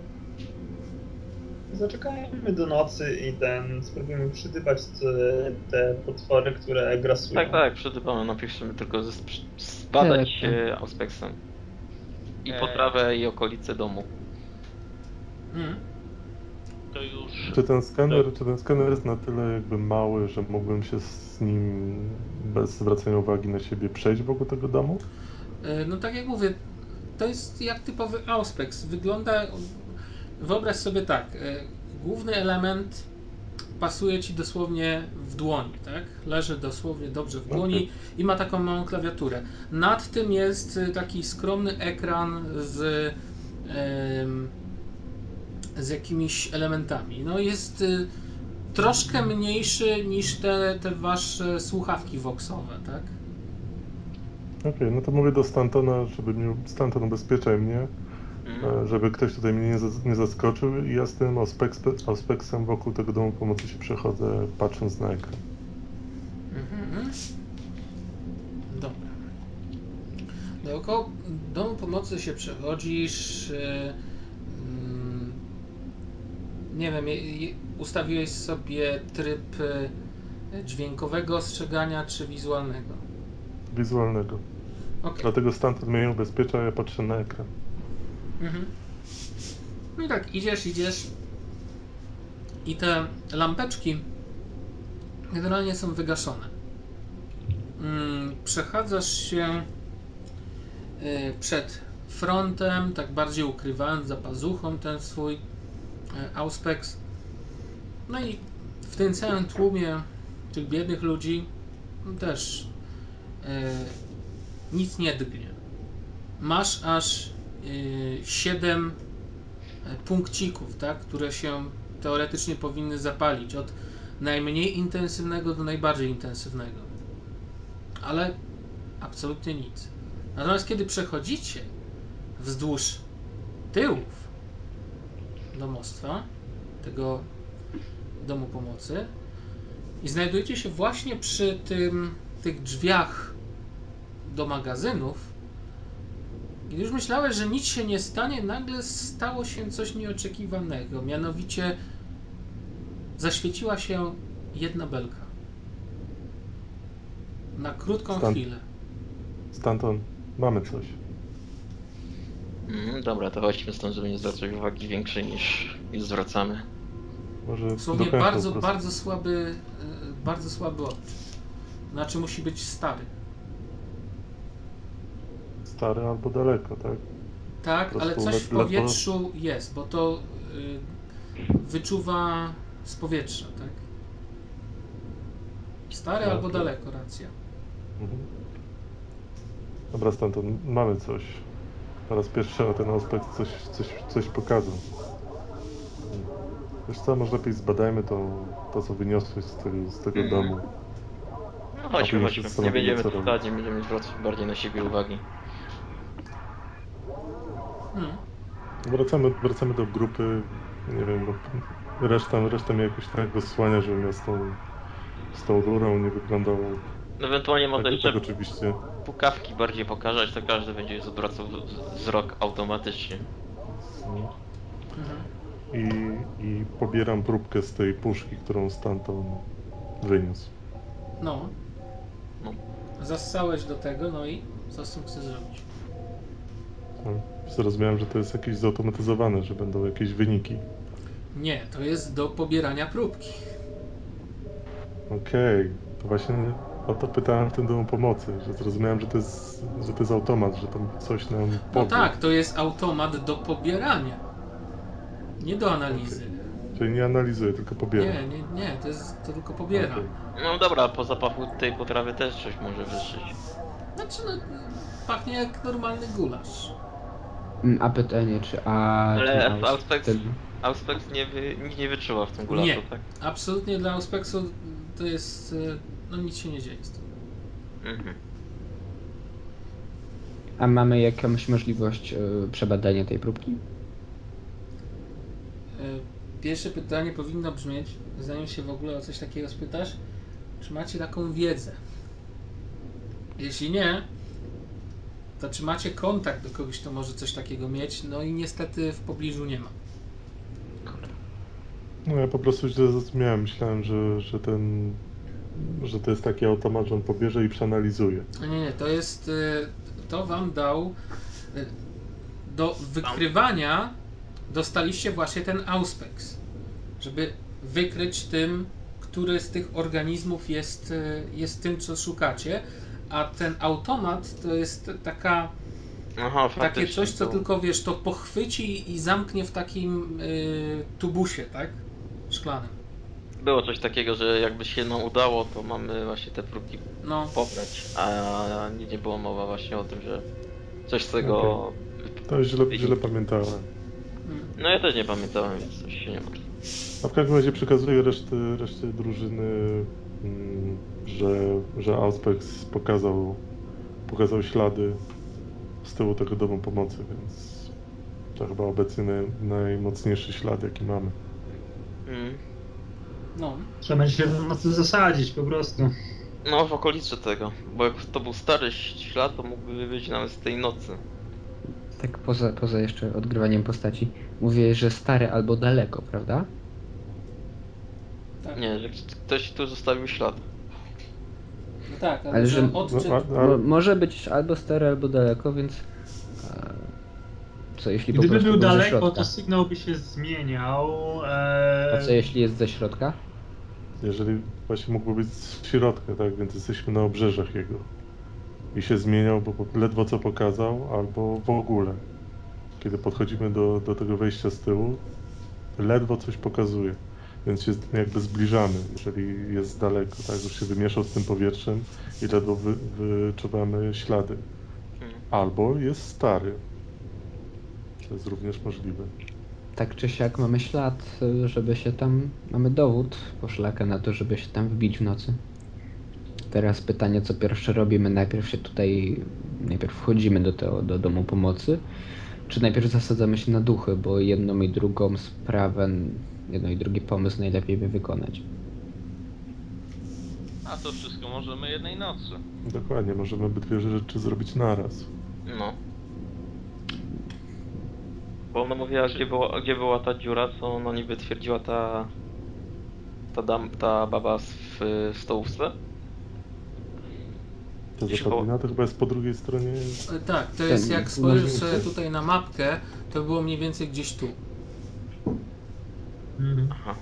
Zaczekajmy do nocy i ten, spróbujemy przydypać te, te potwory, które grasują. Tak, tak, przydybamy. Najpierw chcemy tylko zes- zbadać Tak, tak. e, Auspexem. I Eee. potrawę i okolice domu. Mm. To już... Czy ten skaner, czy ten skaner jest na tyle jakby mały, że mógłbym się z nim bez zwracania uwagi na siebie przejść wokół tego domu? Y, No tak jak mówię, to jest jak typowy Auspex. Wygląda, wyobraź sobie tak, y, główny element pasuje ci dosłownie w dłoni, tak? Leży dosłownie dobrze w dłoni Okej. i ma taką małą klawiaturę. Nad tym jest y, taki skromny ekran z, ym, z jakimiś elementami. No jest y, troszkę mniejszy niż te, te wasze słuchawki voxowe, tak? Okej, no to mówię do Stantona, żeby mnie, Stanton ubezpieczaj mnie, Mhm. e, żeby ktoś tutaj mnie nie, zas- nie zaskoczył i ja z tym Auspex- Auspexem wokół tego domu pomocy się przechodzę, patrząc na ekran. Mhm. Dobra. Dookoła domu pomocy się przechodzisz. Yy, mm, nie wiem, je- je- ustawiłeś sobie tryb y, dźwiękowego ostrzegania czy wizualnego? Wizualnego. Okej. Dlatego stamtąd mnie ubezpiecza, a ja patrzę na ekran. Mhm. No i tak, idziesz, idziesz i te lampeczki generalnie są wygaszone. Mm, przechadzasz się y, przed frontem, tak bardziej ukrywając za pazuchą ten swój y, auspex. No i w tym całym tłumie tych biednych ludzi też y, nic nie drgnie. Masz aż y, siedem punkcików, tak, które się teoretycznie powinny zapalić od najmniej intensywnego do najbardziej intensywnego, ale absolutnie nic. Natomiast kiedy przechodzicie wzdłuż tyłów domostwa, tego domu pomocy i znajdujecie się właśnie przy tym, tych drzwiach do magazynów, gdy już myślałeś, że nic się nie stanie, nagle stało się coś nieoczekiwanego. Mianowicie zaświeciła się jedna belka. Na krótką Stan- chwilę. Stanton, mamy coś. Mm, dobra, to chodźmy stąd, żeby nie zwracać uwagi większej niż, niż zwracamy. Może Dosłownie dokończę bardzo, po prostu. bardzo słaby, e, bardzo słaby odczyt. Znaczy musi być stary. Stary albo daleko, tak? Tak, Po ale prostu coś w led- ledwo- powietrzu jest, bo to y, wyczuwa z powietrza, tak? Stary No, albo okej. daleko, racja. Mhm. Dobra, Stanton, mamy coś. Po raz pierwszy na ten aspekt coś, coś, coś pokazał. Wiesz co, może lepiej zbadajmy to, to co wyniosłeś z tego, z tego Mhm. domu. No A chodźmy, później się chodźmy. Nie zastanowimy, będziemy co tutaj, robić. nie będziemy zwracać bardziej na siebie uwagi. Hmm. Wracamy, wracamy do grupy, nie wiem, bo reszta, reszta mnie jakoś tak rozsłania, żebym ja z tą, z tą rurą nie wyglądał Ewentualnie może tak, jeszcze tak oczywiście. pukawki bardziej pokazać, to każdy będzie zwracał w- wzrok automatycznie. Mhm. Mhm. I, I pobieram próbkę z tej puszki, którą Stanton wyniósł. No. No. Zassałeś do tego, no i co z tym chcesz zrobić? Zrozumiałem, że to jest jakieś zautomatyzowane, że będą jakieś wyniki. Nie, to jest do pobierania próbki. Okej, to właśnie o to pytałem w tym domu pomocy, że zrozumiałem, że to jest, że to jest automat, że tam coś nam No powie. tak, to jest automat do pobierania. Nie do analizy. Czyli nie analizuję, tylko pobieram. Nie, nie, nie, to jest to tylko pobiera. Okej. No dobra, po zapachu tej potrawy też coś może wyszyć. Znaczy, no, pachnie jak normalny gulasz. Mm, A pytanie, czy a... Ale ten aus- Auspex, ten- Auspex nie, wy, nic nie wyczuwa w tym gulaszu, Nie. tak? Absolutnie dla Auspexu to jest, e, no nic się nie dzieje z tym. Mhm. A mamy jakąś możliwość y, przebadania tej próbki? E, Pierwsze pytanie powinno brzmieć, zanim się w ogóle o coś takiego spytasz, czy macie taką wiedzę? Jeśli nie, to czy macie kontakt do kogoś, kto może coś takiego mieć? No i niestety w pobliżu nie ma. No ja po prostu źle zrozumiałem. Myślałem, że, że ten, że to jest taki automat, że on pobierze i przeanalizuje. Nie, nie, to jest, e, to wam dał, e, do wykrywania dostaliście właśnie ten Auspex, żeby wykryć tym, który z tych organizmów jest, e, jest tym, co szukacie, a ten automat to jest taka, Aha, takie faktycznie. coś, co to- tylko, wiesz, to pochwyci i zamknie w takim y, tubusie, tak? Szklanym. Było coś takiego, że jakby się nam udało, to mamy właśnie te próbki No, pobrać, a nie, nie było mowa właśnie o tym, że coś z tego... To źle, źle pamiętałem. mm, No ja też nie pamiętałem, więc coś się nie ma. A w każdym razie przekazuję reszty, reszcie drużyny, mm, że, że Auspex pokazał, pokazał ślady z tyłu tego domu pomocy, więc to chyba obecnie naj, najmocniejszy ślad, jaki mamy. Mm. no. Trzeba będzie się w nocy zasadzić po prostu. No w okolicy tego, bo jak to był stary ślad, to mógłby być nawet z tej nocy. Tak poza, poza jeszcze odgrywaniem postaci. Mówię, że stary albo daleko, prawda? Tak. Nie, że ktoś tu zostawił ślad. No tak, ale, Ale że że- odczyt... No, a- Mo, może być albo stary, albo daleko, więc... e, Co jeśli po Gdyby prostu był był ze daleko, środka? to sygnał by się zmieniał. A Eee, co jeśli jest ze środka? Jeżeli właśnie mógłby być z środka, tak, więc jesteśmy na obrzeżach jego. I się zmieniał, bo po- ledwo co pokazał, albo w ogóle. Kiedy podchodzimy do, do tego wejścia z tyłu, ledwo coś pokazuje. Więc się jakby zbliżamy, jeżeli jest daleko, tak, już się wymieszał z tym powietrzem i ledwo wy, wyczuwamy ślady. Hmm. Albo jest stary. To jest również możliwe. Tak czy siak mamy ślad, y, żeby się tam... Mamy dowód poszlaka na to, żeby się tam wbić w nocy. Teraz pytanie, co pierwsze robimy? Najpierw się tutaj... Najpierw wchodzimy do, tego, do domu pomocy, czy najpierw zasadzamy się na duchy, bo jedną i drugą sprawę, jedno i drugi pomysł najlepiej by wykonać. A to wszystko możemy jednej nocy. Dokładnie, możemy obydwie rzeczy zrobić naraz. No. Bo ona mówiła, gdzie była, gdzie była ta dziura, co ona niby twierdziła ta... Ta, dam, ta baba z, w, w stołówce? Ta Gdzieś zapadlina to chyba jest po drugiej stronie. E, Tak, to jest Ten- jak spojrzysz może- sobie tutaj na mapkę, to było mniej więcej gdzieś tu. mhm. Aha.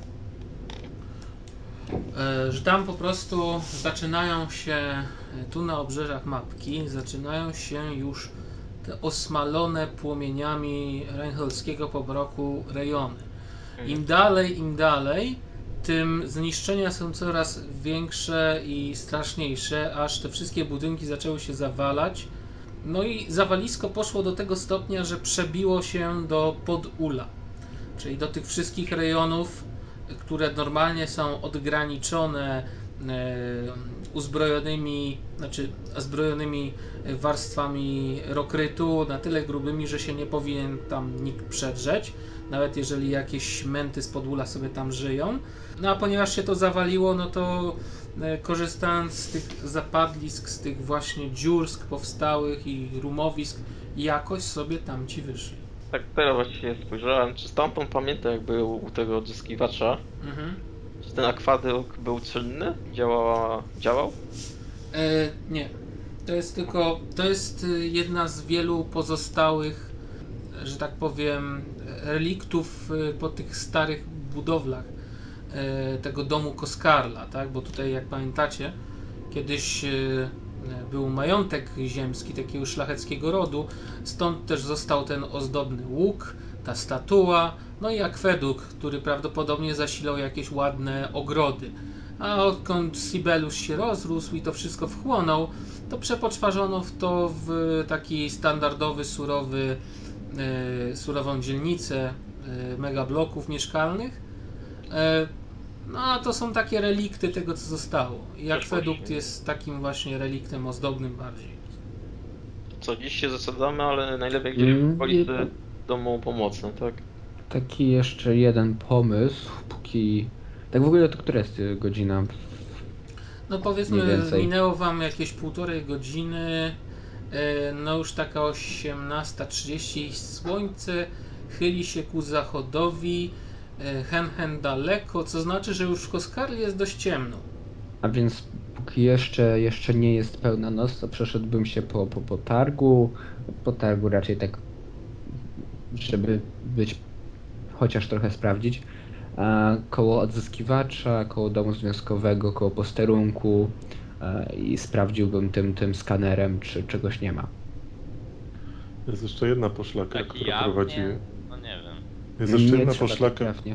E, Że tam po prostu zaczynają się, e, tu na obrzeżach mapki, zaczynają się już te osmalone płomieniami Reinholdskiego pobroku rejony. Im dalej, im dalej, tym zniszczenia są coraz większe i straszniejsze, aż te wszystkie budynki zaczęły się zawalać. No i zawalisko poszło do tego stopnia, że przebiło się do podula, czyli do tych wszystkich rejonów, które normalnie są odgraniczone e, uzbrojonymi, znaczy zbrojonymi warstwami rokrytu na tyle grubymi, że się nie powinien tam nikt przedrzeć, nawet jeżeli jakieś męty z podula sobie tam żyją. No a ponieważ się to zawaliło, no to e, korzystając z tych zapadlisk, z tych właśnie dziursk powstałych i rumowisk, jakoś sobie tamci wyszli. Tak teraz właściwie spojrzałem, czy stamtąd pamiętam, jak był u tego odzyskiwacza, Mhm. czy ten akwadyk był czynny? Działała, działał? E, nie. To jest tylko, to jest y, jedna z wielu pozostałych, że tak powiem, reliktów y, po tych starych budowlach y, tego domu Koskarla, tak? Bo tutaj, jak pamiętacie, kiedyś y, był majątek ziemski takiego szlacheckiego rodu, stąd też został ten ozdobny łuk, ta statua, no i akwedukt, który prawdopodobnie zasilał jakieś ładne ogrody. A odkąd Sibelius się rozrósł i to wszystko wchłonął, to przepoczwarzono w to w taki standardowy, surowy, e, surową dzielnicę e, megabloków mieszkalnych. E, no a to są takie relikty tego, co zostało. I akwedukt jest takim właśnie reliktem ozdobnym bardziej. Co, dziś się zasadzamy, ale najlepiej gdzieś Mm, w okolicy domu pomocy, tak? Taki jeszcze jeden pomysł, póki... Tak w ogóle to która jest y, godzina? No Mniej powiedzmy, więcej. minęło wam jakieś półtorej godziny, e, no już taka osiemnasta trzydzieści, słońce chyli się ku zachodowi, e, hen hen daleko, co znaczy, że już w Koskarli jest dość ciemno. A więc póki jeszcze, jeszcze nie jest pełna noc, to przeszedłbym się po, po, po targu. Po targu raczej tak, żeby być, chociaż trochę sprawdzić. A koło odzyskiwacza, koło domu związkowego, koło posterunku e, i sprawdziłbym tym, tym skanerem, czy czegoś nie ma. Jest jeszcze jedna poszlaka, Taki która jawnie? prowadzi. No nie wiem. Jest jeszcze nie jedna trzeba tak poszlaka. trafnie.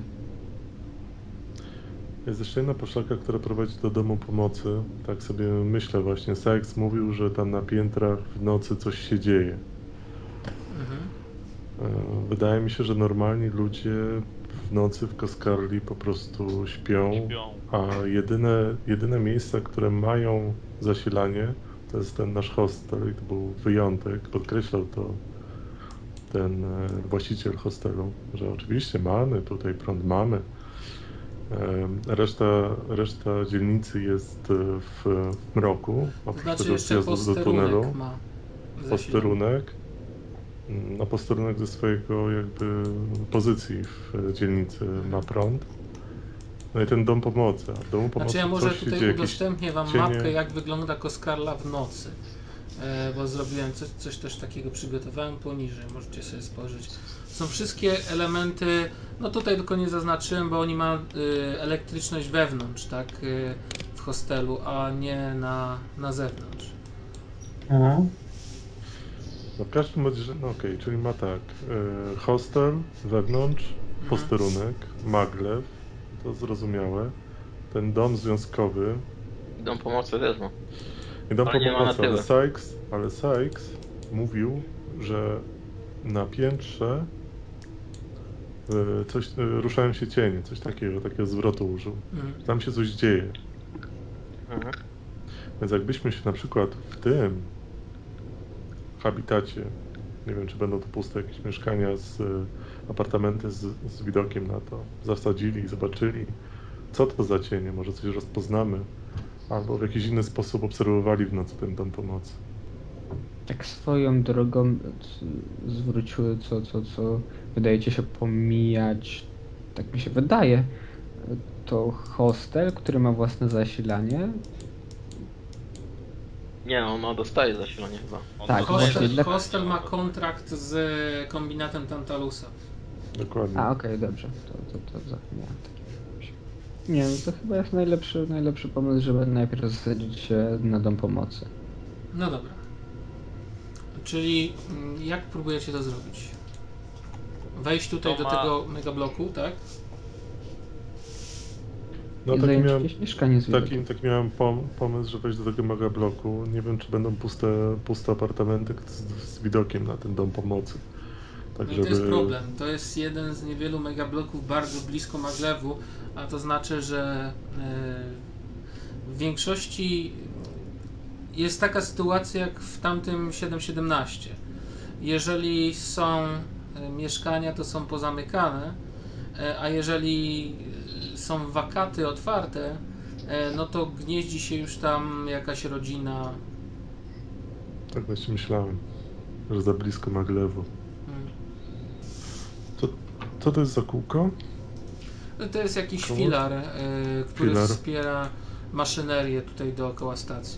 Jest jeszcze jedna poszlaka, która prowadzi do domu pomocy. Tak sobie myślę właśnie. Sykes mówił, że tam na piętrach w nocy coś się dzieje. Mhm. E, Wydaje mi się, że normalni ludzie w nocy w Koskarli po prostu śpią, Śpią. a jedyne, jedyne miejsca, które mają zasilanie, to jest ten nasz hostel i to był wyjątek. Podkreślał to ten e, właściciel hostelu, że oczywiście mamy tutaj prąd, mamy. E, Reszta, reszta dzielnicy jest e, w mroku, To oprócz znaczy tego jeszcze zjazdu do tunelu. posterunek ma zasilanie. Posterunek, mm, a posterunek ze swojego jakby pozycji w dzielnicy ma prąd. No i ten dom pomocy. A w domu pomocy Znaczy ja może coś się tutaj dzieje, jakieś udostępnię wam cienie. mapkę, jak wygląda Koskarla w nocy. E, bo zrobiłem coś, coś też takiego, przygotowałem poniżej, możecie sobie spojrzeć. Są wszystkie elementy, no tutaj tylko nie zaznaczyłem, bo oni mają y, elektryczność wewnątrz, tak, y, w hostelu, a nie na, na zewnątrz. Mhm. No w każdym bądź, że- no okej, czyli ma tak, e, hostel, wewnątrz, Mhm. posterunek, maglev, to zrozumiałe, ten dom związkowy, Dom pomocy też ma. i dom Ale nie ma na pomocy, ale tyle. Sykes, ale Sykes mówił, że na piętrze e, coś, e, ruszają się cienie, coś takiego, takiego zwrotu użył. Mhm. Tam się coś dzieje. Mhm. Więc jakbyśmy się na przykład w tym habitacie, nie wiem czy będą to puste jakieś mieszkania, z, e, apartamenty z, z widokiem na to, zasadzili i zobaczyli, co to za cienie, może coś rozpoznamy, albo w jakiś inny sposób obserwowali w nocy ten dom pomocy. Tak swoją drogą c- zwróciły, co, co, co wydaje ci się pomijać, tak mi się wydaje, to hostel, który ma własne zasilanie. Nie, on ma, dostaje zasilanie chyba. On Tak, to właśnie Hostel, dla- hostel ma kontrakt z kombinatem Tantalusa. Dokładnie. A okej, dobrze, to, to, to zapomniałem takiego. Nie, no to chyba jest najlepszy, najlepszy pomysł, żeby najpierw zasadzić się na dom pomocy. No dobra. Czyli mm, jak próbujecie to zrobić? Wejść tutaj To do ma- tego megabloku, tak? No I taki zająć miałem, jakieś mieszkanie z taki, widokiem. taki miałem pom, pomysł, że wejść do tego mega bloku. Nie wiem czy będą puste, puste apartamenty z, z widokiem na ten dom pomocy. Tak No i żeby... to jest problem. To jest jeden z niewielu megabloków bardzo blisko Maglewu, a to znaczy, że e, w większości jest taka sytuacja jak w tamtym siedem siedemnaście. Jeżeli są e, mieszkania, to są pozamykane, e, a jeżeli e, są wakaty otwarte, e, no to gnieździ się już tam jakaś rodzina. Tak właśnie myślałem, że za blisko Maglewu. Hmm. Co, co to jest za kółko? To jest jakiś Koło? filar, y, który Filar. wspiera maszynerię tutaj dookoła stacji.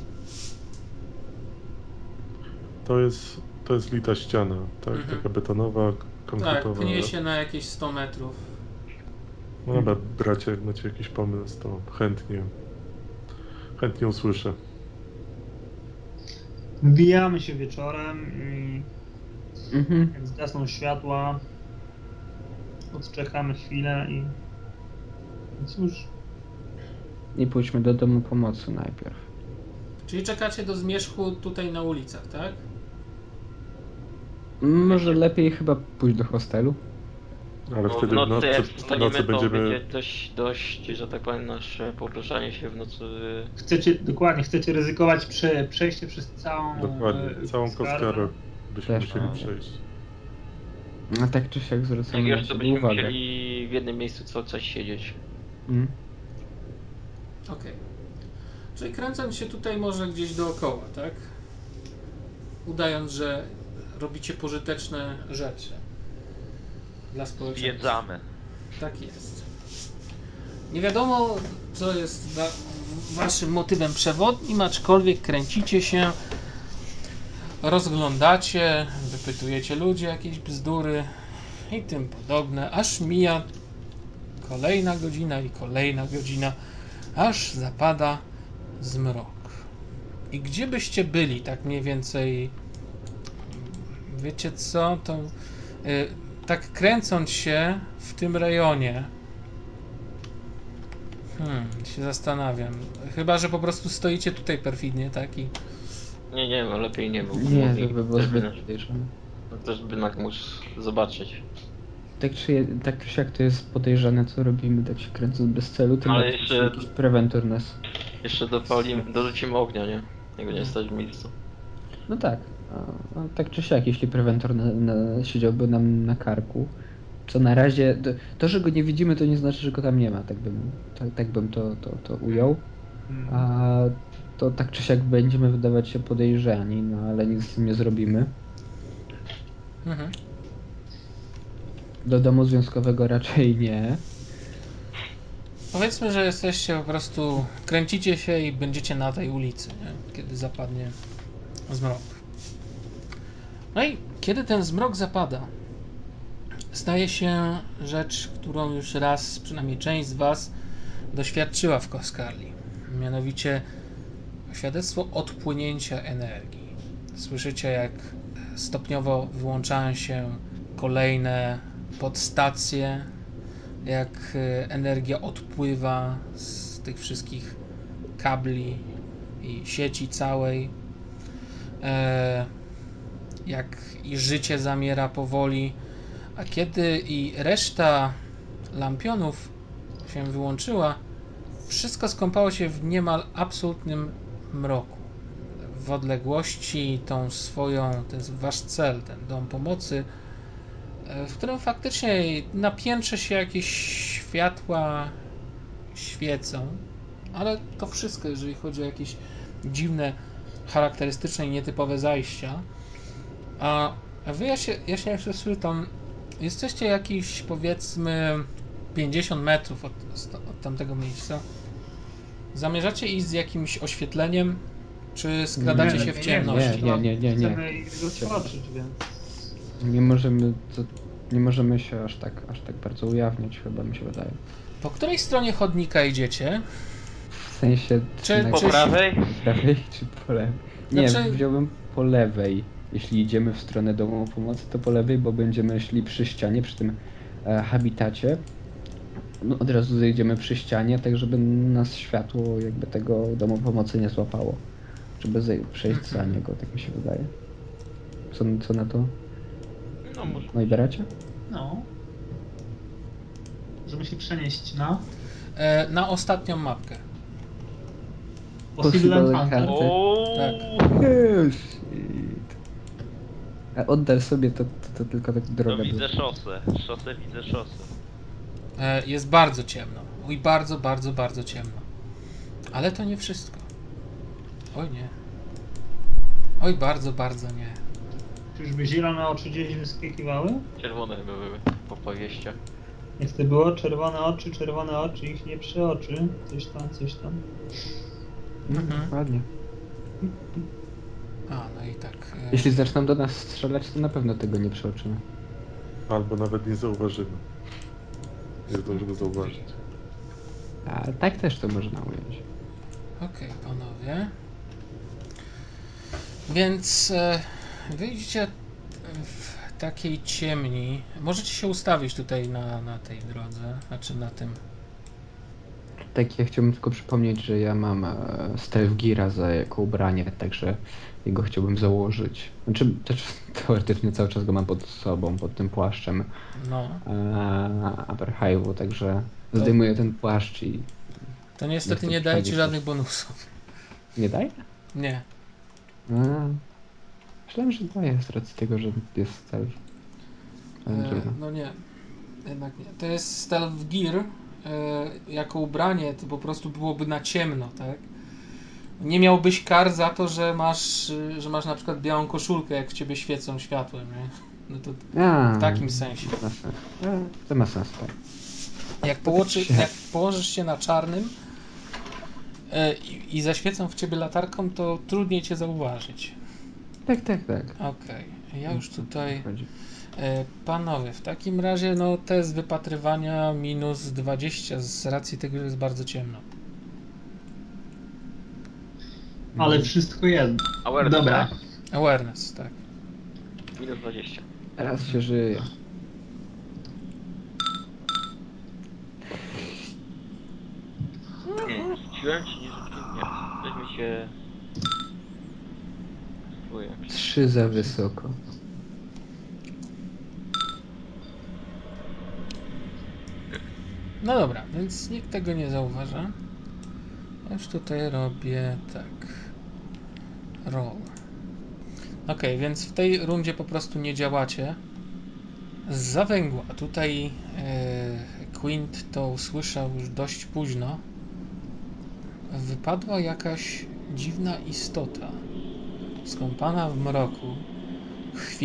To jest, to jest lita ściana, tak? Mhm. Taka betonowa, Tak, konkretowa. pnie się na jakieś sto metrów. No dobra, bracie, jak macie jakiś pomysł, to chętnie, chętnie usłyszę. Wbijamy się wieczorem i Mhm. jak zgasną światła, odczekamy chwilę i i cóż, I pójdźmy do domu pomocy najpierw. Czyli czekacie do zmierzchu tutaj na ulicach, tak? Może lepiej chyba pójść do hostelu? Ale No, wtedy w w nocy nocy, jak w wstaniemy, nocy to będziemy... będzie dość, dość, że tak powiem, nasze poruszanie się w nocy. chcecie, dokładnie, chcecie ryzykować prze, przejście przez całą Dokładnie, e, całą Koskarę? Koskarę byśmy Też, musieli no. przejść. A tak czy siak Jak zwracamy na jeszcze siebie byśmy uwagę. musieli w jednym miejscu co coś siedzieć. Mm. Okej. Czyli kręcąc się tutaj może gdzieś dookoła, tak? Udając, że robicie pożyteczne rzeczy dla społeczeństwa. Zwiedzamy. Tak jest. Nie wiadomo, co jest wa waszym motywem przewodnim, aczkolwiek kręcicie się, rozglądacie, wypytujecie ludzi jakieś bzdury i tym podobne, aż mija kolejna godzina i kolejna godzina, aż zapada zmrok. I gdzie byście byli, tak mniej więcej, wiecie co, to y, tak kręcąc się w tym rejonie, hmm, się zastanawiam, chyba, że po prostu stoicie tutaj perfidnie, tak, i Nie, nie, no lepiej nie był. Nie, to by było Też by, zbyt podejrzane. też by nak mógł zobaczyć. Tak czy, tak czy siak to jest podejrzane, co robimy, tak się kręcąc bez celu, tym Ale bardziej jeszcze- jakiś prewentor nas. Jeszcze dopalimy, dorzucimy ognia, nie? Jak nie stać w miejscu. No tak, a, a tak czy siak, jeśli prewentor na, na, siedziałby nam na karku, co na razie, to, to, że go nie widzimy, to nie znaczy, że go tam nie ma, tak bym, tak, tak bym to, to, to ujął. Hmm. A to tak czy siak będziemy wydawać się podejrzani, no ale nic z tym nie zrobimy. mhm. Do domu związkowego raczej nie. Powiedzmy, że jesteście po prostu, kręcicie się i będziecie na tej ulicy, nie? Kiedy zapadnie zmrok. No i kiedy ten zmrok zapada, staje się rzecz, którą już raz przynajmniej część z was doświadczyła w Koskarli. Mianowicie świadectwo odpłynięcia energii. Słyszycie, jak stopniowo wyłączają się kolejne podstacje, jak energia odpływa z tych wszystkich kabli i sieci całej, jak i życie zamiera powoli, a kiedy i reszta lampionów się wyłączyła, wszystko skąpało się w niemal absolutnym mroku. W odległości tą swoją, to jest wasz cel, ten dom pomocy, w którym faktycznie na piętrze się jakieś światła świecą, ale to wszystko, jeżeli chodzi o jakieś dziwne, charakterystyczne i nietypowe zajścia. A wy, jaśniejszy tam jesteście jakieś, powiedzmy, pięćdziesiąt metrów od, od tamtego miejsca. Zamierzacie iść z jakimś oświetleniem, czy skradacie Nie, się w nie, ciemności? Nie, nie, nie, nie. Chcemy ich zaskoczyć, więc... Nie możemy, to, nie możemy się aż tak, aż tak bardzo ujawniać, chyba mi się wydaje. Po której stronie chodnika idziecie? W sensie... Czy- na- Po czy- prawej? Po prawej czy po lewej? Nie, Znaczy- wziąłbym po lewej. Jeśli idziemy w stronę domu pomocy, to po lewej, bo będziemy szli przy ścianie, przy tym e, habitacie. No, od razu zejdziemy przy ścianie, tak żeby nas światło jakby tego domu pomocy nie złapało. Żeby zej- przejść za niego, tak mi się wydaje. Co, co na to? No może. No i beracie? No. Żeby się przenieść na... E, na ostatnią mapkę. Possible Possible Encounter. Encounter. O. Yes. A oddal sobie to, to, to tylko tak To droga widzę była. szosę. Szosę widzę szosę. E, jest bardzo ciemno. Oj, bardzo, bardzo, bardzo ciemno. Ale to nie wszystko. Oj nie. Oj, bardzo, bardzo nie. Czyżby zielone oczy gdzieś wyskakiwały? Czerwone były po powieściach. Jak to było? Czerwone oczy, czerwone oczy, ich nie przeoczy. Coś tam, coś tam. Mhm. Dokładnie. A, no i tak. E, Jeśli zaczną do nas strzelać, to na pewno tego nie przeoczymy. Albo nawet nie zauważymy. Nie zdążymy zauważyć. A tak też to można ująć. Okej, panowie. Więc e, wyjdziecie w takiej ciemni. Możecie się ustawić tutaj na, na tej drodze, znaczy na tym. Tak, ja chciałbym tylko przypomnieć, że ja mam e, stealth geara za jako ubranie, także jego chciałbym założyć. Znaczy, też teoretycznie cały czas go mam pod sobą, pod tym płaszczem No. e, Upper Hive'u, także zdejmuję ten płaszcz i... To niestety Nie chcę nie daje ci przechodzić żadnych bonusów. Nie daje? Nie. A, myślałem, że daje z racji tego, że jest stealth. Ale E, trudno. no nie. Jednak nie. To jest stealth gear. E, jako ubranie to po prostu byłoby na ciemno, tak? Nie miałbyś kar za to, że masz, y, że masz na przykład białą koszulkę, jak w ciebie świecą światłem, nie? No to A, w takim sensie. To ma sens. E, To ma sens, tak. Jak, położy, jak położysz się na czarnym e, i, i zaświecą w ciebie latarką, to trudniej cię zauważyć. Tak, tak, tak. Okej, ja już tutaj... Chodzi. E, panowie, w takim razie no test wypatrywania minus dwadzieścia z racji tego, że jest bardzo ciemno. Ale wszystko jedno. Awareness, Dobra. tak? Awareness, tak. Minus dwadzieścia. Teraz się żyje. Nie, rzuciłem czy nie rzuciłem? Nie. Coś mi się... Spróbuję. Trzy za wysoko. No dobra, więc nikt tego nie zauważa. Ja już tutaj robię tak. Roll. Ok, więc w tej rundzie po prostu nie działacie. Z zawęgła. Tutaj e, Quint to usłyszał już dość późno. Wypadła jakaś dziwna istota. Skąpana w mroku.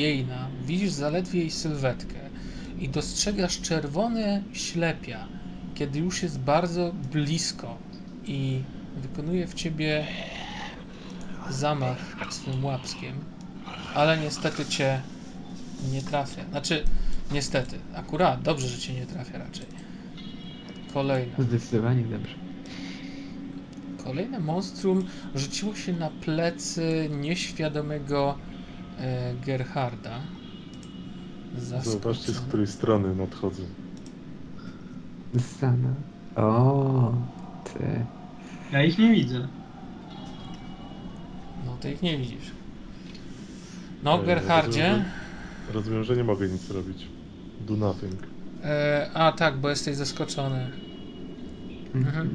Chwiejna. Widzisz zaledwie jej sylwetkę. I dostrzegasz czerwone ślepia kiedy już jest bardzo blisko i wykonuje w ciebie zamach swym łapskiem, ale niestety cię nie trafia. Znaczy, niestety, akurat, dobrze, że cię nie trafia raczej. Kolejna. Zdecydowanie dobrze. Kolejne monstrum rzuciło się na plecy nieświadomego e, Gerharda. Zobaczcie, z której strony nadchodzę. Sana. O, ty. Ja ich nie widzę. No, ty ich nie widzisz. No, E, Gerhardzie. Rozumiem, że, rozumiem, że nie mogę nic robić. Do nothing. E, a, tak, bo jesteś zaskoczony. Mhm.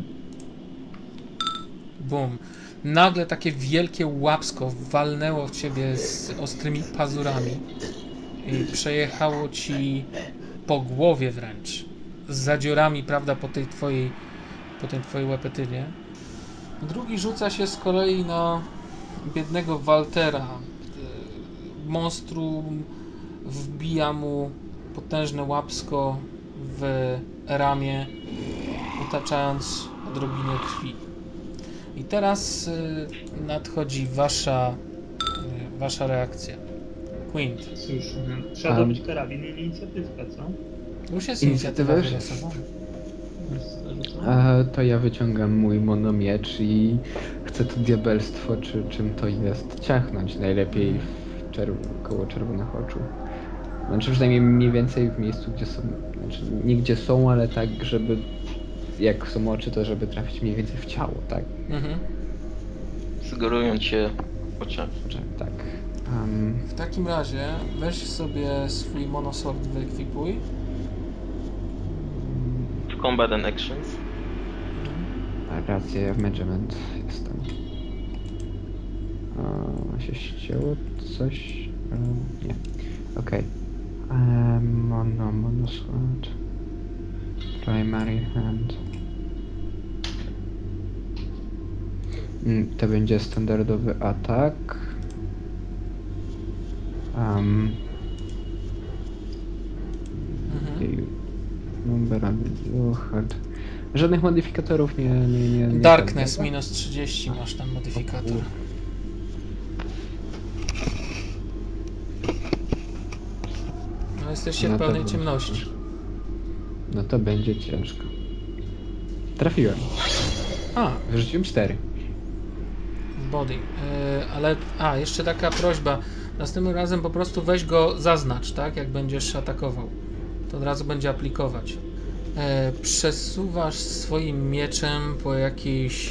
Bum. Nagle takie wielkie łapsko walnęło w ciebie z ostrymi pazurami i przejechało ci po głowie wręcz. Z zadziorami, prawda, po tej twojej, po tej twojej łepetynie. Drugi rzuca się z kolei na biednego Waltera. Monstrum wbija mu potężne łapsko w ramię, otaczając odrobinę krwi. I teraz y, nadchodzi wasza, y, wasza reakcja. Quint. Cóż, trzeba Um. dobić karabin i inicjatywka, co? Już jest Inicjatywa inicjatywa już jest. wylosowana. A, to ja wyciągam mój monomiecz i chcę to diabelstwo, czy czym to jest, ciachnąć. Najlepiej w czerw- koło czerwonych oczu. Znaczy przynajmniej mniej więcej w miejscu, gdzie są, znaczy nie gdzie są, ale tak, żeby jak są oczy, to żeby trafić mniej więcej w ciało, tak? Mhm. Sugerują cię oczami. Że, tak. Um, W takim razie weź sobie swój monosword, wyekwipuj. W Combat and Actions. racja, ja w Measurement jestem. O, się ścięło coś? Um, nie. Okej. Okay. Um, mono, monosword. Primary hand. Mm, to będzie standardowy atak. Um, Mhm. Number hard. Żadnych modyfikatorów nie... nie, nie, nie Darkness tam, minus trzydzieści masz tam modyfikator. No jesteście w No to pełnej będzie ciemności. ciężko. No to będzie ciężko. Trafiłem. A, Wyrzuciłem cztery. w body. Yy, ale, a, jeszcze taka prośba. Następnym razem po prostu weź go zaznacz, tak? Jak będziesz atakował. To od razu będzie aplikować. Yy, przesuwasz swoim mieczem po jakiejś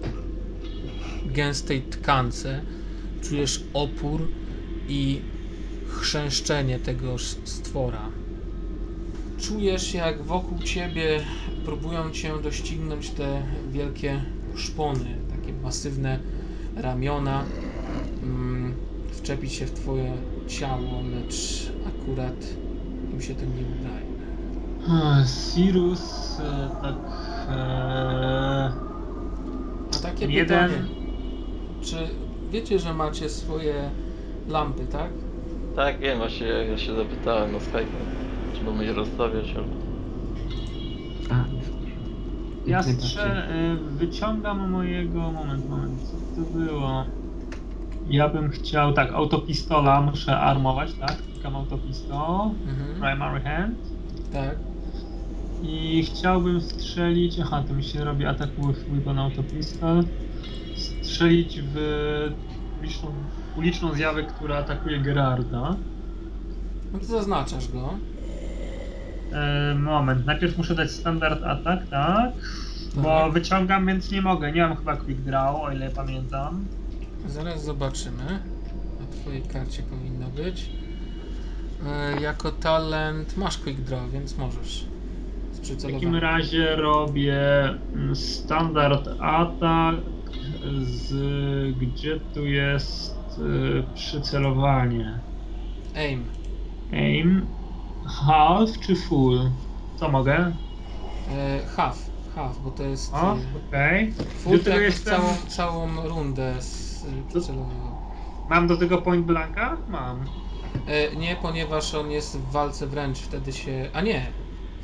gęstej tkance. Czujesz opór i chrzęszczenie tegoż stwora. Czujesz, jak wokół ciebie próbują cię doścignąć te wielkie szpony, takie masywne ramiona, mm, wczepić się w twoje ciało, lecz akurat im się to nie udaje. Sirus, e, tak... E, A takie jeden... pytanie, czy wiecie, że macie swoje lampy, tak? Tak, wiem, właśnie ja się zapytałem na Skype, czy mamy je rozstawiać, ale... A, Ja jak strzel, e, wyciągam mojego... Moment, moment, co to było? Ja bym chciał, tak, autopistola muszę armować, tak? Klikam autopistol, Mhm. primary hand. Tak. I chciałbym strzelić, aha, to mi się robi atak with weapon autopistol. Strzelić w uliczną, uliczną zjawę, która atakuje Gerarda. No to zaznaczasz go. E, moment, najpierw muszę dać standard atak, tak? Bo Tak. wyciągam, więc nie mogę, nie mam chyba quick draw, o ile pamiętam. Zaraz zobaczymy. Na twojej karcie powinno być. E, jako talent masz quick draw, więc możesz. Z W przycelowaniem. takim razie robię mm, standard atak z... gdzie tu jest y, przycelowanie? Aim. Aim, half czy full? Co mogę? E, half. Half, bo to jest O, e, okej. full Do to tego jakby jestem... całą, całą rundę z e, przycelowanego. Mam do tego point blanka? Mam. E, nie, ponieważ on jest w walce wręcz, wtedy się... A nie!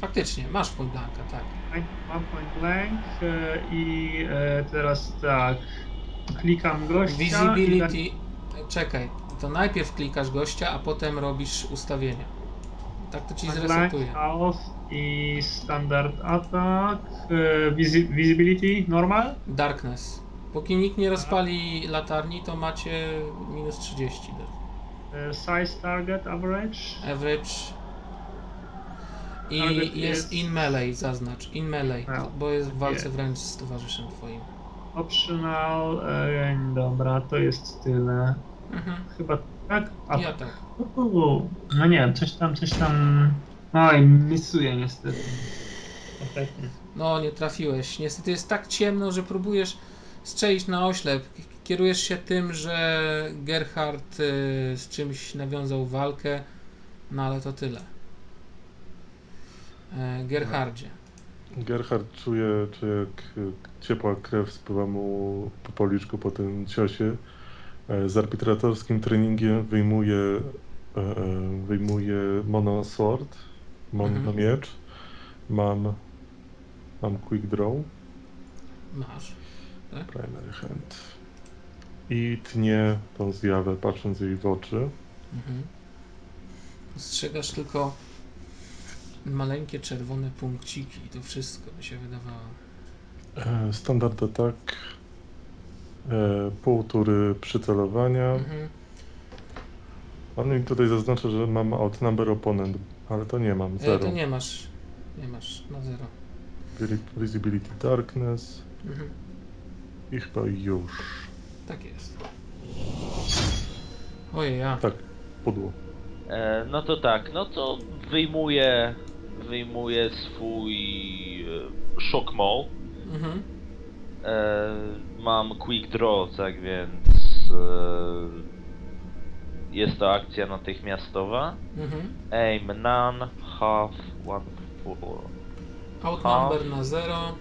faktycznie, masz point blanka, tak. Mam point blank e, i e, teraz tak, klikam gościa Visibility, i czekaj, to najpierw klikasz gościa, a potem robisz ustawienia. Tak to ci tak, zresetuje. chaos i standard attack, e, visi visibility normal, Darkness. Póki nikt nie rozpali latarni, to macie minus trzydzieści. e, size target average, Average. I Target jest jest- in melee, zaznacz. In melee, No. bo jest w walce Nie. wręcz z towarzyszem twoim. optional, e, dobra, to jest tyle. Mhm. Chyba tak? A, Ja tak. Uuu, no nie wiem, coś tam, coś tam. Oj, misuję niestety. Efektnie. No, nie trafiłeś. Niestety jest tak ciemno, że próbujesz strzelić na oślep. Kierujesz się tym, że Gerhard y, z czymś nawiązał walkę, no ale to tyle. E, Gerhardzie. Gerhard czuje, czuje jak ciepła krew spływa mu po policzku po tym ciosie. E, Z arbitratorskim treningiem wyjmuje, e, e, wyjmuje mono sword, mono Mhm. miecz. Mam, mam quick draw, Masz. primary hand. I tnie tą zjawę, patrząc jej w oczy. Mhm. Dostrzegasz tylko maleńkie czerwone punkciki i to wszystko mi się wydawało. E, Standard attack. E, pół tury przycelowania. Mhm. On mi tutaj zaznacza, że mam outnumber opponent, ale to nie mam, E, zero. to nie masz. Nie masz, na zero. Visibility darkness Mhm. i chyba już. Tak jest. Ojej, ja. Tak, pudło. E, no to tak, no to wyjmuję, wyjmuję swój e, shock maul. Mhm. E, mam quick draw, tak więc e, jest to akcja natychmiastowa. Mhm. Aim none, half, one, four. Outnumber na zero.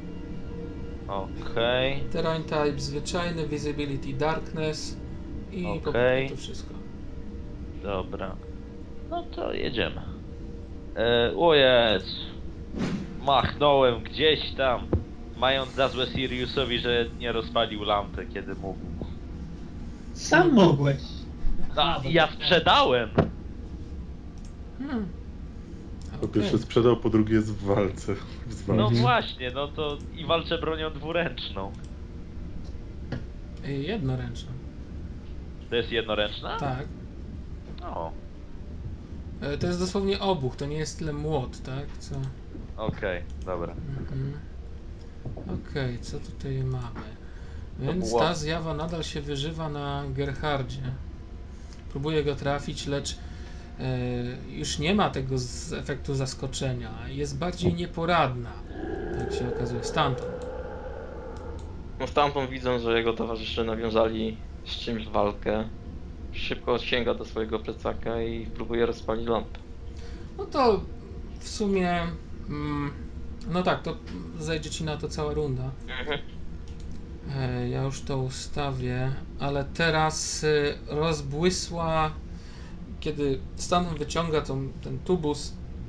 Okej. Terrain type zwyczajny, visibility darkness i po Okej. prostu to wszystko. Dobra. No to jedziemy. E, o jest. Machnąłem gdzieś tam, mając za złe Siriusowi, że nie rozpalił lampy, kiedy mógł. Sam mogłeś. A, ja sprzedałem! Hmm. Po Okej. pierwsze sprzedał, po drugie jest w walce. W No walce. właśnie, no to i walczę bronią dwuręczną. Y, Jednoręczną. To jest jednoręczna? Tak. O, E, To jest dosłownie obuch, to nie jest tyle młot, tak? Co? okej, dobra. Mhm. Okej, co tutaj mamy? Więc było- ta zjawa nadal się wyżywa na Gerhardzie. Próbuje go trafić, lecz e, już nie ma tego z efektu zaskoczenia. Jest bardziej nieporadna, jak się okazuje, stamtąd. No stamtąd widzę, że jego towarzysze nawiązali z czymś walkę. Szybko sięga do swojego plecaka i próbuje rozpalić lampę. No to w sumie, mm, no tak, to zejdzie ci na to cała runda. Mhm. E, Ja już to ustawię, ale teraz y, rozbłysła, kiedy Stanton wyciąga tą, ten tubus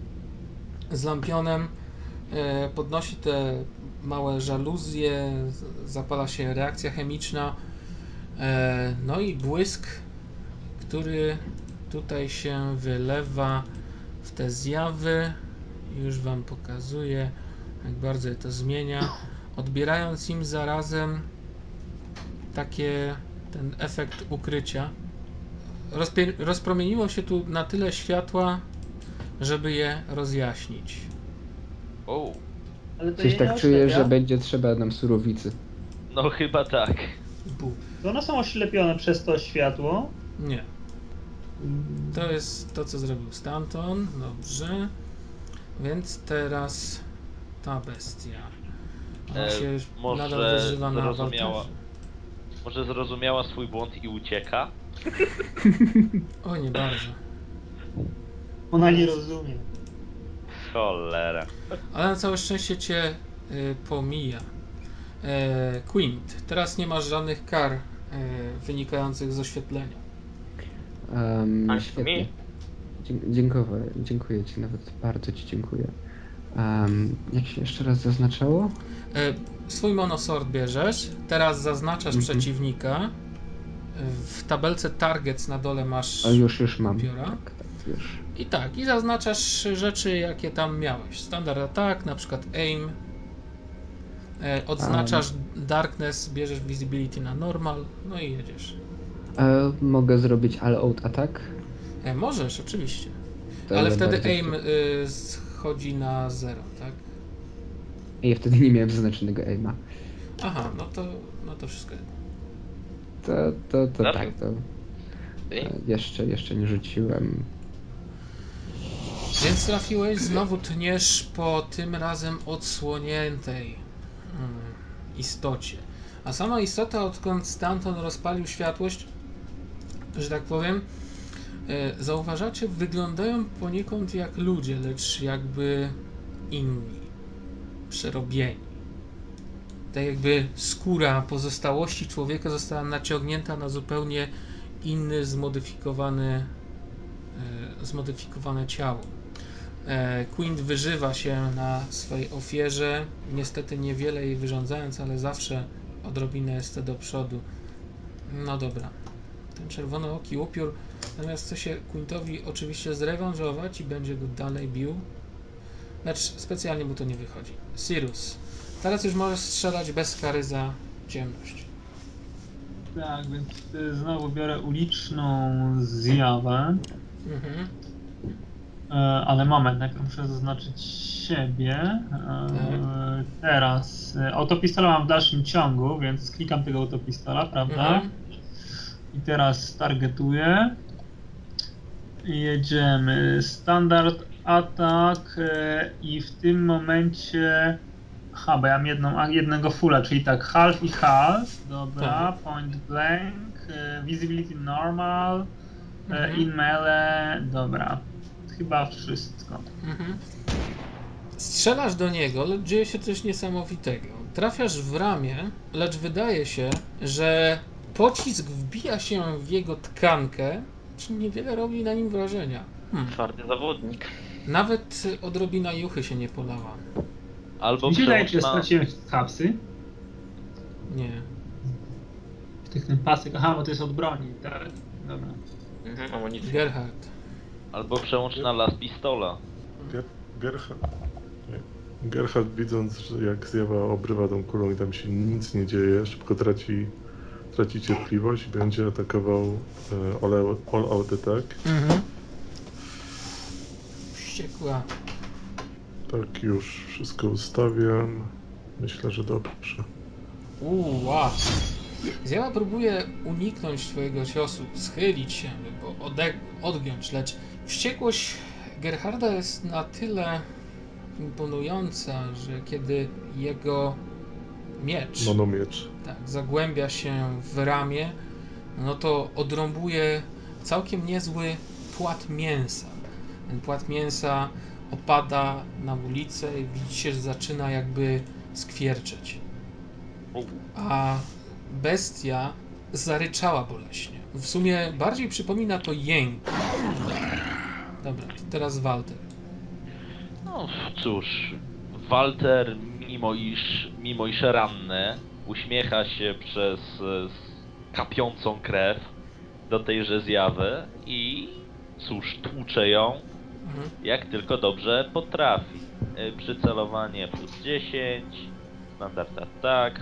z lampionem, e, podnosi te małe żaluzje, z- zapala się reakcja chemiczna, e, no i błysk, który tutaj się wylewa w te zjawy, już wam pokazuję, jak bardzo je to zmienia, odbierając im zarazem takie, ten efekt ukrycia. Rozpie- rozpromieniło się tu na tyle światła, żeby je rozjaśnić. O, Ale to Coś je tak nie czuję, oślepia. że będzie trzeba nam surowicy. no chyba tak. Bu. To one są oślepione przez to światło. Nie. To jest to, co zrobił Stanton. Dobrze. Więc teraz ta bestia. Ona E, się może nadal wyżywa na zrozumiała. walterze. Może zrozumiała swój błąd i ucieka? O, nie bardzo. Ona nie rozumie. Cholera. Ale na całe szczęście cię y, pomija. E, Quint, teraz nie masz żadnych kar y, wynikających z oświetlenia. Um, Nice to świetnie. me. Dzie- Dziękuję, dziękuję ci, nawet bardzo ci dziękuję. Um, jak się jeszcze raz zaznaczało? E, swój monosword bierzesz, teraz zaznaczasz Mhm. przeciwnika. W tabelce targets na dole masz O, już, już mam. upiora. Tak, tak, już. I tak, i zaznaczasz rzeczy, jakie tam miałeś. Standard attack, na przykład aim. E, odznaczasz darkness, bierzesz visibility na normal, no i jedziesz. E, mogę zrobić all out attack? E, możesz, oczywiście. To Ale za wtedy bardzo aim to- y, schodzi na zero, tak? Ja wtedy nie miałem zaznaczonego aima. Aha, no to, no to wszystko. To, to, to Trafił. tak, to Ty? e, jeszcze, jeszcze nie rzuciłem. Więc trafiłeś, znowu tniesz po tym razem odsłoniętej mm, istocie. A sama istota, odkąd stamtąd rozpalił światłość, że tak powiem, e, zauważacie, wyglądają poniekąd jak ludzie, lecz jakby inni, przerobieni. Tak jakby skóra pozostałości człowieka została naciągnięta na zupełnie inny, zmodyfikowany, e, zmodyfikowane ciało. E, Queen wyżywa się na swojej ofierze, niestety niewiele jej wyrządzając, ale zawsze odrobinę jest to do przodu. No dobra, ten czerwonooki upiór natomiast chce się Quintowi oczywiście zrewanżować i będzie go dalej bił, lecz specjalnie mu to nie wychodzi. Cyrus, teraz już możesz strzelać bez kary za ciemność. Tak, więc y, znowu biorę uliczną zjawę. Mhm. E, ale moment, najpierw muszę zaznaczyć siebie. E, teraz e, autopistola mam w dalszym ciągu, więc klikam tego autopistola, prawda? Mhm. I teraz targetuję. I jedziemy. Standard atak e, i w tym momencie. Aha, bo ja mam jedną, a jednego fulla, czyli tak half i half. Dobra, Tak. point blank, e, visibility normal, e, Mhm. in melee, dobra. Chyba wszystko. Mhm. Strzelasz do niego, lecz dzieje się coś niesamowitego. Trafiasz w ramię, lecz wydaje się, że pocisk wbija się w jego tkankę, czym niewiele robi na nim wrażenia. Hmm. Twardy zawodnik. Nawet odrobina juchy się nie polała. Albo Mi się wydaje, czy przełączna... straciłem hapsy. Nie. W tych ten pasek, aha, bo to jest od broni, tak. Dobra. Mhm, amunicja. Gerhard. Albo przełączna las pistola. Ger- Gerhard, nie. Gerhard widząc, że jak zjawa obrywa tą kulą i tam się nic nie dzieje, szybko traci, traci cierpliwość i będzie atakował e, all, out, all out attack. Mhm. Wściekła. Tak, już wszystko ustawiam. Myślę, że dobrze. Uuu, wow. Zjawa próbuje uniknąć twojego ciosu, schylić się, by go ode- odgiąć, lecz wściekłość Gerharda jest na tyle imponująca, że kiedy jego miecz Monomiecz. tak, zagłębia się w ramię, no to odrąbuje całkiem niezły płat mięsa. Ten płat mięsa opada na ulicę i widzicie, że zaczyna jakby skwierczeć. A bestia zaryczała boleśnie. W sumie bardziej przypomina to jęk. Dobra, to teraz Walter. No cóż, Walter, mimo iż, mimo iż ranny, uśmiecha się przez e, kapiącą krew do tejże zjawy i cóż, tłucze ją Mhm. jak tylko dobrze potrafi. E, Przycelowanie plus dziesięć, standard atak,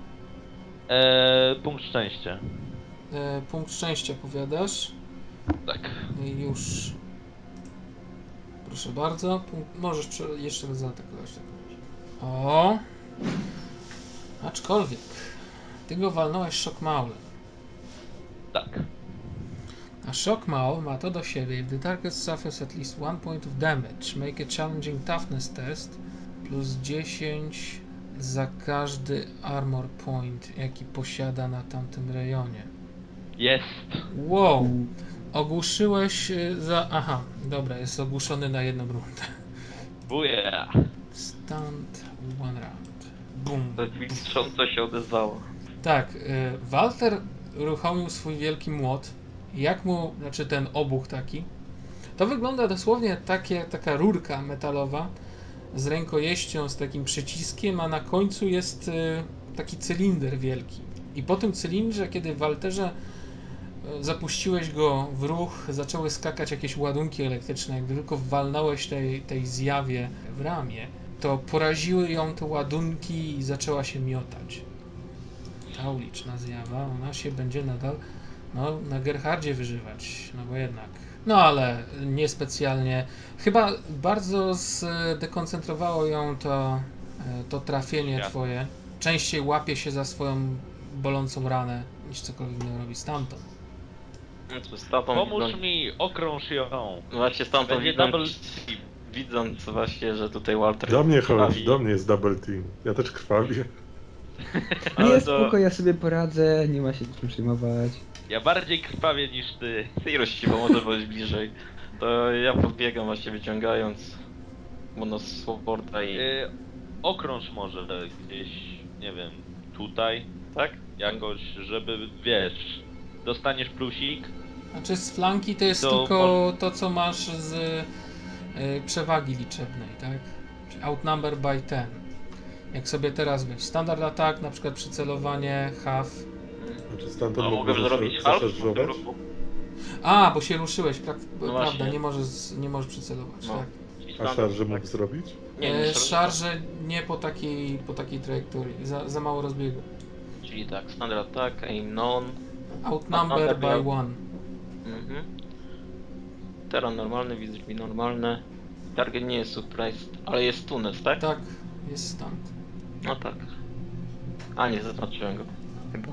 e, punkt szczęścia. E, punkt szczęścia powiadasz. Tak. I już. Proszę bardzo. Punkt... Możesz prze- jeszcze raz zaatakować. O! Aczkolwiek. Ty go walnąłeś Shockmaulem. Tak. A Shockmaul ma to do siebie. If the target suffers at least one point of damage, make a challenging toughness test plus dziesięć za każdy armor point, jaki posiada na tamtym rejonie. Jest. Wow! Ogłuszyłeś y, za... Aha, dobra, jest ogłuszony na jedną rundę. Buja. Stunt one round. Boom. To milcząco się odezwało. Tak, y, Walter uruchomił swój wielki młot. Jak mu, znaczy ten obuch taki, to wygląda dosłownie takie, taka rurka metalowa, z rękojeścią, z takim przyciskiem, a na końcu jest taki cylinder wielki. I po tym cylindrze, kiedy w Walterze zapuściłeś go w ruch, zaczęły skakać jakieś ładunki elektryczne. Jakby tylko walnąłeś tej, tej zjawie w ramię, to poraziły ją te ładunki i zaczęła się miotać. Ta uliczna zjawa, ona się będzie nadal no, na Gerhardzie wyżywać, no bo jednak. No ale niespecjalnie. Chyba bardzo zdekoncentrowało ją to, to trafienie twoje. Częściej łapie się za swoją bolącą ranę niż cokolwiek innego robi stamtąd. Pomóż mi, okrąż ją. Właśnie stamtąd Będzie widząc, double... widząc właśnie, że tutaj Walter Do mnie krwawi. chodź, do mnie jest double team. Ja też krwawię. Nie, Ale spoko, to- ja sobie poradzę, nie ma się czym przejmować. Ja bardziej krwawię niż ty. Cyrus ci pomoże być bliżej. To ja podbiegam właśnie wyciągając monosworda i... Yy, okrąż może gdzieś, nie wiem, tutaj, Tak? jakoś, żeby, wiesz, dostaniesz plusik. Znaczy z flanki to jest To tylko może- to, co masz z y, przewagi liczebnej, tak? Czyli outnumber by ten. Jak sobie teraz weź standard attack, na przykład przycelowanie, half. Znaczy No, stamtąd mogę mogę zrobić half? zaszarżować? A, bo się ruszyłeś, pra No prawda, właśnie. nie możesz, nie możesz przycelować, No. tak? A szarże mógł zrobić? Nie, nie E, szarże. szarże nie po takiej, po takiej trajektorii, za, za mało rozbiegu. Czyli tak, standard attack, aim none. Outnumber Outnumber by by- one. Mhm. Teraz normalny, widzę drzwi normalne. Target nie jest surprised, ale jest stunes, tak? Tak, jest stand. No tak. A nie, zaznaczyłem go. Chyba.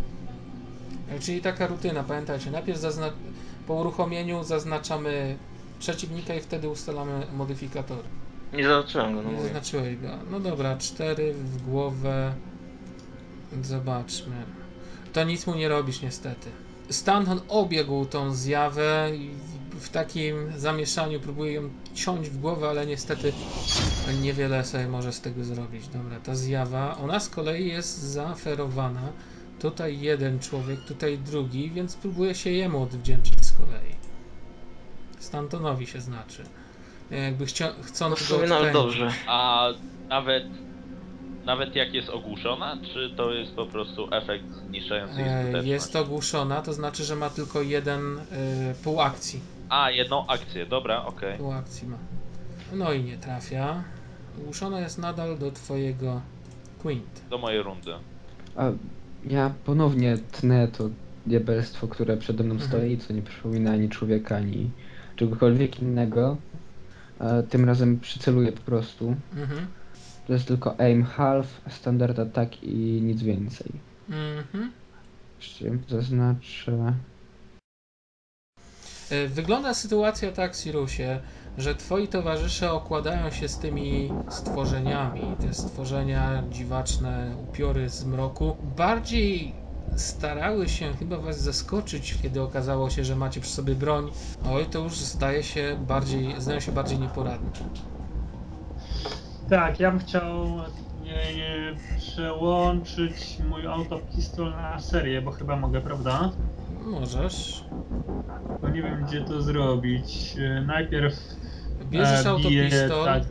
E, Czyli taka rutyna, pamiętajcie, najpierw zazna po uruchomieniu zaznaczamy przeciwnika i wtedy ustalamy modyfikatory. Nie zaznaczyłem go, no Nie mówię. zaznaczyłeś go. No dobra, cztery w głowę. Zobaczmy. To nic mu nie robisz niestety. Stanton obiegł tą zjawę i w takim zamieszaniu próbuje ją ciąć w głowę, ale niestety niewiele sobie może z tego zrobić. Dobra, ta zjawa, ona z kolei jest zaferowana. Tutaj jeden człowiek, tutaj drugi, więc próbuje się jemu odwdzięczyć z kolei. Stantonowi się znaczy. Jakby chcia, No chcąc w go sumie nawet odpędzić. dobrze. A nawet, nawet jak jest ogłuszona, czy to jest po prostu efekt zmniejszający jej E, skuteczność? Jest ogłuszona, to znaczy, że ma tylko jeden e, pół akcji. A, jedną akcję, dobra, okej. Pół akcji ma. No i nie trafia. Ogłuszona jest nadal do twojego Quint. Do mojej rundy. A ja ponownie tnę to diabelstwo, które przede mną Mhm. stoi, co nie przypomina ani człowieka, ani czegokolwiek innego. A tym razem przyceluję po prostu. Mhm. To jest tylko aim half, standard attack i nic więcej. Mhm. Jeszcze zaznaczę. E, Wygląda sytuacja tak, Sirusie, że twoi towarzysze okładają się z tymi stworzeniami. Te stworzenia dziwaczne, upiory z mroku. Bardziej starały się chyba was zaskoczyć, kiedy okazało się, że macie przy sobie broń. Oj, to już zdaje się bardziej, zdają się bardziej nieporadne. Tak, ja bym chciał nie, nie, przełączyć mój autopistol na serię, bo chyba mogę, prawda? Możesz. Bo nie wiem, gdzie to zrobić. E, Najpierw Bierzesz e, biję, autopistol. tak.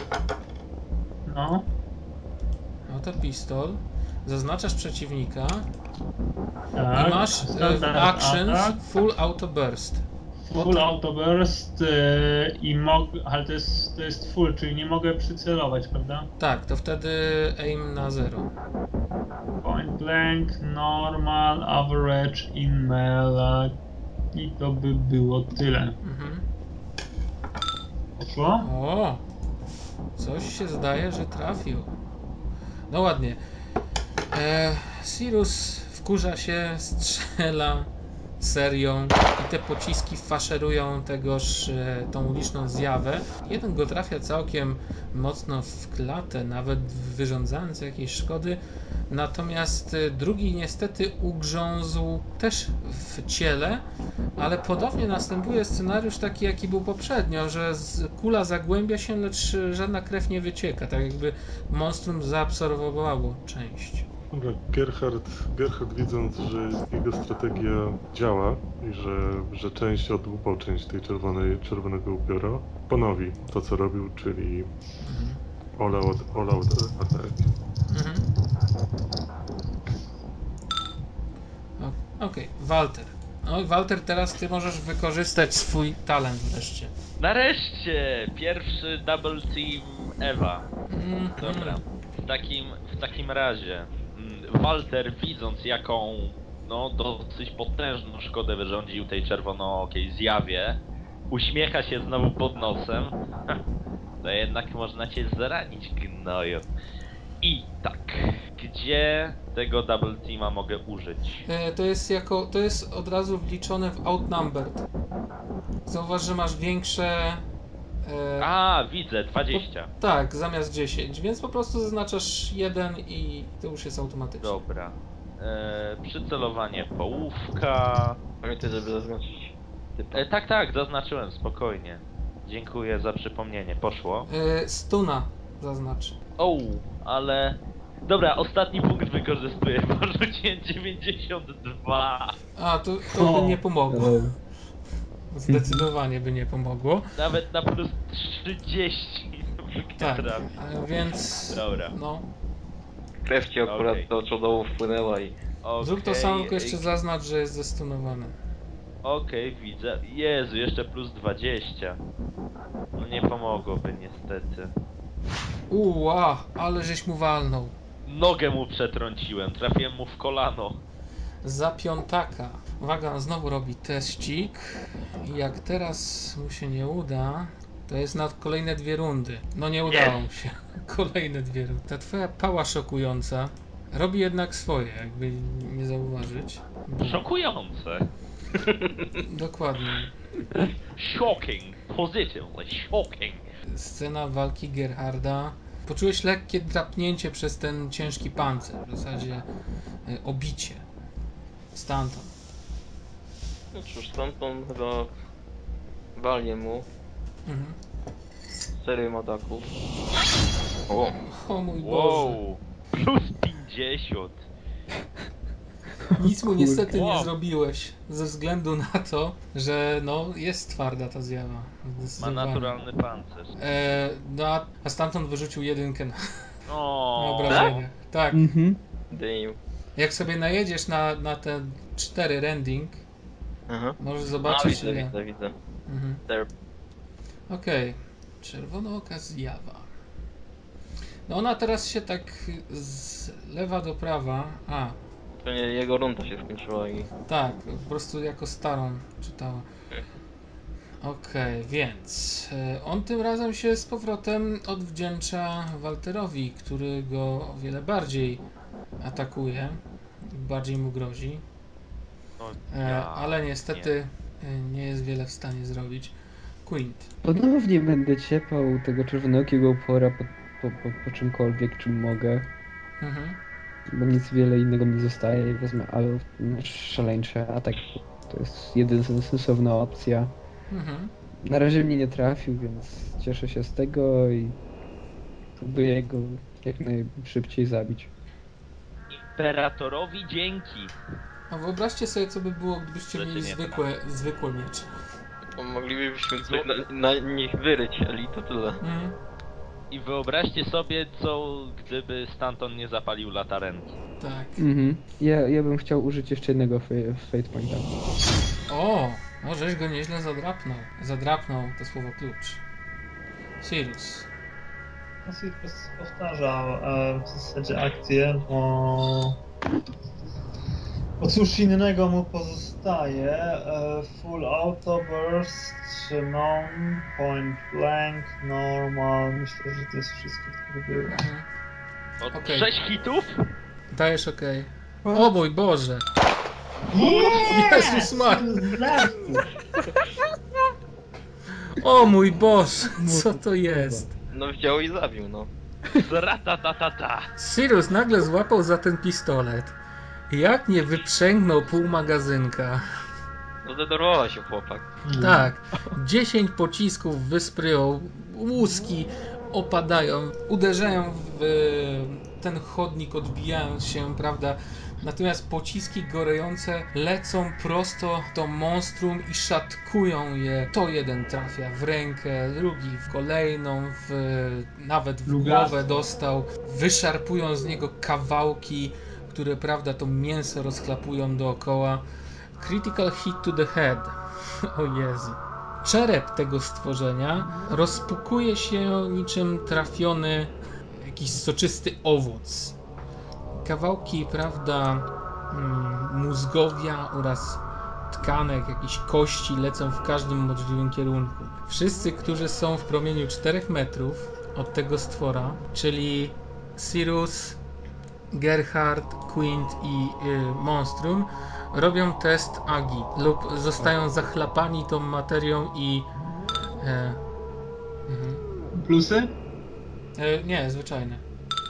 No, Autopistol. Zaznaczasz przeciwnika tak. i masz e, Standard actions attack, full auto burst. full auto burst e, i mogę, ale to jest, to jest full, czyli nie mogę przycelować, prawda? Tak, to wtedy aim na zero. Point blank, normal, average, in melee i to by było tyle. Mhm. Poszło? O! Coś się zdaje, że trafił. No ładnie. E, Sirus wkurza się, strzela serią i te pociski faszerują tegoż e, tą uliczną zjawę. Jeden go trafia całkiem mocno w klatę, nawet wyrządzając jakieś szkody. Natomiast e, drugi niestety ugrzązł też w ciele, ale podobnie następuje scenariusz taki, jaki był poprzednio, że z- kula zagłębia się, lecz żadna krew nie wycieka, tak jakby monstrum zaabsorbowało część. Dobra, Gerhard, Gerhard widząc, że jego strategia działa i że, że część odłupał część tej czerwonej, czerwonego upiora, ponowi to, co robił, czyli all out, all out attack. Mhm. O- Okej, Walter. No i Walter, teraz ty możesz wykorzystać swój talent wreszcie. Nareszcie! Pierwszy double team Ewa. Mhm. Dobra. W takim, w takim razie mm, Walter, widząc jaką no dosyć potężną szkodę wyrządził tej czerwonookiej zjawie, uśmiecha się znowu pod nosem. Ha, to jednak można cię zranić, gnoju. I tak, gdzie tego double teama mogę użyć? E, To jest jako, to jest od razu wliczone w outnumbered. Zauważ, że masz większe... E, A, widzę, dwadzieścia. tak, zamiast dziesięć, więc po prostu zaznaczasz jeden i to już jest automatycznie. Dobra. E, przycelowanie połówka. Pamiętaj, żeby zaznaczyć typa. E, tak, tak, zaznaczyłem, spokojnie. Dziękuję za przypomnienie, poszło. E, stuna zaznacz. O, ale... Dobra, ostatni punkt wykorzystuję, bo rzuciłem dziewięćdziesiąt dwa. A, to, to by O. nie pomogło. O, Zdecydowanie by nie pomogło. Nawet na plus trzydzieści. Tak, trafi. e, więc... Dobra. No. Krew ci akurat Okej. do czodołu wpłynęła i... Zrób to Okej, samo, tylko jeszcze ej, zaznacz, że jest zestunowany. Okej, widzę. Jezu, jeszcze plus dwadzieścia. No nie pomogłoby niestety. Uła, ale żeś mu walnął. Nogę mu przetrąciłem, trafiłem mu w kolano. Za piątaka. Uwaga, on znowu robi teścik. I jak teraz mu się nie uda, to jest na kolejne dwie rundy. No nie udało mu się. Kolejne dwie rundy. Ta twoja pała szokująca robi jednak swoje, jakby nie zauważyć. Szokujące. Dokładnie. Shocking. Positively shocking. Scena walki Gerharda. Poczułeś lekkie drapnięcie przez ten ciężki pancerz. W zasadzie y, obicie. Stanton. No cóż, stamtąd chyba walnie mu Mhm. serią ataków. O, O mój Boże. Wow. Plus pięćdziesiąt. Nic mu niestety nie Wow. zrobiłeś. Ze względu na to, że no jest twarda ta zjawa. Ma Zdecydowanie. naturalny pancerz. E, no, a- a stamtąd wyrzucił jedynkę na, na O, obrażenia. Tak. mhm. damn. Jak sobie najedziesz na, na te cztery rending, Aha. możesz A, zobaczyć widzę, ile. widzę, widzę. Mhm. There. Okej. Czerwonooka zjawa. No ona teraz się tak z lewa do prawa. A, To nie, jego runda się skończyła i... tak, po prostu jako starą czytała. Okej, więc e, on tym razem się z powrotem odwdzięcza Walterowi, który go o wiele bardziej atakuje, bardziej mu grozi, no, e, ja, ale niestety e, nie jest wiele w stanie zrobić. Quint. Ponownie będę ciepał tego czerwonookiego upora po, po, po, po czymkolwiek, czym mogę. Mhm. Bo nic wiele innego mi zostaje i wezmę ale szaleńczy atak. To jest jedyna sensowna opcja. Mhm. Na razie mnie nie trafił, więc cieszę się z tego i próbuję go jak najszybciej zabić. Imperatorowi dzięki. A wyobraźcie sobie, co by było, gdybyście Rzeczy mieli nie zwykłe, zwykłe miecze. To moglibyśmy tutaj na, na nich wyryć, ale i to tyle. Mhm. I wyobraźcie sobie, co gdyby Stanton nie zapalił latarenki. Tak. Mhm. Ja, ja bym chciał użyć jeszcze jednego fa- Fate Pointa. O, no żeś go nieźle zadrapnął. Zadrapnął to słowo klucz. Sirius. Sirius powtarzał e, w zasadzie akcję, bo... bo cóż innego mu pozostaje. E, full auto burst, non, point blank, normal. Myślę, że to jest wszystko, co było. Mhm. O, Okej. sześć hitów? Dajesz okej. O mój Boże! Jezus Maria! O mój Boże! Co to jest? No wziął i zabił, no. Zratatatata. Sirius nagle złapał za ten pistolet. Jak nie wyprzęgnął pół magazynka. No zdenerwował się chłopak. Tak, dziesięć pocisków wyspryją, łuski opadają, uderzają w ten chodnik, odbijając się, prawda? Natomiast pociski gorejące lecą prosto do monstrum i szatkują je. To jeden trafia w rękę, drugi w kolejną, w, nawet w głowę dostał. Wyszarpują z niego kawałki, które, prawda, to mięso rozchlapują dookoła. Critical hit to the head. O Jezu. Czerep tego stworzenia rozpukuje się niczym trafiony jakiś soczysty owoc. Kawałki, prawda, mózgowia oraz tkanek, jakieś kości lecą w każdym możliwym kierunku. Wszyscy, którzy są w promieniu czterech metrów od tego stwora, czyli Cyrus, Gerhard, Quint i y, Monstrum, robią test Agi lub zostają zachlapani tą materią i... E, mhm. Plusy? e, nie, zwyczajne.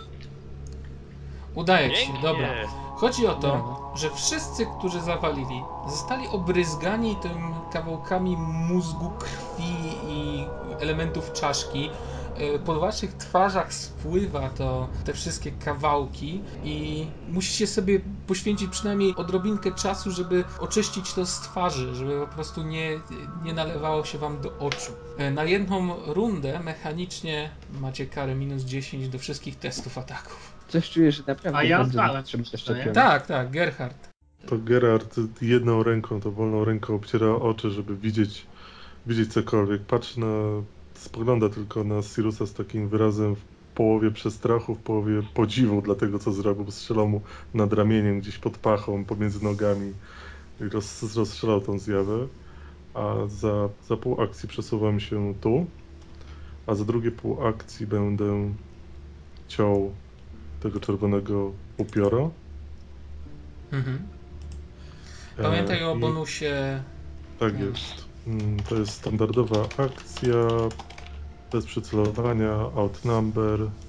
Udaje ci się, dobra. Chodzi o to, że wszyscy, którzy zawalili, zostali obryzgani tym kawałkami mózgu, krwi i elementów czaszki. Po waszych twarzach spływa to, te wszystkie kawałki i musicie sobie poświęcić przynajmniej odrobinkę czasu, żeby oczyścić to z twarzy, żeby po prostu nie, nie nalewało się wam do oczu. Na jedną rundę mechanicznie macie karę minus dziesięć do wszystkich testów ataków. Coś czuję, że naprawdę A ja bardzo zdałem, trzeba to zaszczepiony. Tak, tak, Gerhard. To Gerard jedną ręką, to wolną ręką obciera oczy, żeby widzieć, widzieć cokolwiek. Patrzy na, spogląda tylko na Cyrusa z takim wyrazem w połowie przestrachu, w połowie podziwu dla tego, co zrobił. Strzelał mu nad ramieniem, gdzieś pod pachą, pomiędzy nogami i roz, rozstrzelał tą zjawę. A za, za pół akcji przesuwam się tu, a za drugie pół akcji będę ciął tego czerwonego upiora. Mhm. Pamiętaj o I- bonusie. Tak jest. Mm, To jest standardowa akcja, bez przycelowania, outnumber. E,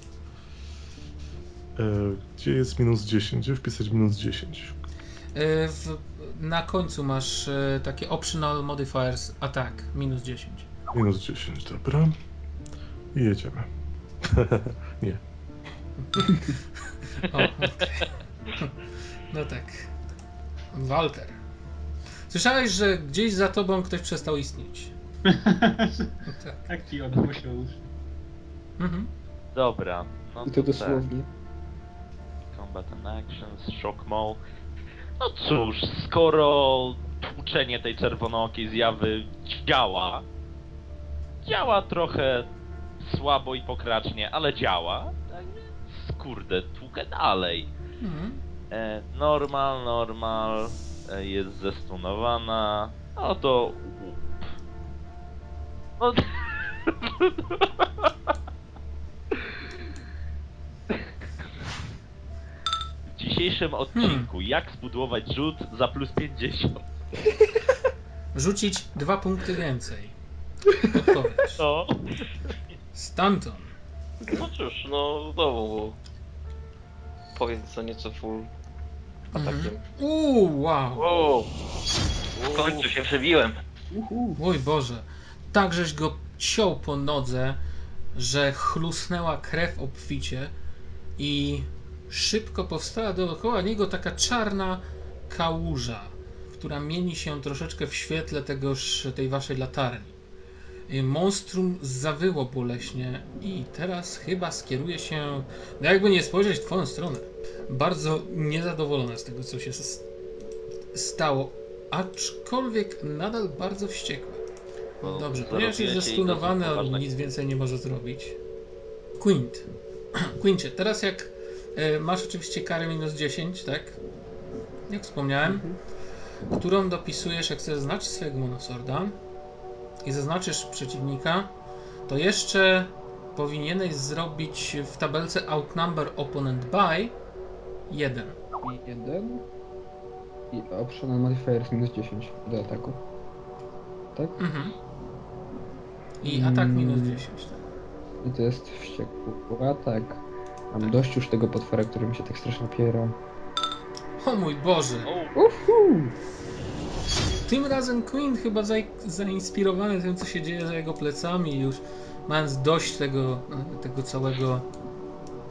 Gdzie jest minus dziesięć? Gdzie wpisać minus dziesięć? Y, W, na końcu masz y, takie optional modifiers attack, minus dziesięć. Minus dziesięć, dobra. I jedziemy. Nie. O, okej. No tak. Walter. Słyszałeś, że gdzieś za tobą ktoś przestał istnieć. No tak. Tak ci odgłosił już. Mhm. Dobra, no I to tak. dosłownie. Combat and Actions, Shock Mode. No cóż, skoro tłuczenie tej czerwonookiej zjawy działa, działa trochę słabo i pokracznie, ale działa, tak więc kurde, tłukę dalej. Mhm. E, normal, normal, e, jest zestunowana, no to łup. No... W dzisiejszym odcinku, jak zbudować rzut za plus pięćdziesiąt? Rzucić dwa punkty więcej. Odpowiedź. No, Stanton. No cóż, no znowu powiedz co nieco full atakiem. Mhm. Uuu, wow. Wow! W końcu się przebiłem. Mój Boże. Tak żeś go ciął po nodze, że chlusnęła krew obficie i szybko powstała dookoła niego taka czarna kałuża, która mieni się troszeczkę w świetle tegoż, tej waszej latarni. Monstrum zawyło boleśnie i teraz chyba skieruje się, no jakby nie spojrzeć w twoją stronę, bardzo niezadowolone z tego, co się s- stało, aczkolwiek nadal bardzo wściekłe. bo Dobrze, ponieważ jest zarobiłeś jej zestunowany, dosyć on poważne- nic więcej nie może zrobić. Quint. Quincie, teraz jak e, masz oczywiście karę minus dziesięć, tak? Jak wspomniałem, którą dopisujesz, jak chcesz zaznaczyć swojego monosorda i zaznaczysz przeciwnika, to jeszcze powinieneś zrobić w tabelce Outnumber Opponent by jeden. I jeden. I optional modifiers minus dziesięć do ataku. Tak? Mhm. I atak minus dziesięć. Tak. I to jest wściekły atak. Mam dość już tego potwora, który mi się tak strasznie opiera. O mój Boże! O, Uhu! Tym razem Queen chyba za, zainspirowany tym, co się dzieje za jego plecami, już mając dość tego, tego całego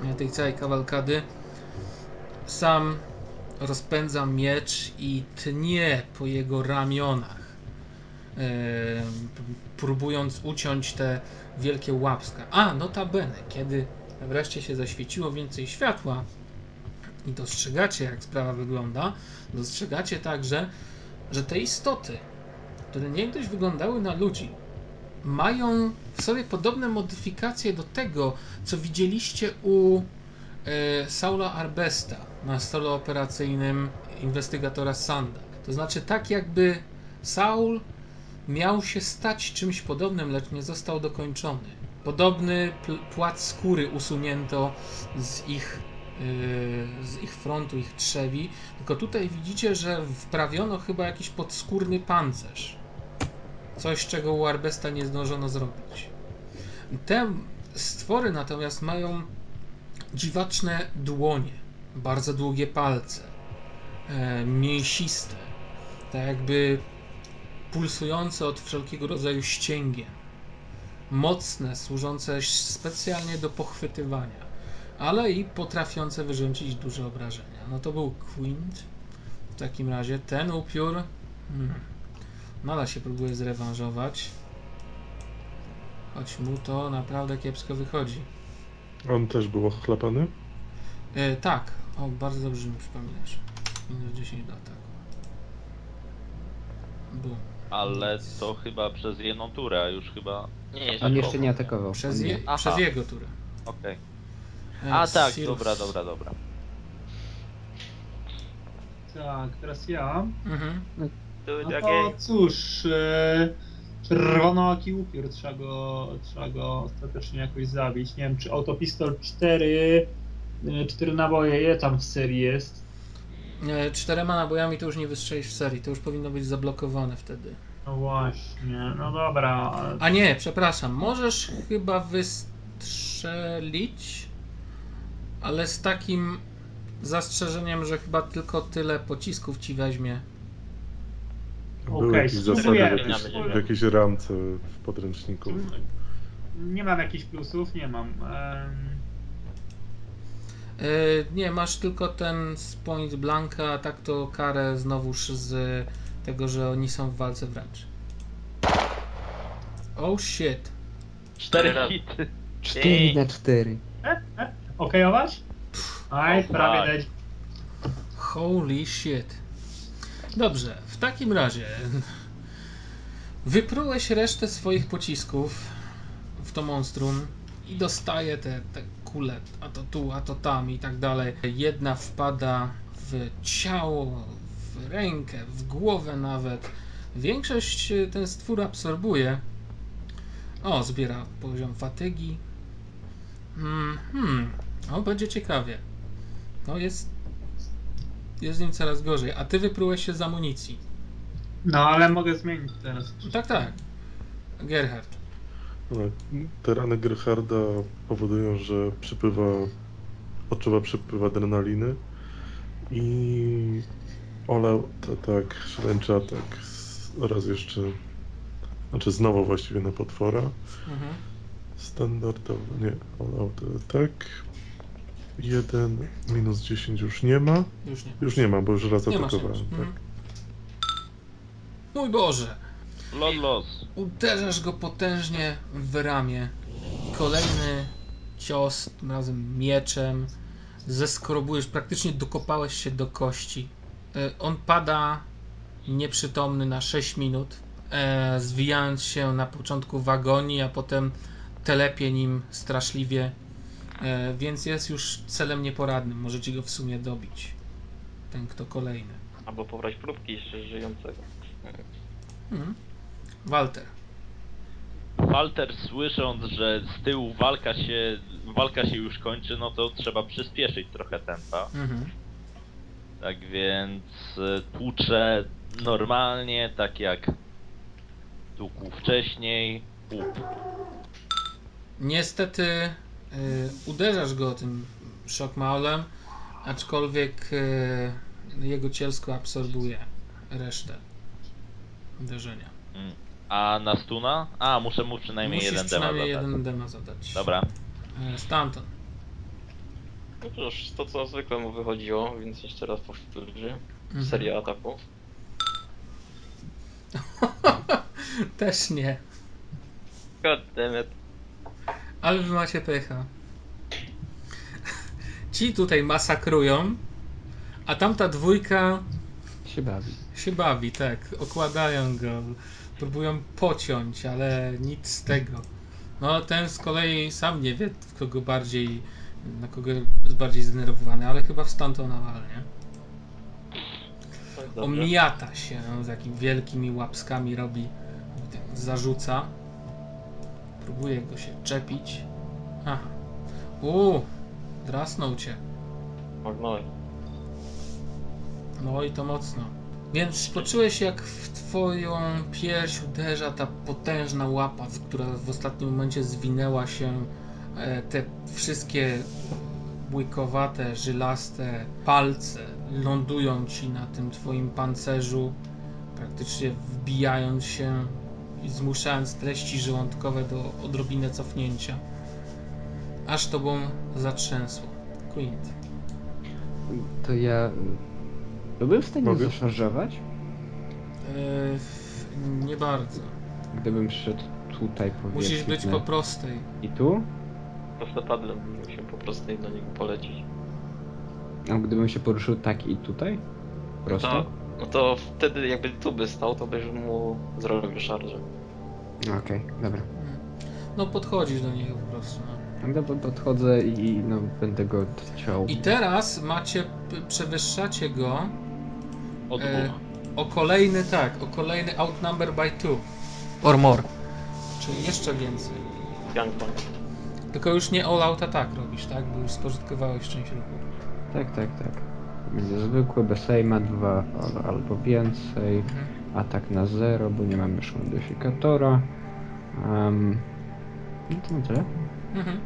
e, tej całej kawalkady. Sam rozpędza miecz i tnie po jego ramionach, e, próbując uciąć te wielkie łapska. A, notabene, kiedy wreszcie się zaświeciło więcej światła i dostrzegacie, jak sprawa wygląda, dostrzegacie także, że te istoty, które niegdyś wyglądały na ludzi, mają w sobie podobne modyfikacje do tego, co widzieliście u e, Saula Arbesta na stole operacyjnym inwestygatora Sanda. To znaczy tak, jakby Saul miał się stać czymś podobnym, lecz nie został dokończony. Podobny płat skóry usunięto z ich, yy, z ich frontu, ich trzewi, tylko tutaj widzicie, że wprawiono chyba jakiś podskórny pancerz. Coś, czego u Arbesta nie zdążono zrobić. Te stwory natomiast mają dziwaczne dłonie, bardzo długie palce, e, mięsiste, tak jakby pulsujące od wszelkiego rodzaju ścięgien, mocne, służące specjalnie do pochwytywania, ale i potrafiące wyrządzić duże obrażenia. No to był Quint. W takim razie ten upiór hmm, nadal się próbuje zrewanżować, choć mu to naprawdę kiepsko wychodzi. On też był ochlapany? E, tak, o, bardzo dobrze mi przypominasz. Minus dziesięć do ataku. Bum. Ale to chyba przez jedną turę, a już chyba... Nie, jest On jeszcze nie atakował. Przez, On je, nie. Aha. przez jego turę. Okej. E, A tak, Sirus. dobra, dobra, dobra. Tak, teraz ja. Mhm. No to cóż, e, czerwonooki upiór, trzeba go, trzeba go ostatecznie jakoś zabić. Nie wiem, czy autopistol cztery, cztery naboje, ile tam w serii jest? E, czterema nabojami to już nie wystrzelisz w serii, to już powinno być zablokowane wtedy. No właśnie, no dobra. ale- A nie, przepraszam, możesz chyba wystrzelić, ale z takim zastrzeżeniem, że chyba tylko tyle pocisków ci weźmie. Były Okej, jakieś zasady w spróbujemy. jakiejś, spróbujemy. w jakiejś ramce w podręczniku. Nie mam jakichś plusów, nie mam. Em, E, nie, masz tylko ten z point blanka, a tak to karę znowuż z tego, że oni są w walce wręcz. Oh shit. Cztery Teraz- hity. cztery na cztery. Okejować? Aj, O, prawie tak. dać. Holy shit. Dobrze, w takim razie wyprułeś resztę swoich pocisków w to monstrum i dostaje te, te kule, a to tu, a to tam i tak dalej. Jedna wpada w ciało, w rękę, w głowę nawet. Większość e, ten stwór absorbuje. O, zbiera poziom fatygi. Hmm, hmm. O, będzie ciekawie. No jest jest z nim coraz gorzej, a ty wyprułeś się z amunicji. No ale mogę zmienić teraz. Tak, tak. Gerhard. Ale te rany Gerharda powodują, że przypływa, odczuwa przypływ adrenaliny i olał to tak, szaleńczy atak z- oraz jeszcze, znaczy znowu właściwie na potwora. Mhm. Standardowo, nie, olał to tak. jeden, minus dziesięć już nie ma. Już nie. Już nie ma, bo już raz Nie masz, nie atakowałem. masz. Tak. Mhm. Mój Boże. Lot los. Uderzasz go potężnie w ramię. Kolejny cios, tym razem mieczem. Zeskrobujesz, praktycznie dokopałeś się do kości. E, On pada nieprzytomny na sześć minut, e, zwijając się na początku w agonii, a potem telepie nim straszliwie, e, więc jest już celem nieporadnym. Możecie go w sumie dobić. Ten kto kolejny. Albo pobrać próbki jeszcze żyjącego. Mhm. Walter. Walter, słysząc, że z tyłu walka się, walka się już kończy, no to trzeba przyspieszyć trochę tempa. Mhm. Tak więc e, tłuczę normalnie, tak jak tłukł wcześniej. Łup. Niestety y, uderzasz go tym szokmaulem, aczkolwiek y, jego cielsko absorbuje resztę uderzenia. Mm. A na stuna? A, muszę mu przynajmniej Musisz jeden przynajmniej temat zadać. jeden dema zadać. Dobra. Y, Stanton. No cóż, to co zwykle mu wychodziło, więc jeszcze raz powtórzę. Mhm. Seria ataków. Też nie. God damn it. Ale wy macie pecha. Ci tutaj masakrują, a tamta dwójka Się bawi. się bawi, tak. Okładają go, próbują pociąć, ale nic z tego. No ten z kolei sam nie wie, w kogo bardziej, na kogo jest bardziej zdenerwowany, ale chyba w stamtąd nawalnie. Tak, dobrze. Omiata się, no, z jakimi wielkimi łapskami robi, zarzuca. Próbuje go się czepić. Aha. Uuu, drasnął cię. Magnoj. No i to mocno. Więc poczułeś, jak w twoją pierś uderza ta potężna łapa, która w ostatnim momencie zwinęła się. E, te wszystkie błykowate, żylaste palce lądują ci na tym twoim pancerzu, praktycznie wbijając się i zmuszając treści żołądkowe do odrobinę cofnięcia. Aż tobą zatrzęsło. Quint. To ja... Byłbym w stanie Mogę? zaszarżować? E, nie bardzo. Gdybym szedł tutaj, powiedzmy. Musisz być po prostej. I tu? Prostopadlem musimy po prostu do niego polecieć. A gdybym się poruszył tak i tutaj? Prosto? To, no to wtedy jakby tu by stał, to byś mu zrobił szarżę. Okej, dobra. No podchodzisz do niego po prostu. No. No to podchodzę i no, będę go ciął. I teraz macie, p- przewyższacie go O dwóch. e, o kolejny, tak, o kolejny outnumber by two or more. Czyli jeszcze więcej. Gangplank. Tylko już nie all out attack robisz, tak? Bo już spożytkowałeś część ruchu. Tak, tak, tak. Będzie zwykły, bez aima dwa al- albo więcej. Mhm. Atak na zero, bo nie mam już modyfikatora. Um, no to na tyle. Mhm.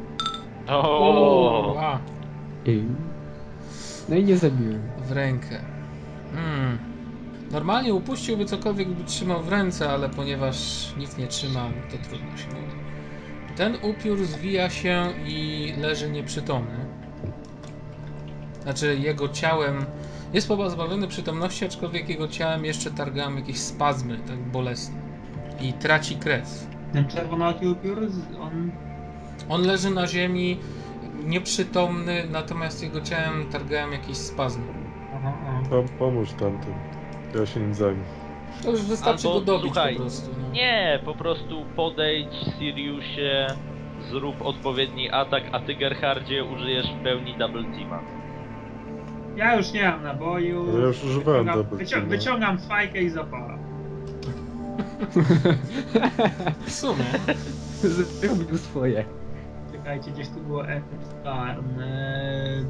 O! Wow. I... No i nie zabiłem. W rękę. Hmm. Normalnie upuściłby cokolwiek, by trzymał w ręce, ale ponieważ nic nie trzyma, to trudno się mówi. Ten upiór zwija się i leży nieprzytomny. Znaczy jego ciałem jest pozbawiony przytomności, aczkolwiek jego ciałem jeszcze targają jakieś spazmy, tak bolesne. I traci krew. Ten czerwonooki upiór, on... On leży na ziemi nieprzytomny, natomiast jego ciałem targają jakieś spazmy. Aha, aha. Tam pomóż tamtym. Ja się nim zajmę. To już wystarczy Albo, go dobić słuchaj, po prostu. No. Nie, po prostu podejdź Siriusie, zrób odpowiedni atak, a ty Gerhardzie użyjesz w pełni double teama. Ja już nie mam naboju. Ale ja już używałem Wyciągam- double wycią- teama. Wyciągam fajkę i zapalam. W sumie. Zrobił swoje. Czekajcie, gdzieś tu było F. A, eee...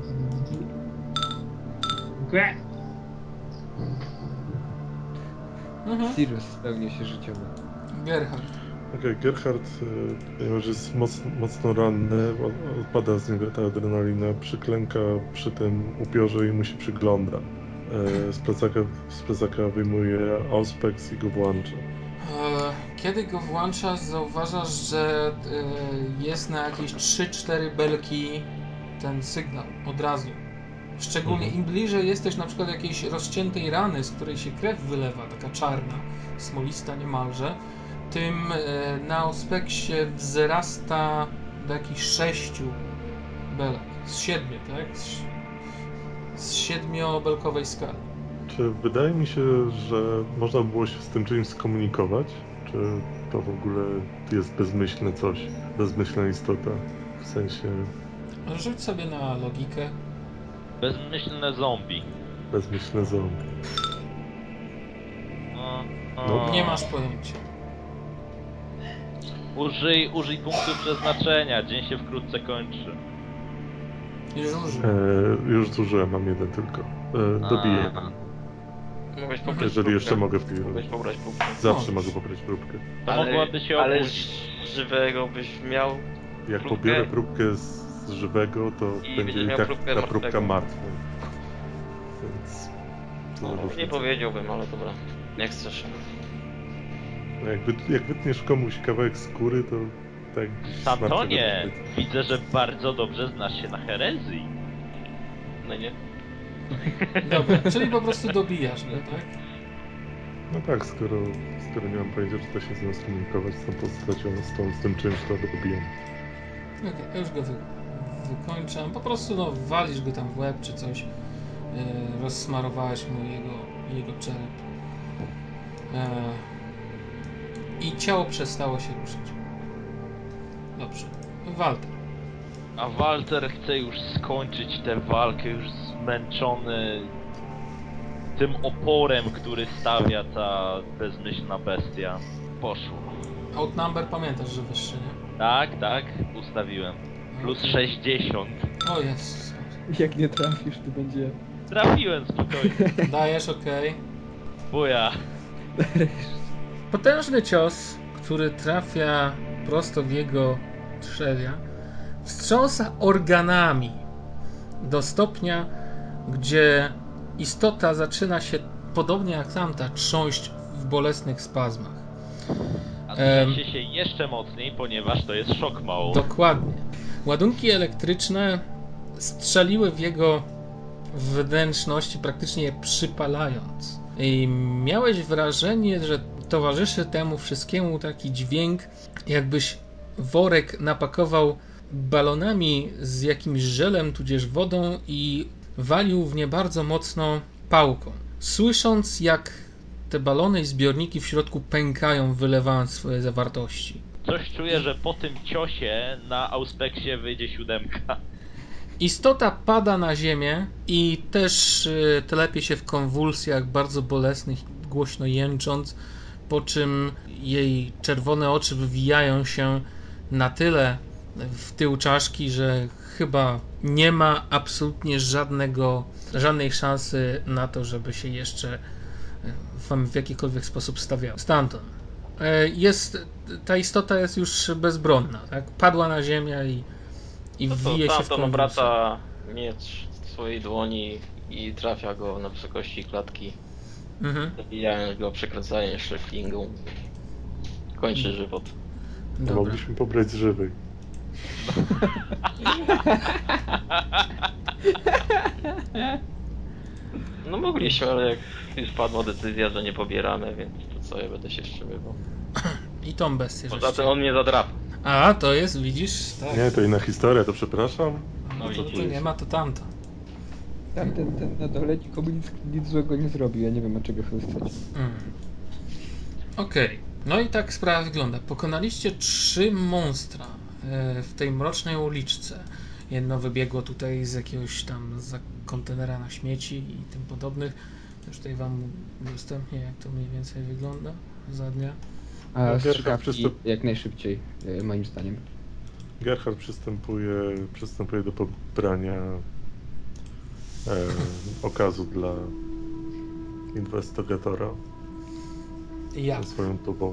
Dziękuję. Mhm. Sirius spełnia się życiowo. Gerhard. Okej, Gerhard, e, ponieważ jest mocno, mocno ranny, o- odpada z niego ta adrenalina, przyklęka przy tym upiorze i mu się przygląda. E, Z plecaka, z plecaka wyjmuje Auspex i go włącza. E, Kiedy go włączasz, zauważasz, że e, jest na jakieś trzy cztery belki ten sygnał od razu. Szczególnie Mhm. im bliżej jesteś na przykład jakiejś rozciętej rany, z której się krew wylewa, taka czarna, smolista niemalże, tym e, na Auspeksie wzrasta do jakichś sześciu belek. Z siedmiu, tak? Z, z siedmiobelkowej skali. Czy wydaje mi się, że można było się z tym czymś skomunikować? Czy to w ogóle jest bezmyślne coś? Bezmyślna istota? W sensie Rzuć sobie na logikę. Bezmyślne zombie. bezmyślne zombie. No, No. Nie masz pojęcia. Użyj, użyj punktu przeznaczenia, dzień się wkrótce kończy. Już użył. E, już zużyłem, mam jeden tylko. E, dobiję. A. Mogłeś pobrać Jeżeli próbkę. jeszcze mogę w tej Mogłeś rundzie. pobrać próbkę. Zawsze Możesz. mogę pobrać próbkę. To mogłaby się ale opuścić. żywego byś miał. Jak Próbkę. pobiorę próbkę z, z żywego, to I będzie będziesz i miał tak próbkę ta próbka martwego. martwa. Więc... to No, różnica. nie powiedziałbym, ale dobra. Jak chcesz. No jakby, jak wytniesz komuś kawałek skóry, to Tak, Santonie, smartfon. widzę, że bardzo dobrze znasz się na herezji. No nie? Dobra, czyli po prostu dobijasz go, tak? No tak, skoro, skoro nie mam pojęcia, czy da się z nią skomunikować z tą postacią, z, tą, z tym czymś, to dobijam. Okej, okay, ja już go wy, wykończam. Po prostu no, walisz go tam w łeb czy coś. Yy, rozsmarowałeś mu jego, jego czerep. Yy, I ciało przestało się ruszyć. Dobrze. Walter. A Walter chce już skończyć tę walkę, już zmęczony tym oporem, który stawia ta bezmyślna bestia. Poszło. Outnumber pamiętasz, że wyższy, nie? Tak, tak, ustawiłem. Plus sześćdziesiąt. O Jezus. Jak nie trafisz, to będzie... Trafiłem spokojnie. Dajesz, okej. Buja. Potężny cios, który trafia prosto w jego trzewia, wstrząsa organami do stopnia, gdzie istota zaczyna się, podobnie jak tamta, trząść w bolesnych spazmach. A Em. trzęsie się jeszcze mocniej, ponieważ to jest szok mało. Dokładnie. Ładunki elektryczne strzeliły w jego wnętrzności, praktycznie je przypalając. I miałeś wrażenie, że towarzyszy temu wszystkiemu taki dźwięk, jakbyś worek napakował balonami z jakimś żelem, tudzież wodą i walił w nie bardzo mocno pałką. Słysząc, jak te balony i zbiorniki w środku pękają, wylewając swoje zawartości. Coś czuję, że po tym ciosie na Auspeksie wyjdzie siódemka. Istota pada na ziemię i też y, telepie się w konwulsjach bardzo bolesnych, głośno jęcząc, po czym jej czerwone oczy wywijają się na tyle w tył czaszki, że chyba nie ma absolutnie żadnego, żadnej szansy na to, żeby się jeszcze wam w jakikolwiek sposób stawiała. Stanton. Jest, ta istota jest już bezbronna, tak? Padła na ziemię i, i No to wije się w Stanton konwulsjach. obraca miecz w swojej dłoni i trafia go na wysokości klatki, Mhm. zabijając go, przekręcając szliflingą. Kończy żywot. Dobra. Mogliśmy pobrać z żywej. No mogliśmy, ale jak już padła decyzja, że nie pobieramy, więc to co, ja będę się wstrzymywał. I tą bestię. Poza żeście- tym on mnie zadrapa. A, to jest, widzisz? Tak. Nie, to inna historia, to przepraszam. No to, to widzisz. nie ma, to tamto. Tam ten, ten na dole nikomu nic, nic złego nie zrobił, ja nie wiem, od czego chwystać. Mm. Okej. No i tak sprawa wygląda. Pokonaliście trzy monstra e, w tej mrocznej uliczce. Jedno wybiegło tutaj z jakiegoś tam za kontenera na śmieci i tym podobnych. Już tutaj wam udostępnię, jak to mniej więcej wygląda za dnia. A Gerhard strzykawki przystęp- jak najszybciej, e, moim zdaniem. Gerhard przystępuje, przystępuje do pobrania e, okazu dla inwestygatora Jak? ze swoją tubą.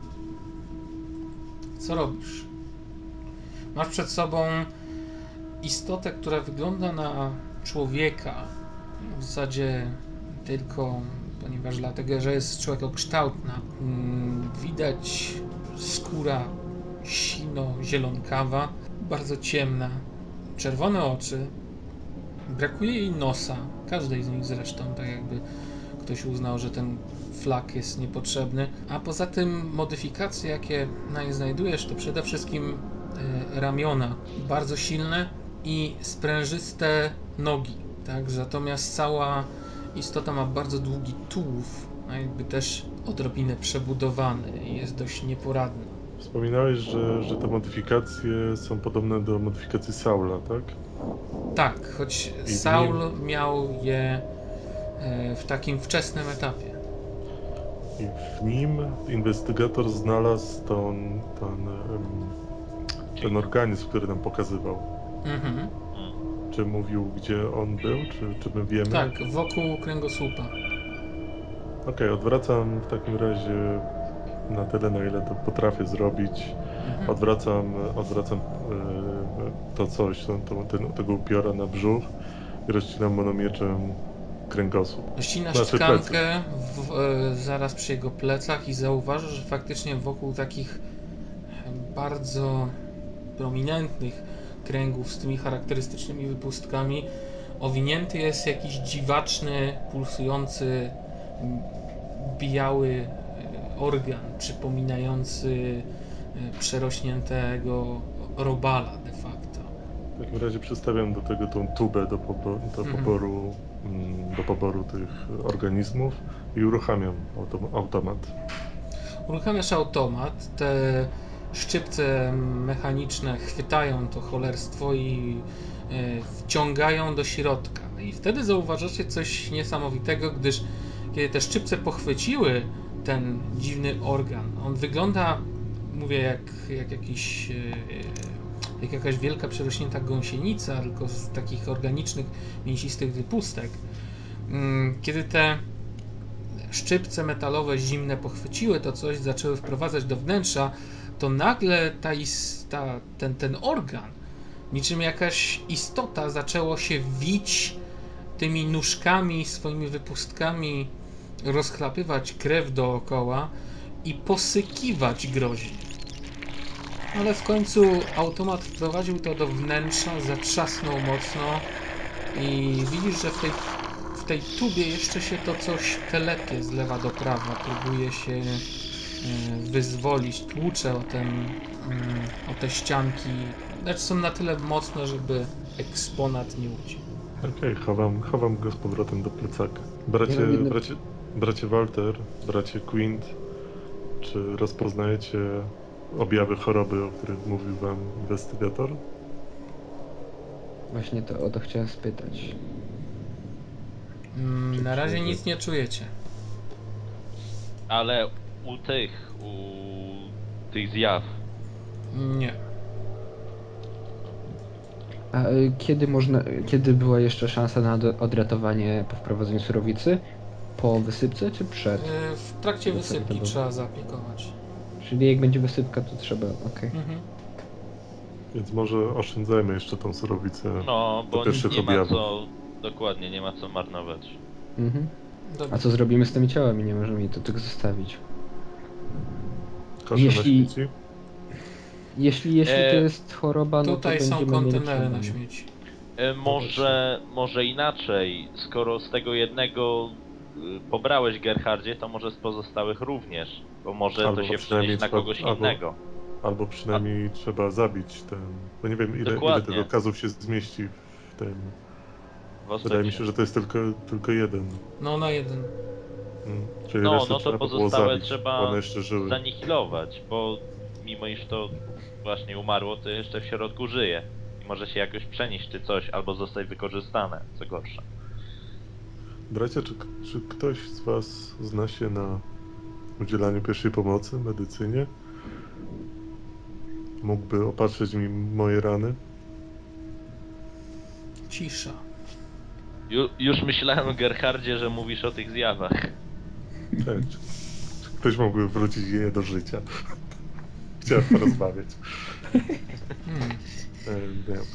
Co robisz? Masz przed sobą istotę, która wygląda na człowieka. W zasadzie tylko, ponieważ dlatego, że jest człowiekokształtna. Mm, Widać skóra sino-zielonkawa, bardzo ciemna, czerwone oczy. Brakuje jej nosa, każdej z nich zresztą, tak jakby ktoś uznał, że ten flak jest niepotrzebny. A poza tym modyfikacje, jakie na nie znajdujesz, to przede wszystkim e, ramiona bardzo silne i sprężyste nogi, tak? Natomiast cała istota ma bardzo długi tułów, a jakby też odrobinę przebudowany i jest dość nieporadny. Wspominałeś, że, że te modyfikacje są podobne do modyfikacji Saula, tak? Tak, choć I Saul miał je e, w takim wczesnym etapie. I w nim inwestygator znalazł ten, ten, em, ten organizm, który nam pokazywał. Mhm. Czy mówił, gdzie on był, czy, czy my wiemy? Tak, wokół kręgosłupa. Okej, odwracam w takim razie na tyle, na ile to potrafię zrobić. Mhm. Odwracam, odwracam e, to coś, to, to, ten, tego upiora na brzuch i rozcinam monomieczem kręgosłup. Ścinasz Znaczy tkankę w, e, zaraz przy jego plecach i zauważasz, że faktycznie wokół takich bardzo prominentnych kręgów z tymi charakterystycznymi wypustkami owinięty jest jakiś dziwaczny, pulsujący, biały organ przypominający przerośniętego robala de facto. W takim razie przystawiam do tego tą tubę do, pobo do, Mhm. poboru, mm, do poboru tych organizmów i uruchamiam autom automat. Uruchamiasz automat, te szczypce mechaniczne chwytają to cholerstwo i e, wciągają do środka. I wtedy zauważacie coś niesamowitego, gdyż kiedy te szczypce pochwyciły ten dziwny organ, on wygląda, mówię, jak, jak jakiś e, jak jakaś wielka przerośnięta gąsienica, tylko z takich organicznych, mięsistych wypustek. Mm, Kiedy te szczypce metalowe zimne pochwyciły to coś, zaczęły wprowadzać do wnętrza, to nagle ta, is, ta, ten, ten organ, niczym jakaś istota, zaczęło się wić tymi nóżkami, swoimi wypustkami, rozchlapywać krew dookoła i posykiwać groźnie. Ale w końcu automat wprowadził to do wnętrza, zatrzasnął mocno i widzisz, że w tej w tej tubie jeszcze się to coś telepie z lewa do prawa, próbuje się e, wyzwolić, tłucze o, ten, mm, o te ścianki, lecz są na tyle mocne, żeby eksponat nie uciekł. Okej, chowam, chowam go z powrotem do plecaka. Bracie, Ja mam jedno- bracie, bracie Walter, bracie Quint, czy rozpoznajecie objawy choroby, o których mówił wam inwestygator? Właśnie to o to chciałem spytać. Mm, Na razie czy- nic nie czujecie. Ale u tych, u tych zjaw, Nie. A y, kiedy można, kiedy była jeszcze szansa na do- odratowanie po wprowadzeniu surowicy? Po wysypce czy przed? E, W trakcie To co to wysypki było? trzeba zaaplikować. Czyli jak będzie wysypka, to trzeba, okej. Mhm. Więc może oszczędzajmy jeszcze tą surowicę no do bo pierwszych nie ma objawów. co, dokładnie, nie ma co marnować. Mhm. Dobrze. A co zrobimy z tymi ciałami? Nie możemy jej to tak zostawić. Kosze jeśli- na śmieci? Jeśli, jeśli E, to jest choroba, no Tutaj to są będziemy mieli kontenery na przynajmniej. śmieci. E, może, może inaczej, skoro z tego jednego y, pobrałeś Gerhardzie, to może z pozostałych również, bo może Albo to się przynajmniej przenieść na trzeba- kogoś albo- innego. Albo przynajmniej trzeba zabić ten... Bo nie wiem, ile, ile Dokładnie. tych okazów się zmieści w tym... W Wydaje mi aspekcie. się, że to jest tylko, tylko jeden. No na jeden. Mm. Czyli No, resztę no to trzeba było pozostałe zabić, trzeba bo one jeszcze żyły. zanihilować, bo mimo iż to właśnie umarło, to jeszcze w środku żyje. I może się jakoś przenieść czy coś, albo zostać wykorzystane, co gorsza. Bracia, czy, czy ktoś z was zna się na udzielaniu pierwszej pomocy, medycynie? Mógłby opatrzyć mi moje rany? Cisza. Ju, już myślałem, Gerhardzie, że mówisz o tych zjawach. Tak. Czy, czy ktoś mógłby wrócić je do życia? Chciałem porozmawiać. Hmm. E, nie.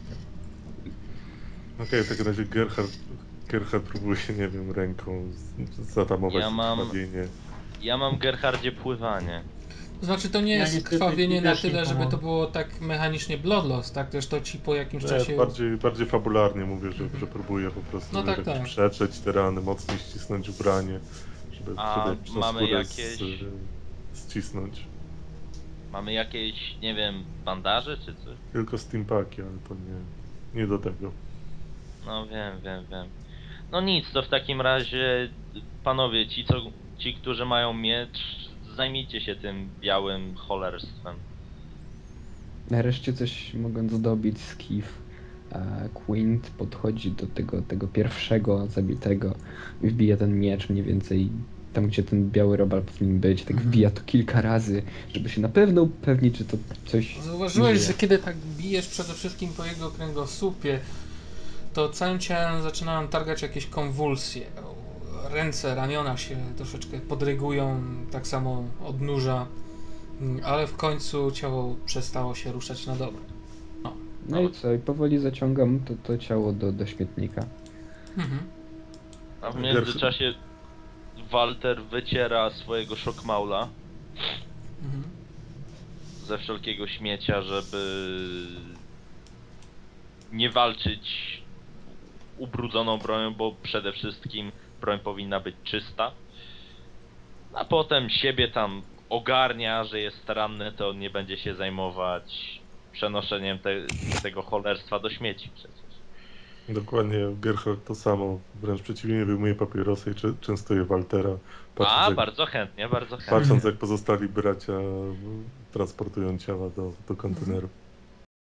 Okej, w takim razie Gerhard, Gerhard próbuje, nie wiem, ręką z- zatamować Ja mam- krwawienie. Ja mam, Gerhardzie, pływanie. To znaczy to nie Ja jest niestety krwawienie na też nie tyle, żeby to pomogę. było tak mechanicznie bloodloss, tak? Też to ci po jakimś Nie, czasie... bardziej, bardziej fabularnie mówię, że, Mhm. że próbuję po prostu No tak, jakoś tak. przetrzeć te rany, mocniej ścisnąć ubranie, żeby, A żeby tą mamy skórę jakieś- z, ścisnąć. Mamy jakieś, nie wiem, bandaże czy coś? Tylko steampaki, ale to nie, nie do tego. No wiem, wiem, wiem. No nic, to w takim razie, panowie, ci, co, ci którzy mają miecz, zajmijcie się tym białym cholerstwem. Nareszcie coś mogąc dobić z Kif. A Quint podchodzi do tego, tego pierwszego zabitego i wbija ten miecz mniej więcej tam, gdzie ten biały robal powinien być. Tak Mhm. wbija to kilka razy, żeby się na pewno upewnić, czy to coś Zauważyłeś, żyje. że kiedy tak bijesz przede wszystkim po jego kręgosłupie, to całym ciałem zaczynają targać jakieś konwulsje. Ręce, ramiona się troszeczkę podrygują, tak samo odnóża, ale w końcu ciało przestało się ruszać na dobre. No i co? I powoli zaciągam to, to ciało do, do śmietnika. Mhm. A w międzyczasie Walter wyciera swojego szokmaula, Mhm. ze wszelkiego śmiecia, żeby nie walczyć ubrudzoną bronią, bo przede wszystkim broń powinna być czysta. A potem siebie tam ogarnia, że jest ranny, to on nie będzie się zajmować przenoszeniem te, tego cholerstwa do śmieci przecież. Dokładnie, Gerhard to samo, wręcz przeciwnie, wyjmuje papierosy i czy- częstuje Waltera. Patrząc, A, jak, bardzo chętnie, bardzo chętnie. patrząc jak pozostali bracia transportują ciała do, do konteneru.